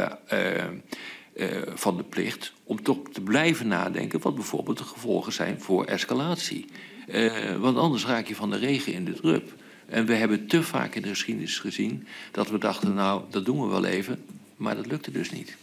van de plicht om toch te blijven nadenken wat bijvoorbeeld de gevolgen zijn voor escalatie. Want anders raak je van de regen in de drup. En we hebben te vaak in de geschiedenis gezien dat we dachten, nou, dat doen we wel even, maar dat lukte dus niet.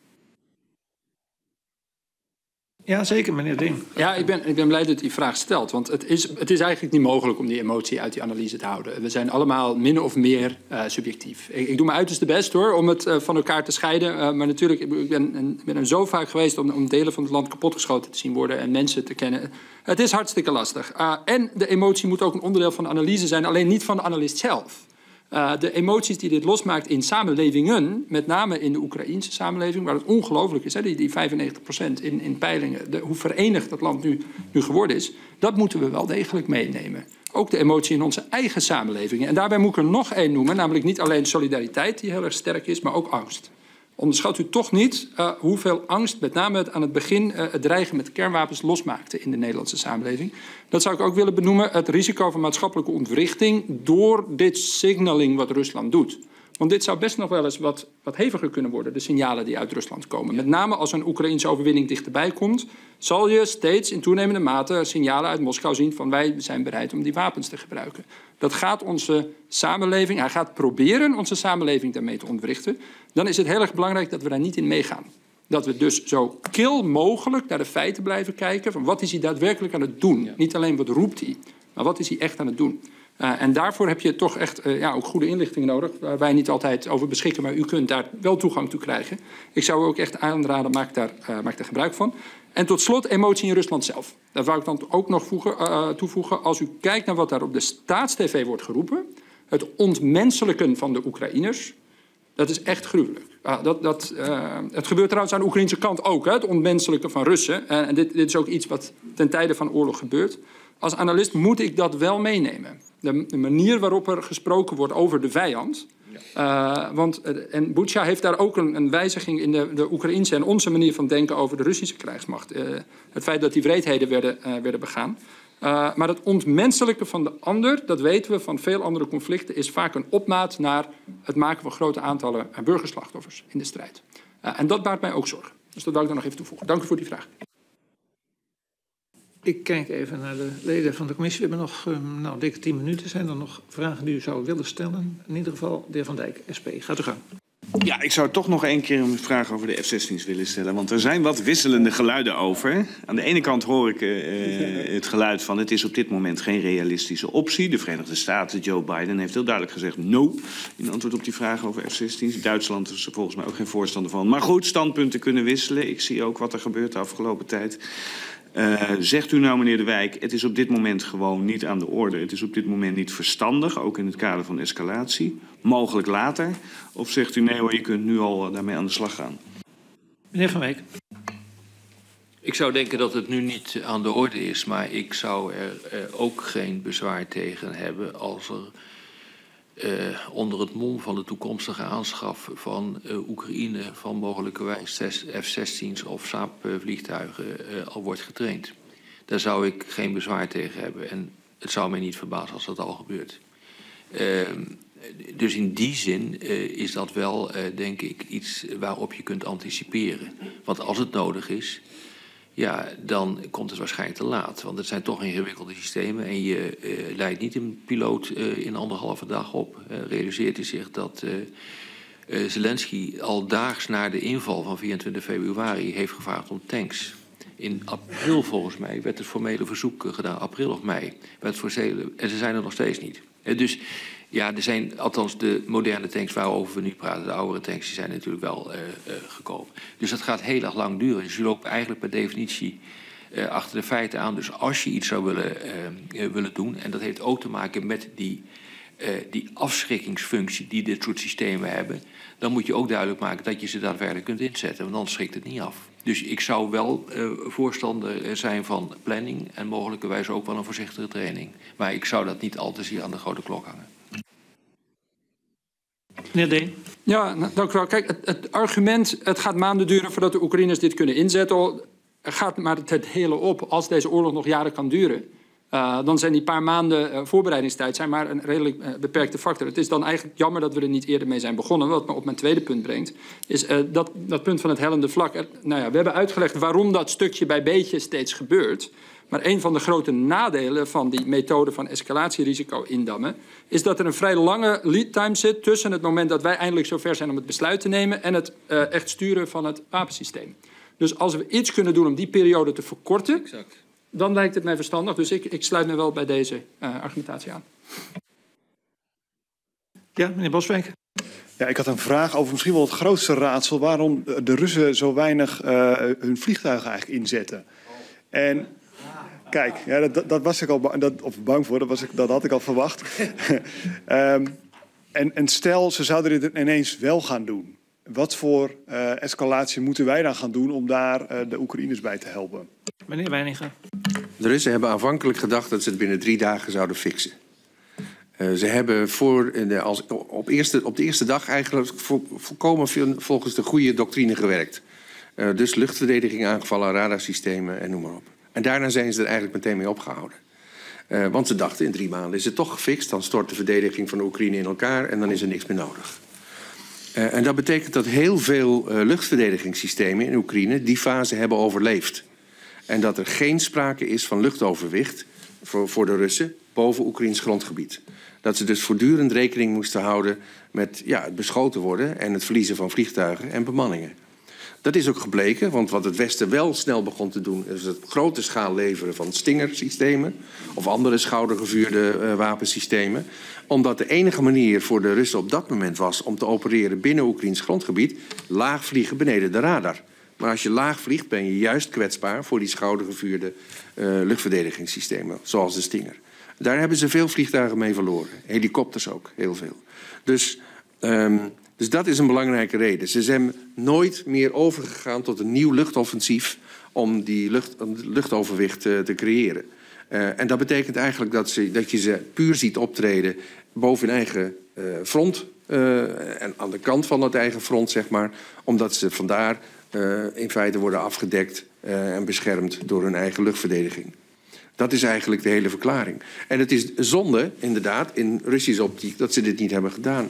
Ja, zeker, meneer Ding. Ja, ik ben blij dat u die vraag stelt. Want het is eigenlijk niet mogelijk om die emotie uit die analyse te houden. We zijn allemaal min of meer subjectief. Ik doe mijn uiterste best hoor, om het van elkaar te scheiden. Maar natuurlijk, ik ben er zo vaak geweest om delen van het land kapotgeschoten te zien worden en mensen te kennen. Het is hartstikke lastig. En de emotie moet ook een onderdeel van de analyse zijn, alleen niet van de analist zelf. De emoties die dit losmaakt in samenlevingen, met name in de Oekraïnse samenleving, waar het ongelooflijk is, hè, die 95% in peilingen, hoe verenigd dat land nu geworden is, dat moeten we wel degelijk meenemen. Ook de emotie in onze eigen samenlevingen. En daarbij moet ik er nog één noemen, namelijk niet alleen solidariteit, die heel erg sterk is, maar ook angst. Onderschat u toch niet hoeveel angst met name aan het begin het dreigen met kernwapens losmaakte in de Nederlandse samenleving. Dat zou ik ook willen benoemen, het risico van maatschappelijke ontwrichting door dit signaling wat Rusland doet. Want dit zou best nog wel eens wat heviger kunnen worden, de signalen die uit Rusland komen. Met name als een Oekraïnse overwinning dichterbij komt, zal je steeds in toenemende mate signalen uit Moskou zien van wij zijn bereid om die wapens te gebruiken. Dat gaat onze samenleving, hij gaat proberen onze samenleving daarmee te ontwrichten. Dan is het heel erg belangrijk dat we daar niet in meegaan. Dat we dus zo kil mogelijk naar de feiten blijven kijken van wat is hij daadwerkelijk aan het doen. Ja. Niet alleen wat roept hij, maar wat is hij echt aan het doen. En daarvoor heb je toch echt ook goede inlichtingen nodig, waar wij niet altijd over beschikken, maar u kunt daar wel toegang toe krijgen. Ik zou u ook echt aanraden, maak daar gebruik van. En tot slot emotie in Rusland zelf. Daar wou ik dan ook nog toevoegen. Als u kijkt naar wat daar op de staatstv wordt geroepen, het ontmenselijken van de Oekraïners, dat is echt gruwelijk. Het gebeurt trouwens aan de Oekraïnse kant ook, hè, het ontmenselijken van Russen. En dit is ook iets wat ten tijde van oorlog gebeurt. Als analist moet ik dat wel meenemen. De manier waarop er gesproken wordt over de vijand. En Bucha heeft daar ook een wijziging in de Oekraïnse en onze manier van denken over de Russische krijgsmacht. Het feit dat die wreedheden werden begaan. Maar het ontmenselijken van de ander, dat weten we van veel andere conflicten, is vaak een opmaat naar het maken van grote aantallen burgerslachtoffers in de strijd. En dat baart mij ook zorgen. Dus dat wil ik dan nog even toevoegen. Dank u voor die vraag. Ik kijk even naar de leden van de commissie. We hebben nog dikke 10 minuten. Zijn er nog vragen die u zou willen stellen? In ieder geval, de heer Van Dijk, SP. Gaat u gang. Ja, ik zou toch nog één keer een vraag over de F-16's willen stellen. Want er zijn wat wisselende geluiden over. Aan de ene kant hoor ik het geluid van het is op dit moment geen realistische optie. De Verenigde Staten, Joe Biden, heeft heel duidelijk gezegd no. In antwoord op die vraag over F-16's. Duitsland is er volgens mij ook geen voorstander van. Maar goed, standpunten kunnen wisselen. Ik zie ook wat er gebeurt de afgelopen tijd. Zegt u nou, meneer De Wijk, het is op dit moment gewoon niet aan de orde. Het is op dit moment niet verstandig, ook in het kader van escalatie. Mogelijk later. Of zegt u nee hoor, je kunt nu al daarmee aan de slag gaan? Meneer Van Wijk. Ik zou denken dat het nu niet aan de orde is, maar ik zou er ook geen bezwaar tegen hebben als er onder het mom van de toekomstige aanschaf van Oekraïne van mogelijkerwijs F-16's of Saab-vliegtuigen al wordt getraind. Daar zou ik geen bezwaar tegen hebben en het zou mij niet verbazen als dat al gebeurt. Dus in die zin is dat wel, denk ik, iets waarop je kunt anticiperen. Want als het nodig is, ja, dan komt het waarschijnlijk te laat. Want het zijn toch ingewikkelde systemen en je leidt niet een piloot in 1,5 dag op. Realiseert u zich dat Zelensky al daags na de inval van 24 februari heeft gevraagd om tanks. In april volgens mij werd het formele verzoek gedaan, april of mei. Werd voorzelen, en ze zijn er nog steeds niet. Dus ja, er zijn althans de moderne tanks waarover we nu praten, de oudere tanks, die zijn natuurlijk wel gekomen. Dus dat gaat heel erg lang duren. Dus je loopt eigenlijk per definitie achter de feiten aan. Dus als je iets zou willen doen, en dat heeft ook te maken met die afschrikkingsfunctie die dit soort systemen hebben, dan moet je ook duidelijk maken dat je ze daadwerkelijk kunt inzetten, want anders schrikt het niet af. Dus ik zou wel voorstander zijn van planning en mogelijkerwijs ook wel een voorzichtige training. Maar ik zou dat niet al te zeer aan de grote klok hangen. Meneer Deen. Ja, dank u wel. Kijk, het argument, het gaat maanden duren voordat de Oekraïners dit kunnen inzetten, gaat maar het hele op. Als deze oorlog nog jaren kan duren, dan zijn die paar maanden voorbereidingstijd zijn maar een redelijk beperkte factor. Het is dan eigenlijk jammer dat we er niet eerder mee zijn begonnen. Wat me op mijn tweede punt brengt, is dat punt van het hellende vlak. Nou ja, we hebben uitgelegd waarom dat stukje bij beetje steeds gebeurt. Maar een van de grote nadelen van die methode van escalatierisico indammen is dat er een vrij lange lead time zit tussen het moment dat wij eindelijk zover zijn om het besluit te nemen en het echt sturen van het wapensysteem. Dus als we iets kunnen doen om die periode te verkorten, exact, dan lijkt het mij verstandig. Dus ik sluit me wel bij deze argumentatie aan. Ja, meneer Boswijk. Ja, ik had een vraag over misschien wel het grootste raadsel, waarom de Russen zo weinig hun vliegtuigen eigenlijk inzetten. En kijk, ja, dat was ik al bang voor, dat had ik al verwacht. En stel, ze zouden dit ineens wel gaan doen. Wat voor escalatie moeten wij dan gaan doen om daar de Oekraïners bij te helpen? Meneer Wijninga. De Russen hebben aanvankelijk gedacht dat ze het binnen 3 dagen zouden fixen. Ze hebben op de eerste dag eigenlijk volkomen volgens de goede doctrine gewerkt. Dus luchtverdediging aangevallen, radarsystemen en noem maar op. En daarna zijn ze er eigenlijk meteen mee opgehouden. Want ze dachten, in 3 maanden is het toch gefixt. Dan stort de verdediging van de Oekraïne in elkaar en dan is er niks meer nodig. En dat betekent dat heel veel luchtverdedigingssystemen in Oekraïne die fase hebben overleefd. En dat er geen sprake is van luchtoverwicht voor de Russen boven Oekraïns grondgebied. Dat ze dus voortdurend rekening moesten houden met het beschoten worden en het verliezen van vliegtuigen en bemanningen. Dat is ook gebleken, want wat het Westen wel snel begon te doen is het grote schaal leveren van Stinger-systemen of andere schoudergevuurde wapensystemen. Omdat de enige manier voor de Russen op dat moment was om te opereren binnen Oekraïns grondgebied laag vliegen beneden de radar. Maar als je laag vliegt ben je juist kwetsbaar voor die schoudergevuurde luchtverdedigingssystemen, zoals de Stinger. Daar hebben ze veel vliegtuigen mee verloren. Helikopters ook, heel veel. Dus dat is een belangrijke reden. Ze zijn nooit meer overgegaan tot een nieuw luchtoffensief om die luchtoverwicht te creëren. En dat betekent eigenlijk dat je ze puur ziet optreden boven hun eigen front en aan de kant van het eigen front, zeg maar, omdat ze vandaar in feite worden afgedekt en beschermd door hun eigen luchtverdediging. Dat is eigenlijk de hele verklaring. En het is zonde, inderdaad, in Russische optiek dat ze dit niet hebben gedaan.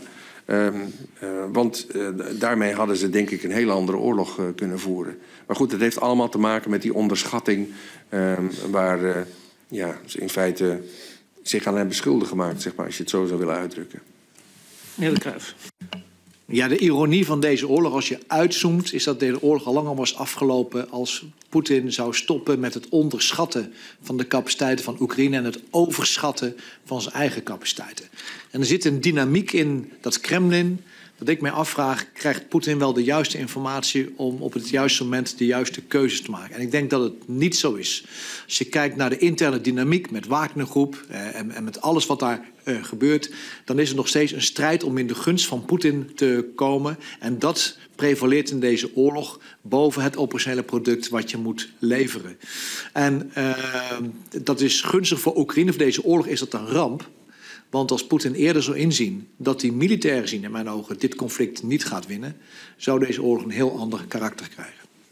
Want daarmee hadden ze denk ik een hele andere oorlog kunnen voeren. Maar goed, het heeft allemaal te maken met die onderschatting waar ze in feite zich aan hebben schuldig gemaakt, zeg maar, als je het zo zou willen uitdrukken. Meneer De Cruijff. Ja, de ironie van deze oorlog, als je uitzoomt, is dat deze oorlog al lang al was afgelopen als Poetin zou stoppen met het onderschatten van de capaciteiten van Oekraïne en het overschatten van zijn eigen capaciteiten. En er zit een dynamiek in dat Kremlin, dat ik mij afvraag, krijgt Poetin wel de juiste informatie om op het juiste moment de juiste keuzes te maken? En ik denk dat het niet zo is. Als je kijkt naar de interne dynamiek met Wagnergroep en met alles wat daar gebeurt, dan is er nog steeds een strijd om in de gunst van Poetin te komen. En dat prevaleert in deze oorlog boven het operationele product wat je moet leveren. En dat is gunstig voor Oekraïne. Voor deze oorlog is dat een ramp. Want als Poetin eerder zou inzien dat hij militair gezien in mijn ogen dit conflict niet gaat winnen, zou deze oorlog een heel ander karakter krijgen.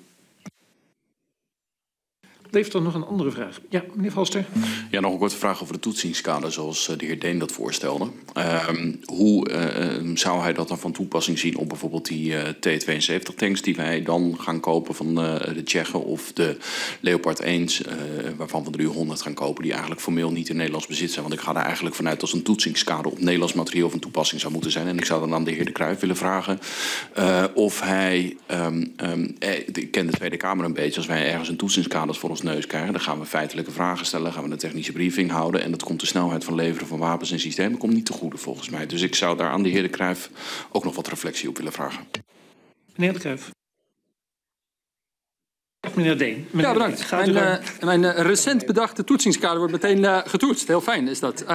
Heeft er nog een andere vraag? Ja, meneer Valster. Ja, nog een korte vraag over de toetsingskader, zoals de heer Deen dat voorstelde. Hoe zou hij dat dan van toepassing zien op bijvoorbeeld die T-72-tanks die wij dan gaan kopen van de Tsjechen of de Leopard 1, waarvan we er 100 gaan kopen, die eigenlijk formeel niet in Nederlands bezit zijn? Want ik ga er eigenlijk vanuit als een toetsingskader op Nederlands materieel van toepassing zou moeten zijn. En ik zou dan aan de heer De Cruijff willen vragen of hij, ik ken de Tweede Kamer een beetje, als wij ergens een toetsingskader voor ons neus krijgen, dan gaan we feitelijke vragen stellen, gaan we een technische briefing houden en dat komt de snelheid van leveren van wapens en systemen komt niet te goede volgens mij. Dus ik zou daar aan de heer De Cruijff ook nog wat reflectie op willen vragen. Meneer De Cruijff. Meneer Deen. Ja, bedankt. Mijn recent bedachte toetsingskader wordt meteen getoetst. Heel fijn is dat.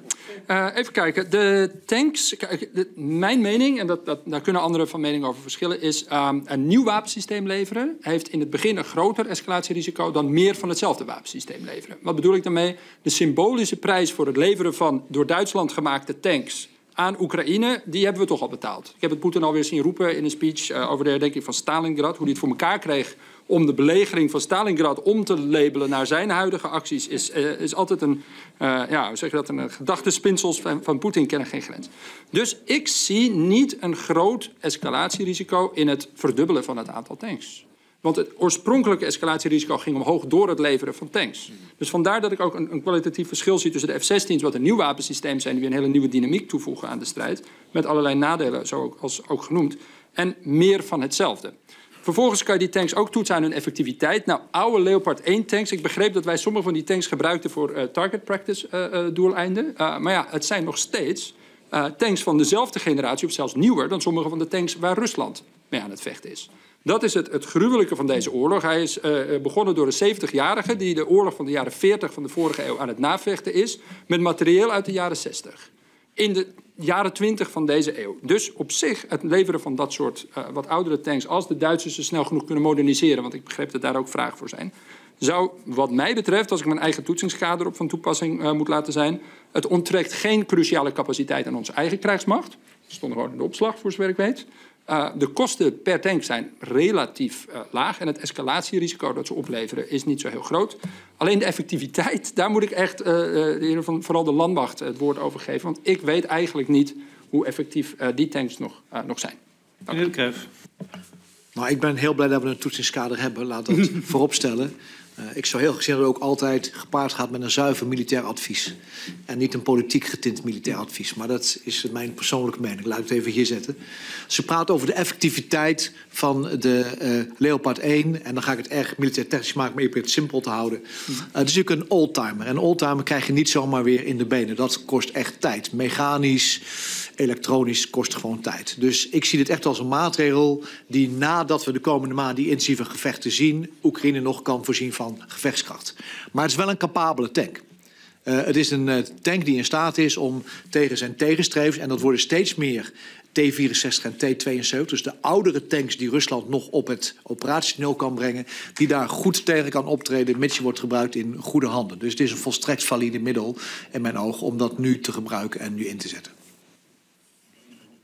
Even kijken. De tanks, mijn mening, en daar kunnen anderen van mening over verschillen, is een nieuw wapensysteem leveren heeft in het begin een groter escalatierisico dan meer van hetzelfde wapensysteem leveren. Wat bedoel ik daarmee? De symbolische prijs voor het leveren van door Duitsland gemaakte tanks aan Oekraïne, die hebben we toch al betaald. Ik heb het Poetin alweer zien roepen in een speech over de herdenking van Stalingrad, hoe hij het voor elkaar kreeg om de belegering van Stalingrad om te labelen naar zijn huidige acties, is altijd een, hoe zeg je dat, een gedachtespinsels van Poetin kennen geen grens. Dus ik zie niet een groot escalatierisico in het verdubbelen van het aantal tanks. Want het oorspronkelijke escalatierisico ging omhoog door het leveren van tanks. Dus vandaar dat ik ook een kwalitatief verschil zie tussen de F-16's, wat een nieuw wapensysteem zijn, die weer een hele nieuwe dynamiek toevoegen aan de strijd, met allerlei nadelen, zoals ook genoemd, en meer van hetzelfde. Vervolgens kan je die tanks ook toetsen aan hun effectiviteit. Nou, oude Leopard 1 tanks, ik begreep dat wij sommige van die tanks gebruikten voor target practice doeleinden. Maar ja, het zijn nog steeds tanks van dezelfde generatie, of zelfs nieuwer dan sommige van de tanks waar Rusland mee aan het vechten is. Dat is het gruwelijke van deze oorlog. Hij is begonnen door een 70-jarige die de oorlog van de jaren 40 van de vorige eeuw aan het navechten is, met materieel uit de jaren 60. In de jaren 20 van deze eeuw. Dus op zich het leveren van dat soort wat oudere tanks, als de Duitsers ze snel genoeg kunnen moderniseren, want ik begreep dat daar ook vragen voor zijn, zou wat mij betreft, als ik mijn eigen toetsingskader op van toepassing moet laten zijn, het onttrekt geen cruciale capaciteit aan onze eigen krijgsmacht. Dat stond gewoon in de opslag, voor zover ik weet. De kosten per tank zijn relatief laag en het escalatierisico dat ze opleveren is niet zo heel groot. Alleen de effectiviteit, daar moet ik echt vooral de landmacht het woord over geven. Want ik weet eigenlijk niet hoe effectief die tanks nog zijn. Meneer De Cruijff. Nou, ik ben heel blij dat we een toetsingskader hebben. Laat dat vooropstellen. Ik zou heel graag zien dat het ook altijd gepaard gaat met een zuiver militair advies. En niet een politiek getint militair advies. Maar dat is mijn persoonlijke mening. Laat ik het even hier zetten. Ze praten over de effectiviteit van de Leopard 1. En dan ga ik het erg militair technisch maken, maar ik probeer het simpel te houden. Het is natuurlijk een oldtimer. En een oldtimer krijg je niet zomaar weer in de benen. Dat kost echt tijd. Mechanisch, elektronisch kost gewoon tijd. Dus ik zie dit echt als een maatregel die nadat we de komende maanden die intensieve gevechten zien, Oekraïne nog kan voorzien van gevechtskracht. Maar het is wel een capabele tank. Het is een tank die in staat is om tegen zijn tegenstrevers, en dat worden steeds meer T-64 en T-72, dus de oudere tanks die Rusland nog op het operatietoneel kan brengen, die daar goed tegen kan optreden, mits je wordt gebruikt in goede handen. Dus het is een volstrekt valide middel in mijn ogen om dat nu te gebruiken en nu in te zetten.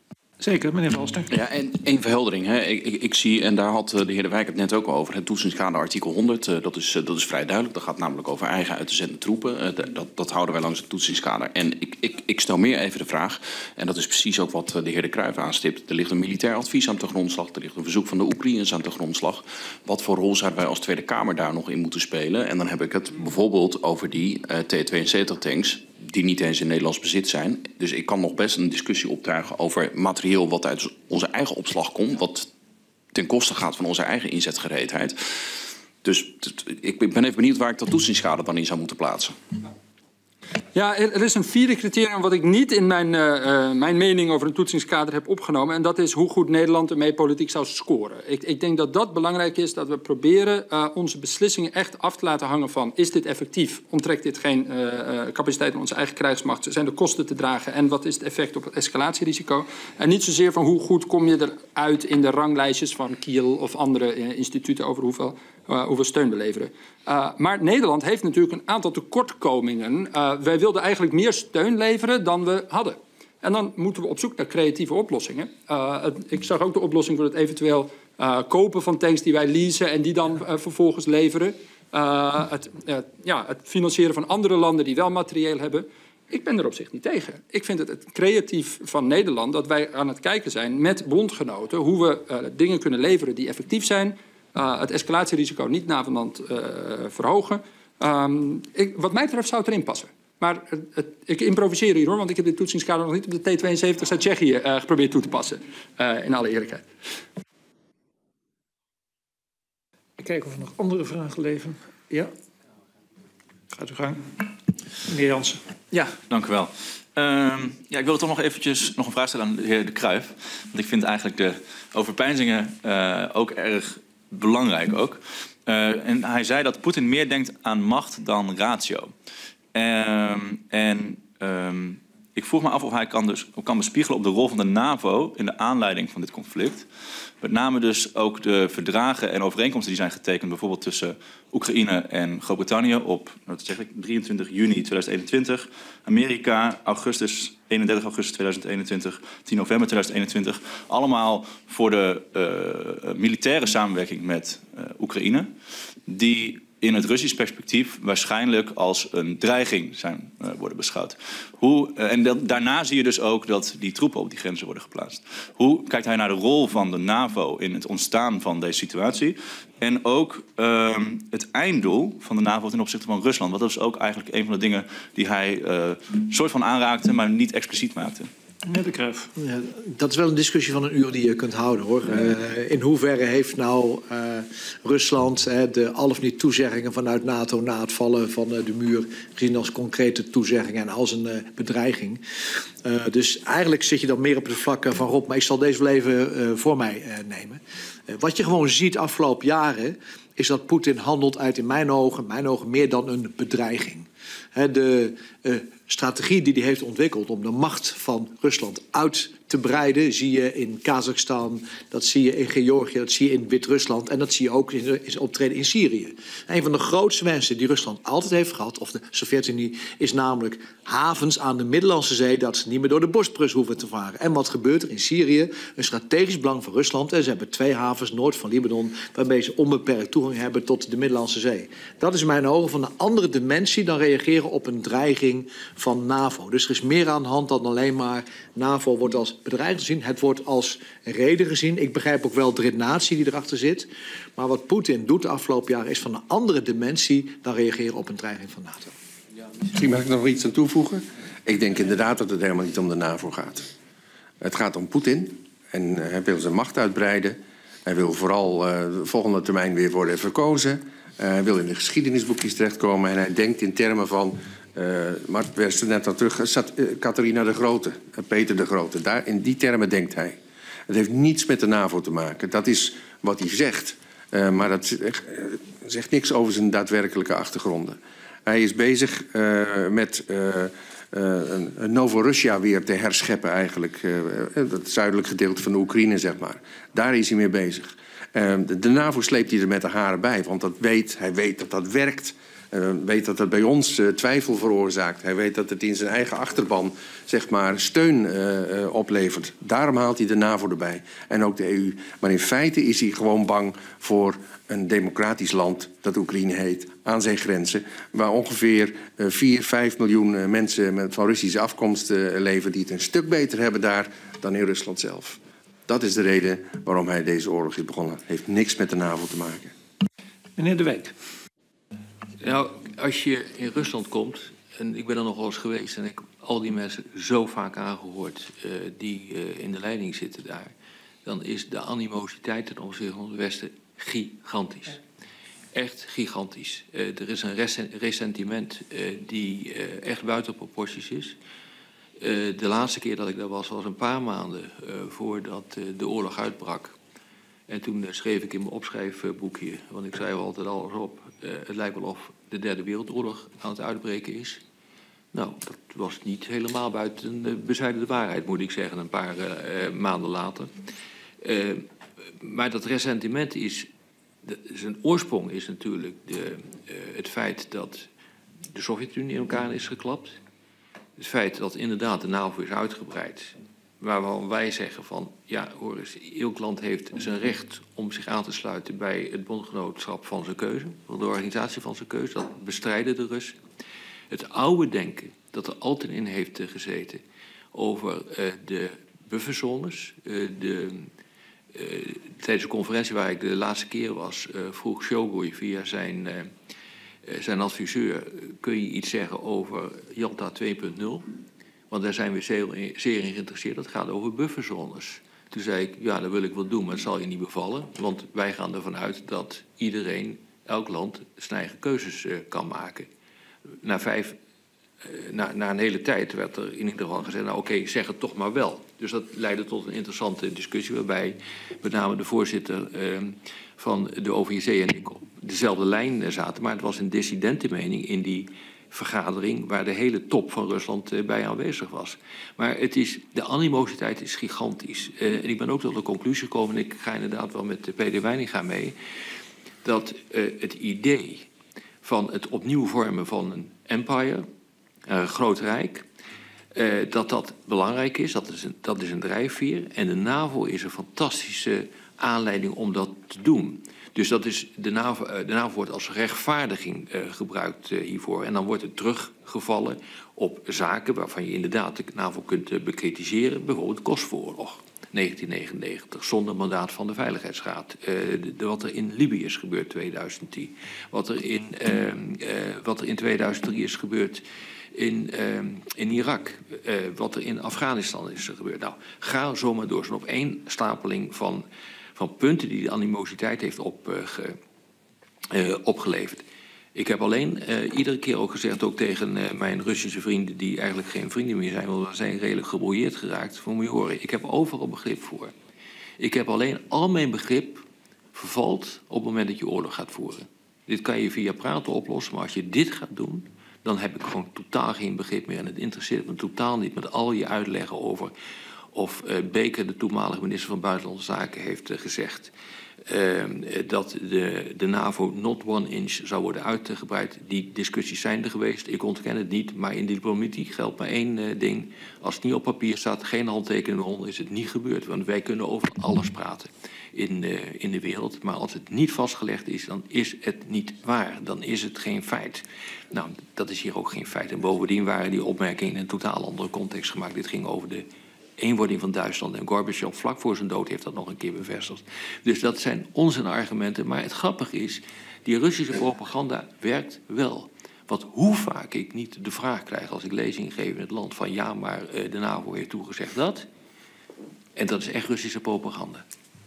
Zeker, meneer Valster. Ja, en één verheldering. Hè. Ik zie, en daar had de heer De Wijk het net ook over, het toetsingskader artikel 100. Dat is vrij duidelijk. Dat gaat namelijk over eigen uit te zenden troepen. Dat houden wij langs het toetsingskader. En ik stel meer even de vraag, en dat is precies ook wat de heer De Cruijff aanstipt. Er ligt een militair advies aan de grondslag. Er ligt een verzoek van de Oekraïners aan de grondslag. Wat voor rol zouden wij als Tweede Kamer daar nog in moeten spelen? En dan heb ik het bijvoorbeeld over die T-72-tanks... die niet eens in Nederlands bezit zijn. Dus ik kan nog best een discussie optuigen over materieel wat uit onze eigen opslag komt, wat ten koste gaat van onze eigen inzetgereedheid. Dus ik ben even benieuwd waar ik dat toetsingskader dan in zou moeten plaatsen. Ja, er is een vierde criterium wat ik niet in mijn mening over een toetsingskader heb opgenomen. En dat is hoe goed Nederland ermee politiek zou scoren. Ik denk dat dat belangrijk is, dat we proberen onze beslissingen echt af te laten hangen van, is dit effectief? Onttrekt dit geen capaciteit aan onze eigen krijgsmacht? Zijn de kosten te dragen? En wat is het effect op het escalatierisico? En niet zozeer van hoe goed kom je eruit in de ranglijstjes van Kiel of andere instituten over hoeveel steun we leveren. Maar Nederland heeft natuurlijk een aantal tekortkomingen. Wij wilden eigenlijk meer steun leveren dan we hadden. En dan moeten we op zoek naar creatieve oplossingen. Ik zag ook de oplossing voor het eventueel kopen van tanks die wij leasen en die dan vervolgens leveren. Het financieren van andere landen die wel materieel hebben. Ik ben er op zich niet tegen. Ik vind het creatief van Nederland dat wij aan het kijken zijn met bondgenoten hoe we dingen kunnen leveren die effectief zijn. Het escalatierisico niet navenant verhogen. Wat mij betreft zou het erin passen. Maar ik improviseer hier hoor, want ik heb dit toetsingskader nog niet op de T-72 uit Tsjechië geprobeerd toe te passen. In alle eerlijkheid. Kijken of er nog andere vragen leven. Ja. Gaat u gang. Meneer Jansen. Ja, dank u wel. Ik wil toch nog eventjes een vraag stellen aan de heer De Cruijff. Want ik vind eigenlijk de overpeinzingen ook erg belangrijk ook. En hij zei dat Poetin meer denkt aan macht dan ratio. Ik vroeg me af of hij kan bespiegelen op de rol van de NAVO in de aanleiding van dit conflict. Met name dus ook de verdragen en overeenkomsten die zijn getekend, bijvoorbeeld tussen Oekraïne en Groot-Brittannië op 23 juni 2021. Amerika, 31 augustus 2021, 10 november 2021. Allemaal voor de militaire samenwerking met Oekraïne. Die in het Russisch perspectief waarschijnlijk als een dreiging worden beschouwd. Daarna zie je dus ook dat die troepen op die grenzen worden geplaatst. Hoe kijkt hij naar de rol van de NAVO in het ontstaan van deze situatie? En ook het einddoel van de NAVO ten opzichte van Rusland. Want dat is ook eigenlijk een van de dingen die hij soort van aanraakte, maar niet expliciet maakte. Meneer De Cruijff. Ja, dat is wel een discussie van een uur die je kunt houden, hoor. In hoeverre heeft nou Rusland de al of niet toezeggingen vanuit NATO na het vallen van de muur gezien als concrete toezeggingen en als een bedreiging. Dus eigenlijk zit je dan meer op het vlak van Rob, maar ik zal deze wel even voor mij nemen. Wat je gewoon ziet afgelopen jaren is dat Poetin handelt uit in mijn ogen meer dan een bedreiging. De strategie die hij heeft ontwikkeld om de macht van Rusland uit te breiden, zie je in Kazachstan, dat zie je in Georgië, dat zie je in Wit-Rusland en dat zie je ook in zijn optreden in Syrië. Een van de grootste wensen die Rusland altijd heeft gehad, of de Sovjet-Unie, is namelijk havens aan de Middellandse Zee, dat ze niet meer door de Bosporus hoeven te varen. En wat gebeurt er in Syrië? Een strategisch belang voor Rusland. En ze hebben 2 havens noord van Libanon, waarmee ze onbeperkt toegang hebben tot de Middellandse Zee. Dat is in mijn ogen van een andere dimensie dan reageren op een dreiging van NAVO. Dus er is meer aan de hand dan alleen maar NAVO wordt als bedreiging gezien. Het wordt als reden gezien. Ik begrijp ook wel de redenatie die erachter zit. Maar wat Poetin doet de afgelopen jaren is van een andere dimensie dan reageren op een dreiging van NATO. Ja, misschien mag ik nog iets aan toevoegen. Ik denk inderdaad dat het helemaal niet om de NAVO gaat. Het gaat om Poetin en hij wil zijn macht uitbreiden. Hij wil vooral de volgende termijn weer worden verkozen. Hij wil in de geschiedenisboekjes terechtkomen en hij denkt in termen van Mart wees net al terug, Catharina de Grote, Peter de Grote. Daar, in die termen denkt hij. Het heeft niets met de NAVO te maken. Dat is wat hij zegt. Maar dat zegt niks over zijn daadwerkelijke achtergronden. Hij is bezig met Novorussia weer te herscheppen eigenlijk. Het zuidelijk gedeelte van de Oekraïne, zeg maar. Daar is hij mee bezig. De NAVO sleept hij er met de haren bij, want hij weet dat dat werkt. weet dat het bij ons twijfel veroorzaakt. Hij weet dat het in zijn eigen achterban zeg maar, steun oplevert. Daarom haalt hij de NAVO erbij. En ook de EU. Maar in feite is hij gewoon bang voor een democratisch land, dat Oekraïne heet, aan zijn grenzen. Waar ongeveer 4-5 miljoen mensen van Russische afkomst leven die het een stuk beter hebben daar dan in Rusland zelf. Dat is de reden waarom hij deze oorlog is begonnen. Het heeft niks met de NAVO te maken. Meneer De Wijk. Nou, als je in Rusland komt, en ik ben er nogal eens geweest en ik heb al die mensen zo vaak aangehoord die in de leiding zitten daar, dan is de animositeit ten opzichte van het Westen gigantisch. Echt gigantisch. Er is een ressentiment die echt buiten proporties is. De laatste keer dat ik daar was een paar maanden voordat de oorlog uitbrak. En toen schreef ik in mijn opschrijfboekje, want ik schrijf altijd alles op, het lijkt wel of de Derde Wereldoorlog aan het uitbreken is. Nou, dat was niet helemaal buiten bezijden de waarheid, moet ik zeggen, een paar maanden later. Maar dat ressentiment zijn oorsprong is natuurlijk het feit dat de Sovjet-Unie in elkaar is geklapt. Het feit dat inderdaad de NAVO is uitgebreid. Waarvan wij zeggen van, ja hoor eens, elk land heeft zijn recht om zich aan te sluiten bij het bondgenootschap van zijn keuze. De organisatie van zijn keuze, dat bestrijden de Russen. Het oude denken dat er altijd in heeft gezeten over de bufferzones. Tijdens de conferentie waar ik de laatste keer was, vroeg Shoigu via zijn adviseur, kun je iets zeggen over Jalta 2.0? Want daar zijn we zeer in geïnteresseerd. Dat gaat over bufferzones. Toen zei ik, ja, dat wil ik wel doen, maar het zal je niet bevallen. Want wij gaan ervan uit dat iedereen, elk land, zijn eigen keuzes kan maken. Na een hele tijd werd er in ieder geval gezegd, nou oké, zeg het toch maar wel. Dus dat leidde tot een interessante discussie waarbij met name de voorzitter van de OVSE en ik op dezelfde lijn zaten. Maar het was een dissidentenmening in die vergadering waar de hele top van Rusland bij aanwezig was. Maar de animositeit is gigantisch. En ik ben ook tot de conclusie gekomen, en ik ga inderdaad wel met Peter Weininga mee, dat het idee van het opnieuw vormen van een empire, een groot rijk, dat belangrijk is. Dat is een drijfveer. En de NAVO is een fantastische aanleiding om dat te doen. Dus dat is, de NAVO wordt als rechtvaardiging gebruikt hiervoor. En dan wordt het teruggevallen op zaken waarvan je inderdaad de NAVO kunt bekritiseren. Bijvoorbeeld de Kosovo-oorlog 1999, zonder mandaat van de Veiligheidsraad. Wat er in Libië is gebeurd 2010. Wat er in 2003 is gebeurd in Irak. Wat er in Afghanistan is gebeurd. Nou, ga zomaar door. Zo'n opeenstapeling van punten die de animositeit heeft opgeleverd. Ik heb alleen iedere keer ook gezegd, ook tegen mijn Russische vrienden, die eigenlijk geen vrienden meer zijn, want we zijn redelijk gebrouilleerd geraakt. Voor moet je horen, ik heb overal begrip voor. Ik heb alleen al mijn begrip vervalt op het moment dat je oorlog gaat voeren. Dit kan je via praten oplossen, maar als je dit gaat doen, dan heb ik gewoon totaal geen begrip meer. En het interesseert me totaal niet met al je uitleggen over of Baker, de toenmalige minister van Buitenlandse Zaken, heeft gezegd dat de NAVO not 1 inch zou worden uitgebreid. Die discussies zijn er geweest. Ik ontken het niet. Maar in diplomatie geldt maar één ding. Als het niet op papier staat, geen handtekening eronder, is het niet gebeurd. Want wij kunnen over alles praten in de wereld. Maar als het niet vastgelegd is, dan is het niet waar. Dan is het geen feit. Nou, dat is hier ook geen feit. En bovendien waren die opmerkingen in een totaal andere context gemaakt. Dit ging over de eenwording van Duitsland. En Gorbachev vlak voor zijn dood heeft dat nog een keer bevestigd. Dus dat zijn onzinargumenten. Maar het grappige is, die Russische propaganda werkt wel. Want hoe vaak ik niet de vraag krijg als ik lezing geef in het land van ja, maar de NAVO heeft toegezegd dat. En dat is echt Russische propaganda.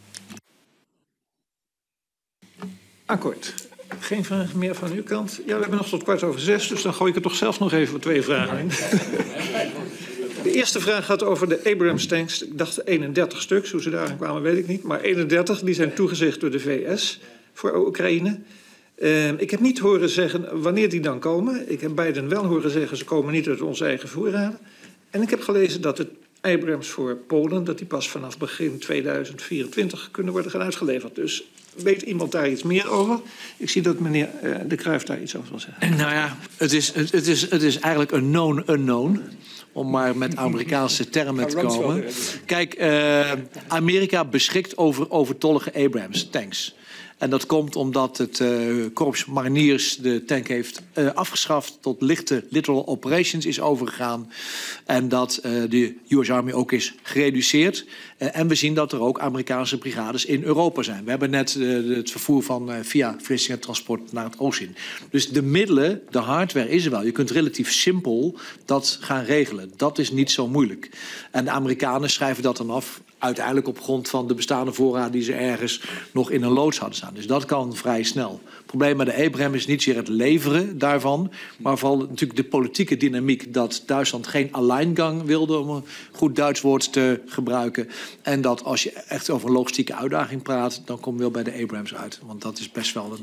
Akkoord. Geen vraag meer van uw kant. Ja, we hebben nog tot 5:15, dus dan gooi ik er toch zelf nog even 2 vragen in. De eerste vraag gaat over de Abrams tanks. Ik dacht 31 stuks, hoe ze daar aan kwamen weet ik niet. Maar 31, die zijn toegezegd door de VS voor Oekraïne. Ik heb niet horen zeggen wanneer die dan komen. Ik heb Biden wel horen zeggen, ze komen niet uit onze eigen voorraden. En ik heb gelezen dat het Abrams voor Polen, dat die pas vanaf begin 2024 kunnen worden gaan uitgeleverd. Dus weet iemand daar iets meer over? Ik zie dat meneer De Cruijff daar iets over wil zeggen. Nou ja, het is eigenlijk een known unknown. Om maar met Amerikaanse termen te komen. Kijk, Amerika beschikt over overtollige Abrams tanks. En dat komt omdat het Korps Mariniers de tank heeft afgeschaft, tot lichte littoral operations is overgegaan. En dat de US Army ook is gereduceerd. En we zien dat er ook Amerikaanse brigades in Europa zijn. We hebben net het vervoer van via Vlissingen transport naar het oosten. Dus de middelen, de hardware is er wel. Je kunt relatief simpel dat gaan regelen. Dat is niet zo moeilijk. En de Amerikanen schrijven dat dan af, uiteindelijk op grond van de bestaande voorraad die ze ergens nog in een loods hadden staan. Dus dat kan vrij snel. Het probleem met de Abrams is niet zozeer het leveren daarvan, maar vooral natuurlijk de politieke dynamiek dat Duitsland geen alleingang wilde, om een goed Duits woord te gebruiken. En dat als je echt over een logistieke uitdaging praat, dan kom je wel bij de Abrams uit. Want dat is best wel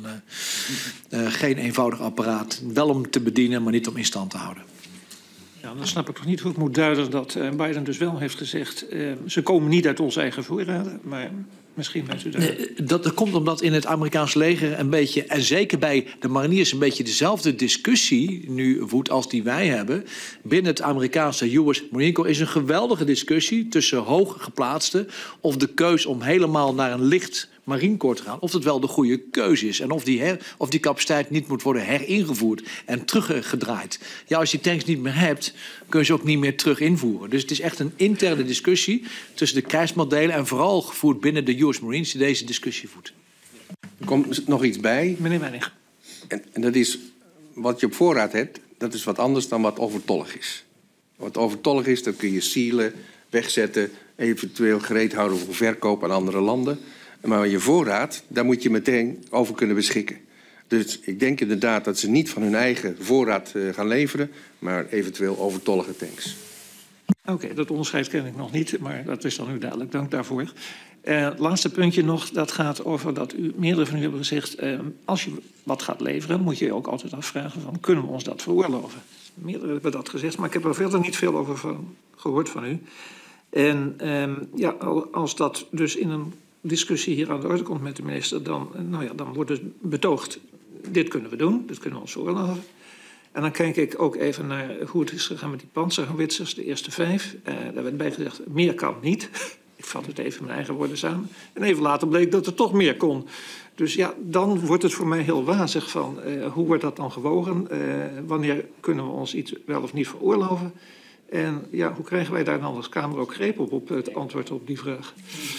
geen eenvoudig apparaat. Wel om te bedienen, maar niet om in stand te houden. Ja, dan snap ik nog niet hoe ik moet duiden dat Biden dus wel heeft gezegd, ze komen niet uit onze eigen voorraden, maar misschien weet u dat. Dat komt omdat in het Amerikaanse leger een beetje, en zeker bij de mariniers, een beetje dezelfde discussie nu woedt als die wij hebben. Binnen het Amerikaanse US Marine Corps is een geweldige discussie tussen hooggeplaatsten of de keus om helemaal naar een licht Marine Corps te gaan, of dat wel de goede keuze is. En of die capaciteit niet moet worden heringevoerd en teruggedraaid. Ja, als je tanks niet meer hebt, kun je ze ook niet meer terug invoeren. Dus het is echt een interne discussie tussen de krijgsmachtdelen en vooral gevoerd binnen de US Marines die deze discussie voert. Er komt nog iets bij. Meneer Weinig. En dat is wat je op voorraad hebt, dat is wat anders dan wat overtollig is. Wat overtollig is, dat kun je sealen, wegzetten, eventueel gereed houden voor verkoop aan andere landen. Maar je voorraad, daar moet je meteen over kunnen beschikken. Dus ik denk inderdaad dat ze niet van hun eigen voorraad gaan leveren, maar eventueel overtollige tanks. Oké, dat onderscheid ken ik nog niet, maar dat is dan nu duidelijk. Dank daarvoor. Laatste puntje nog, dat gaat over dat meerdere van u hebben gezegd, als je wat gaat leveren, moet je ook altijd afvragen van, kunnen we ons dat veroorloven? Meerdere hebben dat gezegd, maar ik heb er verder niet veel over gehoord van u. En ja, als dat dus in een discussie hier aan de orde komt met de minister, dan wordt dus betoogd, dit kunnen we doen, dit kunnen we ons veroorloven. En dan kijk ik ook even naar hoe het is gegaan met die panzerhouwitsers, de eerste 5. Daar werd bij gezegd, meer kan niet. Ik vat het even in mijn eigen woorden samen. En even later bleek dat er toch meer kon. Dus ja, dan wordt het voor mij heel wazig van, hoe wordt dat dan gewogen? Wanneer kunnen we ons iets wel of niet veroorloven? En ja, hoe krijgen wij daar dan als Kamer ook greep op het antwoord op die vraag?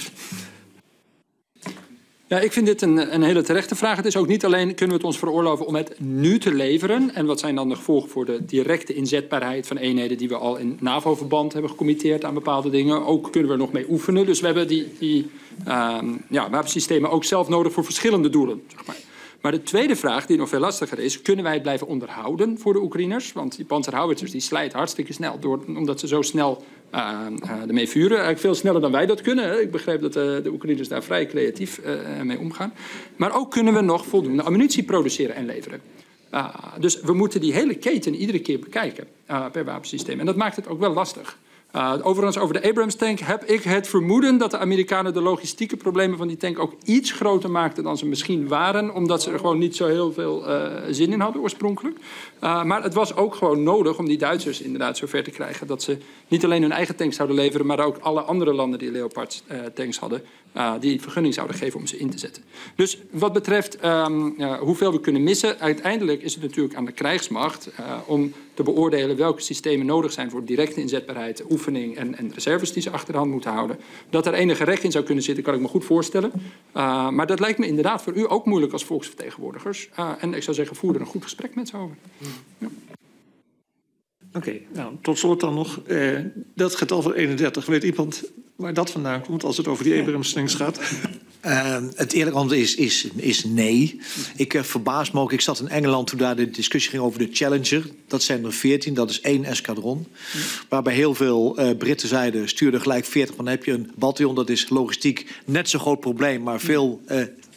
Ja, ik vind dit een hele terechte vraag. Het is ook niet alleen kunnen we het ons veroorloven om het nu te leveren. En wat zijn dan de gevolgen voor de directe inzetbaarheid van eenheden die we al in NAVO-verband hebben gecommitteerd aan bepaalde dingen. Ook kunnen we er nog mee oefenen. Dus we hebben die wapensystemen ook zelf nodig voor verschillende doelen, zeg maar. Maar de tweede vraag, die nog veel lastiger is, kunnen wij het blijven onderhouden voor de Oekraïners? Want die panzerhouwitsers die slijten hartstikke snel, omdat ze zo snel ermee vuren. Eigenlijk veel sneller dan wij dat kunnen. Hè. Ik begreep dat de Oekraïners daar vrij creatief mee omgaan. Maar ook kunnen we nog voldoende ammunitie produceren en leveren. Dus we moeten die hele keten iedere keer bekijken per wapensysteem. En dat maakt het ook wel lastig. Overigens, over de Abrams-tank heb ik het vermoeden dat de Amerikanen de logistieke problemen van die tank ook iets groter maakten dan ze misschien waren, omdat ze er gewoon niet zo heel veel zin in hadden oorspronkelijk. Maar het was ook gewoon nodig om die Duitsers inderdaad zover te krijgen dat ze niet alleen hun eigen tanks zouden leveren, maar ook alle andere landen die Leopard-tanks hadden, die vergunning zouden geven om ze in te zetten. Dus wat betreft hoeveel we kunnen missen, uiteindelijk is het natuurlijk aan de krijgsmacht om te beoordelen welke systemen nodig zijn voor directe inzetbaarheid, oefening en reserves die ze achter de hand moeten houden. Dat er enige recht in zou kunnen zitten, kan ik me goed voorstellen. Maar dat lijkt me inderdaad voor u ook moeilijk als volksvertegenwoordigers. En ik zou zeggen, voer er een goed gesprek met ze over. Ja. Oké, nou, tot slot dan nog. Dat getal van 31, weet iemand waar dat vandaan komt als het over die Abrams-tanks gaat? Het eerlijke antwoord is nee. Ik verbaas me ook. Ik zat in Engeland toen daar de discussie ging over de Challenger. Dat zijn er 14, dat is 1 eskadron. Waarbij heel veel Britten zeiden, stuur er gelijk 40, dan heb je een bataljon. Dat is logistiek net zo'n groot probleem, maar veel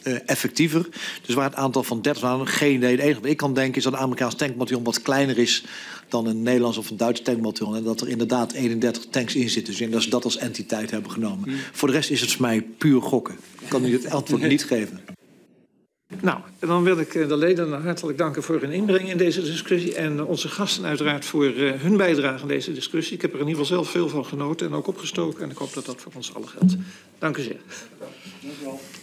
effectiever. Dus waar het aantal van 30 waren, geen idee. Het enige wat ik kan denken is dat een Amerikaans tankbataljon wat kleiner is dan een Nederlands of een Duits tankbataljon. En dat er inderdaad 31 tanks in zitten. Dus ik denk dat ze dat als entiteit hebben genomen. Voor de rest is het voor mij puur gokken. Ik kan u het antwoord niet geven. Nou, dan wil ik de leden hartelijk danken voor hun inbreng in deze discussie. En onze gasten uiteraard voor hun bijdrage aan deze discussie. Ik heb er in ieder geval zelf veel van genoten en ook opgestoken. En ik hoop dat dat voor ons allen geldt. Dank u zeer. Dank u wel.